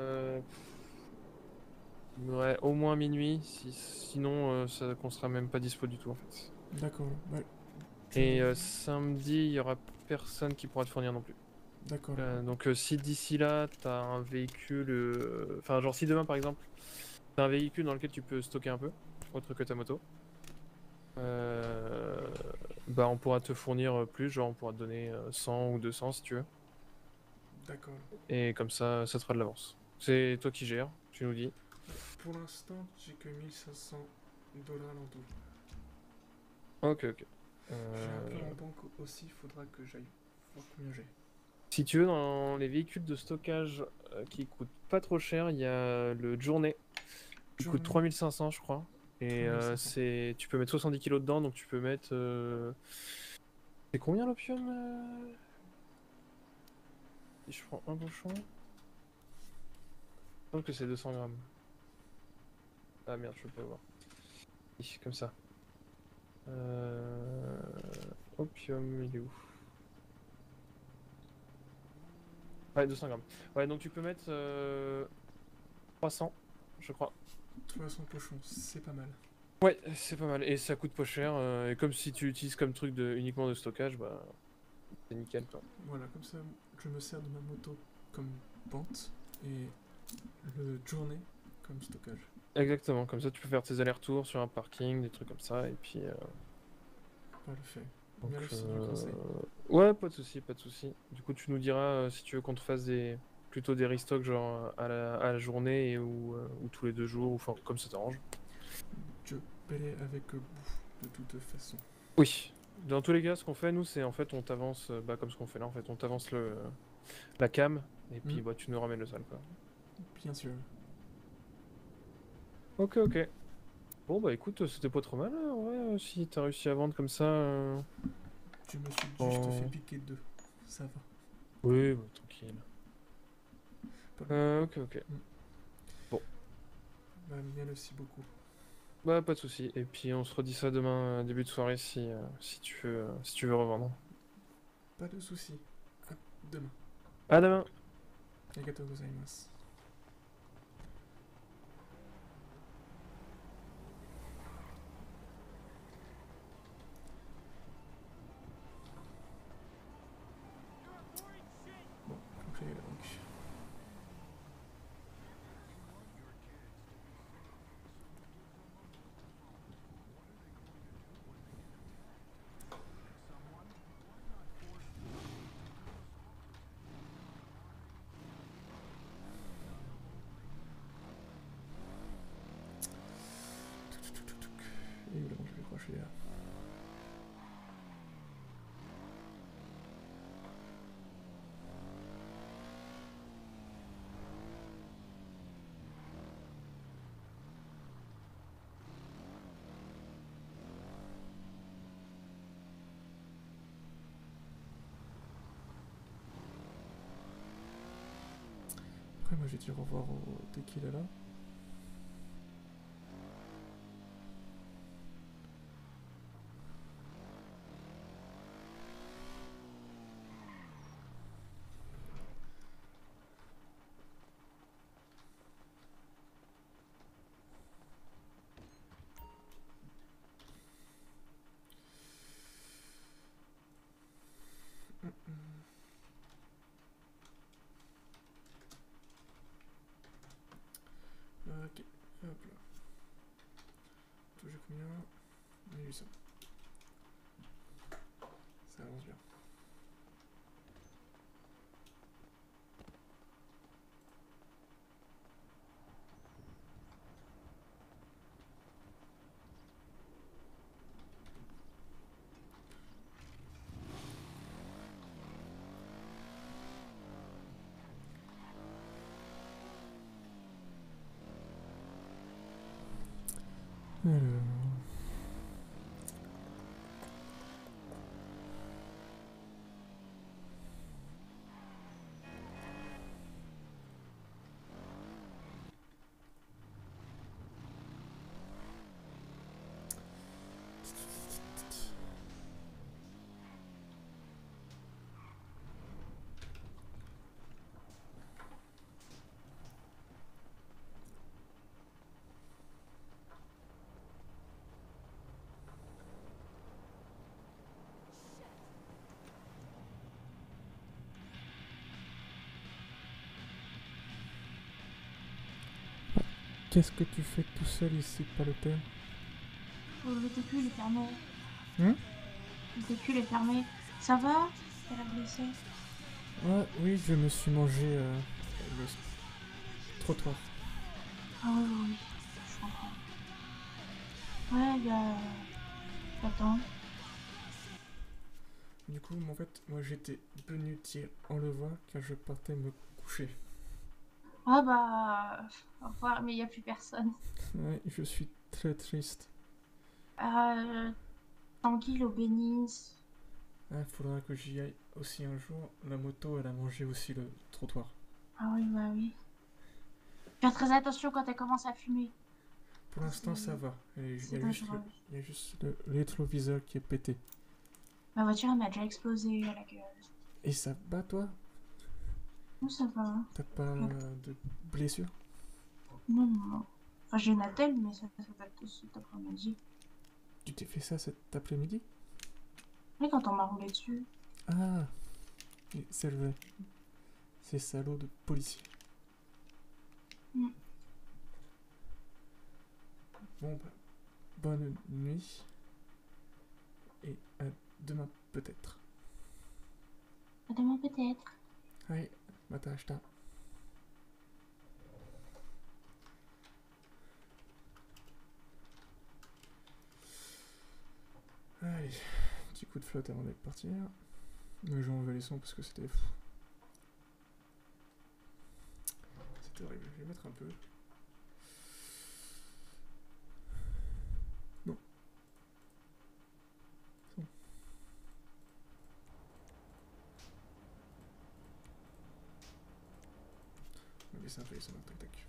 ouais, au moins minuit. Sinon, ça qu'on sera même pas dispo du tout en fait. D'accord. Bah, Et samedi, il y aura personne qui pourra te fournir non plus. D'accord. Donc si d'ici là t'as un véhicule, enfin genre si demain par exemple t'as un véhicule dans lequel tu peux stocker un peu, autre que ta moto, bah on pourra te fournir plus, genre on pourra te donner 100 ou 200 si tu veux. D'accord. Et comme ça te fera de l'avance. C'est toi qui gères, tu nous dis. Pour l'instant, j'ai que 1500 dollars en tout. Ok, ok. J'ai un peu en banque aussi, faudra que j'aille voir combien j'ai. Si tu veux, dans les véhicules de stockage qui coûtent pas trop cher, il y a le Journey qui coûte 3500 je crois. Et 3500. tu peux mettre 70 kg dedans, donc tu peux mettre... C'est combien l'opium Si je prends un bouchon... Je pense que c'est 200 grammes. Ah merde, je peux pas voir. Ici, comme ça. Opium, il est où? Ouais, 200 grammes. Ouais, donc tu peux mettre 300, je crois. 300 pochons, c'est pas mal. Ouais, c'est pas mal. Et ça coûte pas cher. Et comme si tu l'utilises comme truc uniquement de stockage, bah c'est nickel quoi. Voilà, comme ça, je me sers de ma moto comme pente et le journée comme stockage. Exactement, comme ça tu peux faire tes allers-retours sur un parking, des trucs comme ça, et puis... Parfait. Donc, Merci du conseil. ouais, pas de souci, pas de souci. Du coup, tu nous diras si tu veux qu'on te fasse plutôt des restocks genre à la journée ou tous les 2 jours, ou enfin comme ça t'arrange. Je paierai avec vous, de toute façon. Oui. Dans tous les cas, ce qu'on fait, nous, c'est en fait on t'avance, comme ce qu'on fait là, en fait, on t'avance la cam, et puis bah, tu nous ramènes le sale quoi. Bien sûr. Ok, ok. Bon bah écoute, c'était pas trop mal, hein, ouais, si t'as réussi à vendre comme ça... Je me suis juste fait piquer 2, ça va. Oui, bah, tranquille. Ok, ok. Bon. Bah, merci beaucoup. Bah pas de souci. Et puis on se redit ça demain, début de soirée, si tu veux revendre. Pas de souci. À demain. À demain. Arigatou gozaimasu. Bon, donc là donc. Et évidemment, je vais crocher là. Après, moi, j'ai dit au revoir dès qu'il est là. Ok, hop là. Toi j'ai combien? 1800. Ça avance bien. Alors... Qu'est-ce que tu fais tout seul ici, Palotin? Le véhicule est fermé. Hein? Le véhicule est fermé. Ça va? Elle a blessé. Ah oui, je me suis mangé le trottoir. Ah oui, oui, oui. Je comprends. Ouais, il y a... Attends. Du coup, en fait, moi j'étais venu dire au revoir car je partais me coucher. Ah bah... Au revoir, mais il n'y a plus personne. Ouais, je suis très triste. Tranquille, au bénisse. Ah, faudra que j'y aille aussi un jour. La moto, elle a mangé aussi le trottoir. Ah oui, bah oui. Fais très attention quand elle commence à fumer. Pour l'instant, ça va. Il c'est y a juste dangereux. il y a juste le rétroviseur qui est pété. Ma voiture, elle m'a déjà explosé à la gueule. Et ça va, toi? Non, ça va. T'as pas de blessure? Non, non. Enfin, j'ai une attelle, mais ça date de cet après-midi. Tu t'es fait ça cet après-midi? Oui, quand on m'a roulé dessus. Ah, et c'est vrai. Ces salauds de policiers. Mm. Bon, bah, bonne nuit. Et à demain, peut-être. À demain, peut-être. Allez, mata ashita. Allez, petit coup de flotte avant de partir. Mais j'ai enlevé les sons parce que c'était fou. C'était horrible. Je vais mettre un peu. Non. C'est bon. On va laisser un peu les sons. Tac tac.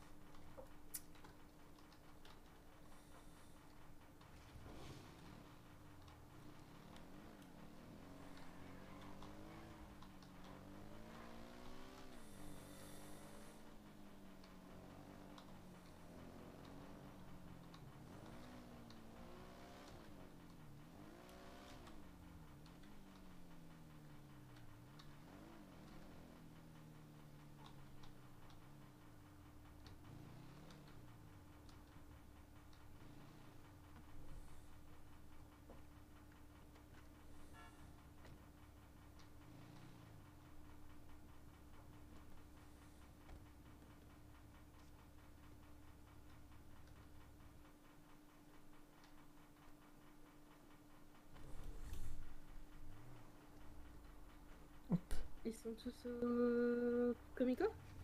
Ils sont tous au Comico?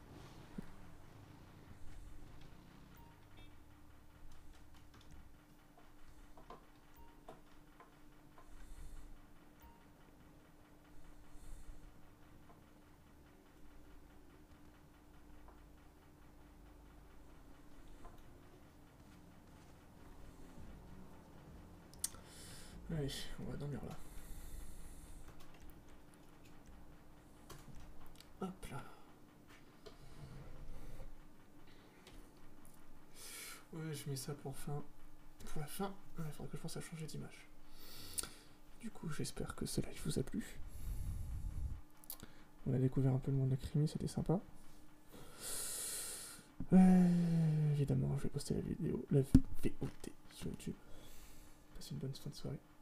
Allez, on va dormir là. Hop là. Ouais, je mets ça pour fin. Pour la fin, il faudra que je pense à changer d'image. Du coup, j'espère que ce live vous a plu. On a découvert un peu le monde de Crimi, c'était sympa. Évidemment, je vais poster la vidéo, la VOD sur YouTube. Passez une bonne fin de soirée.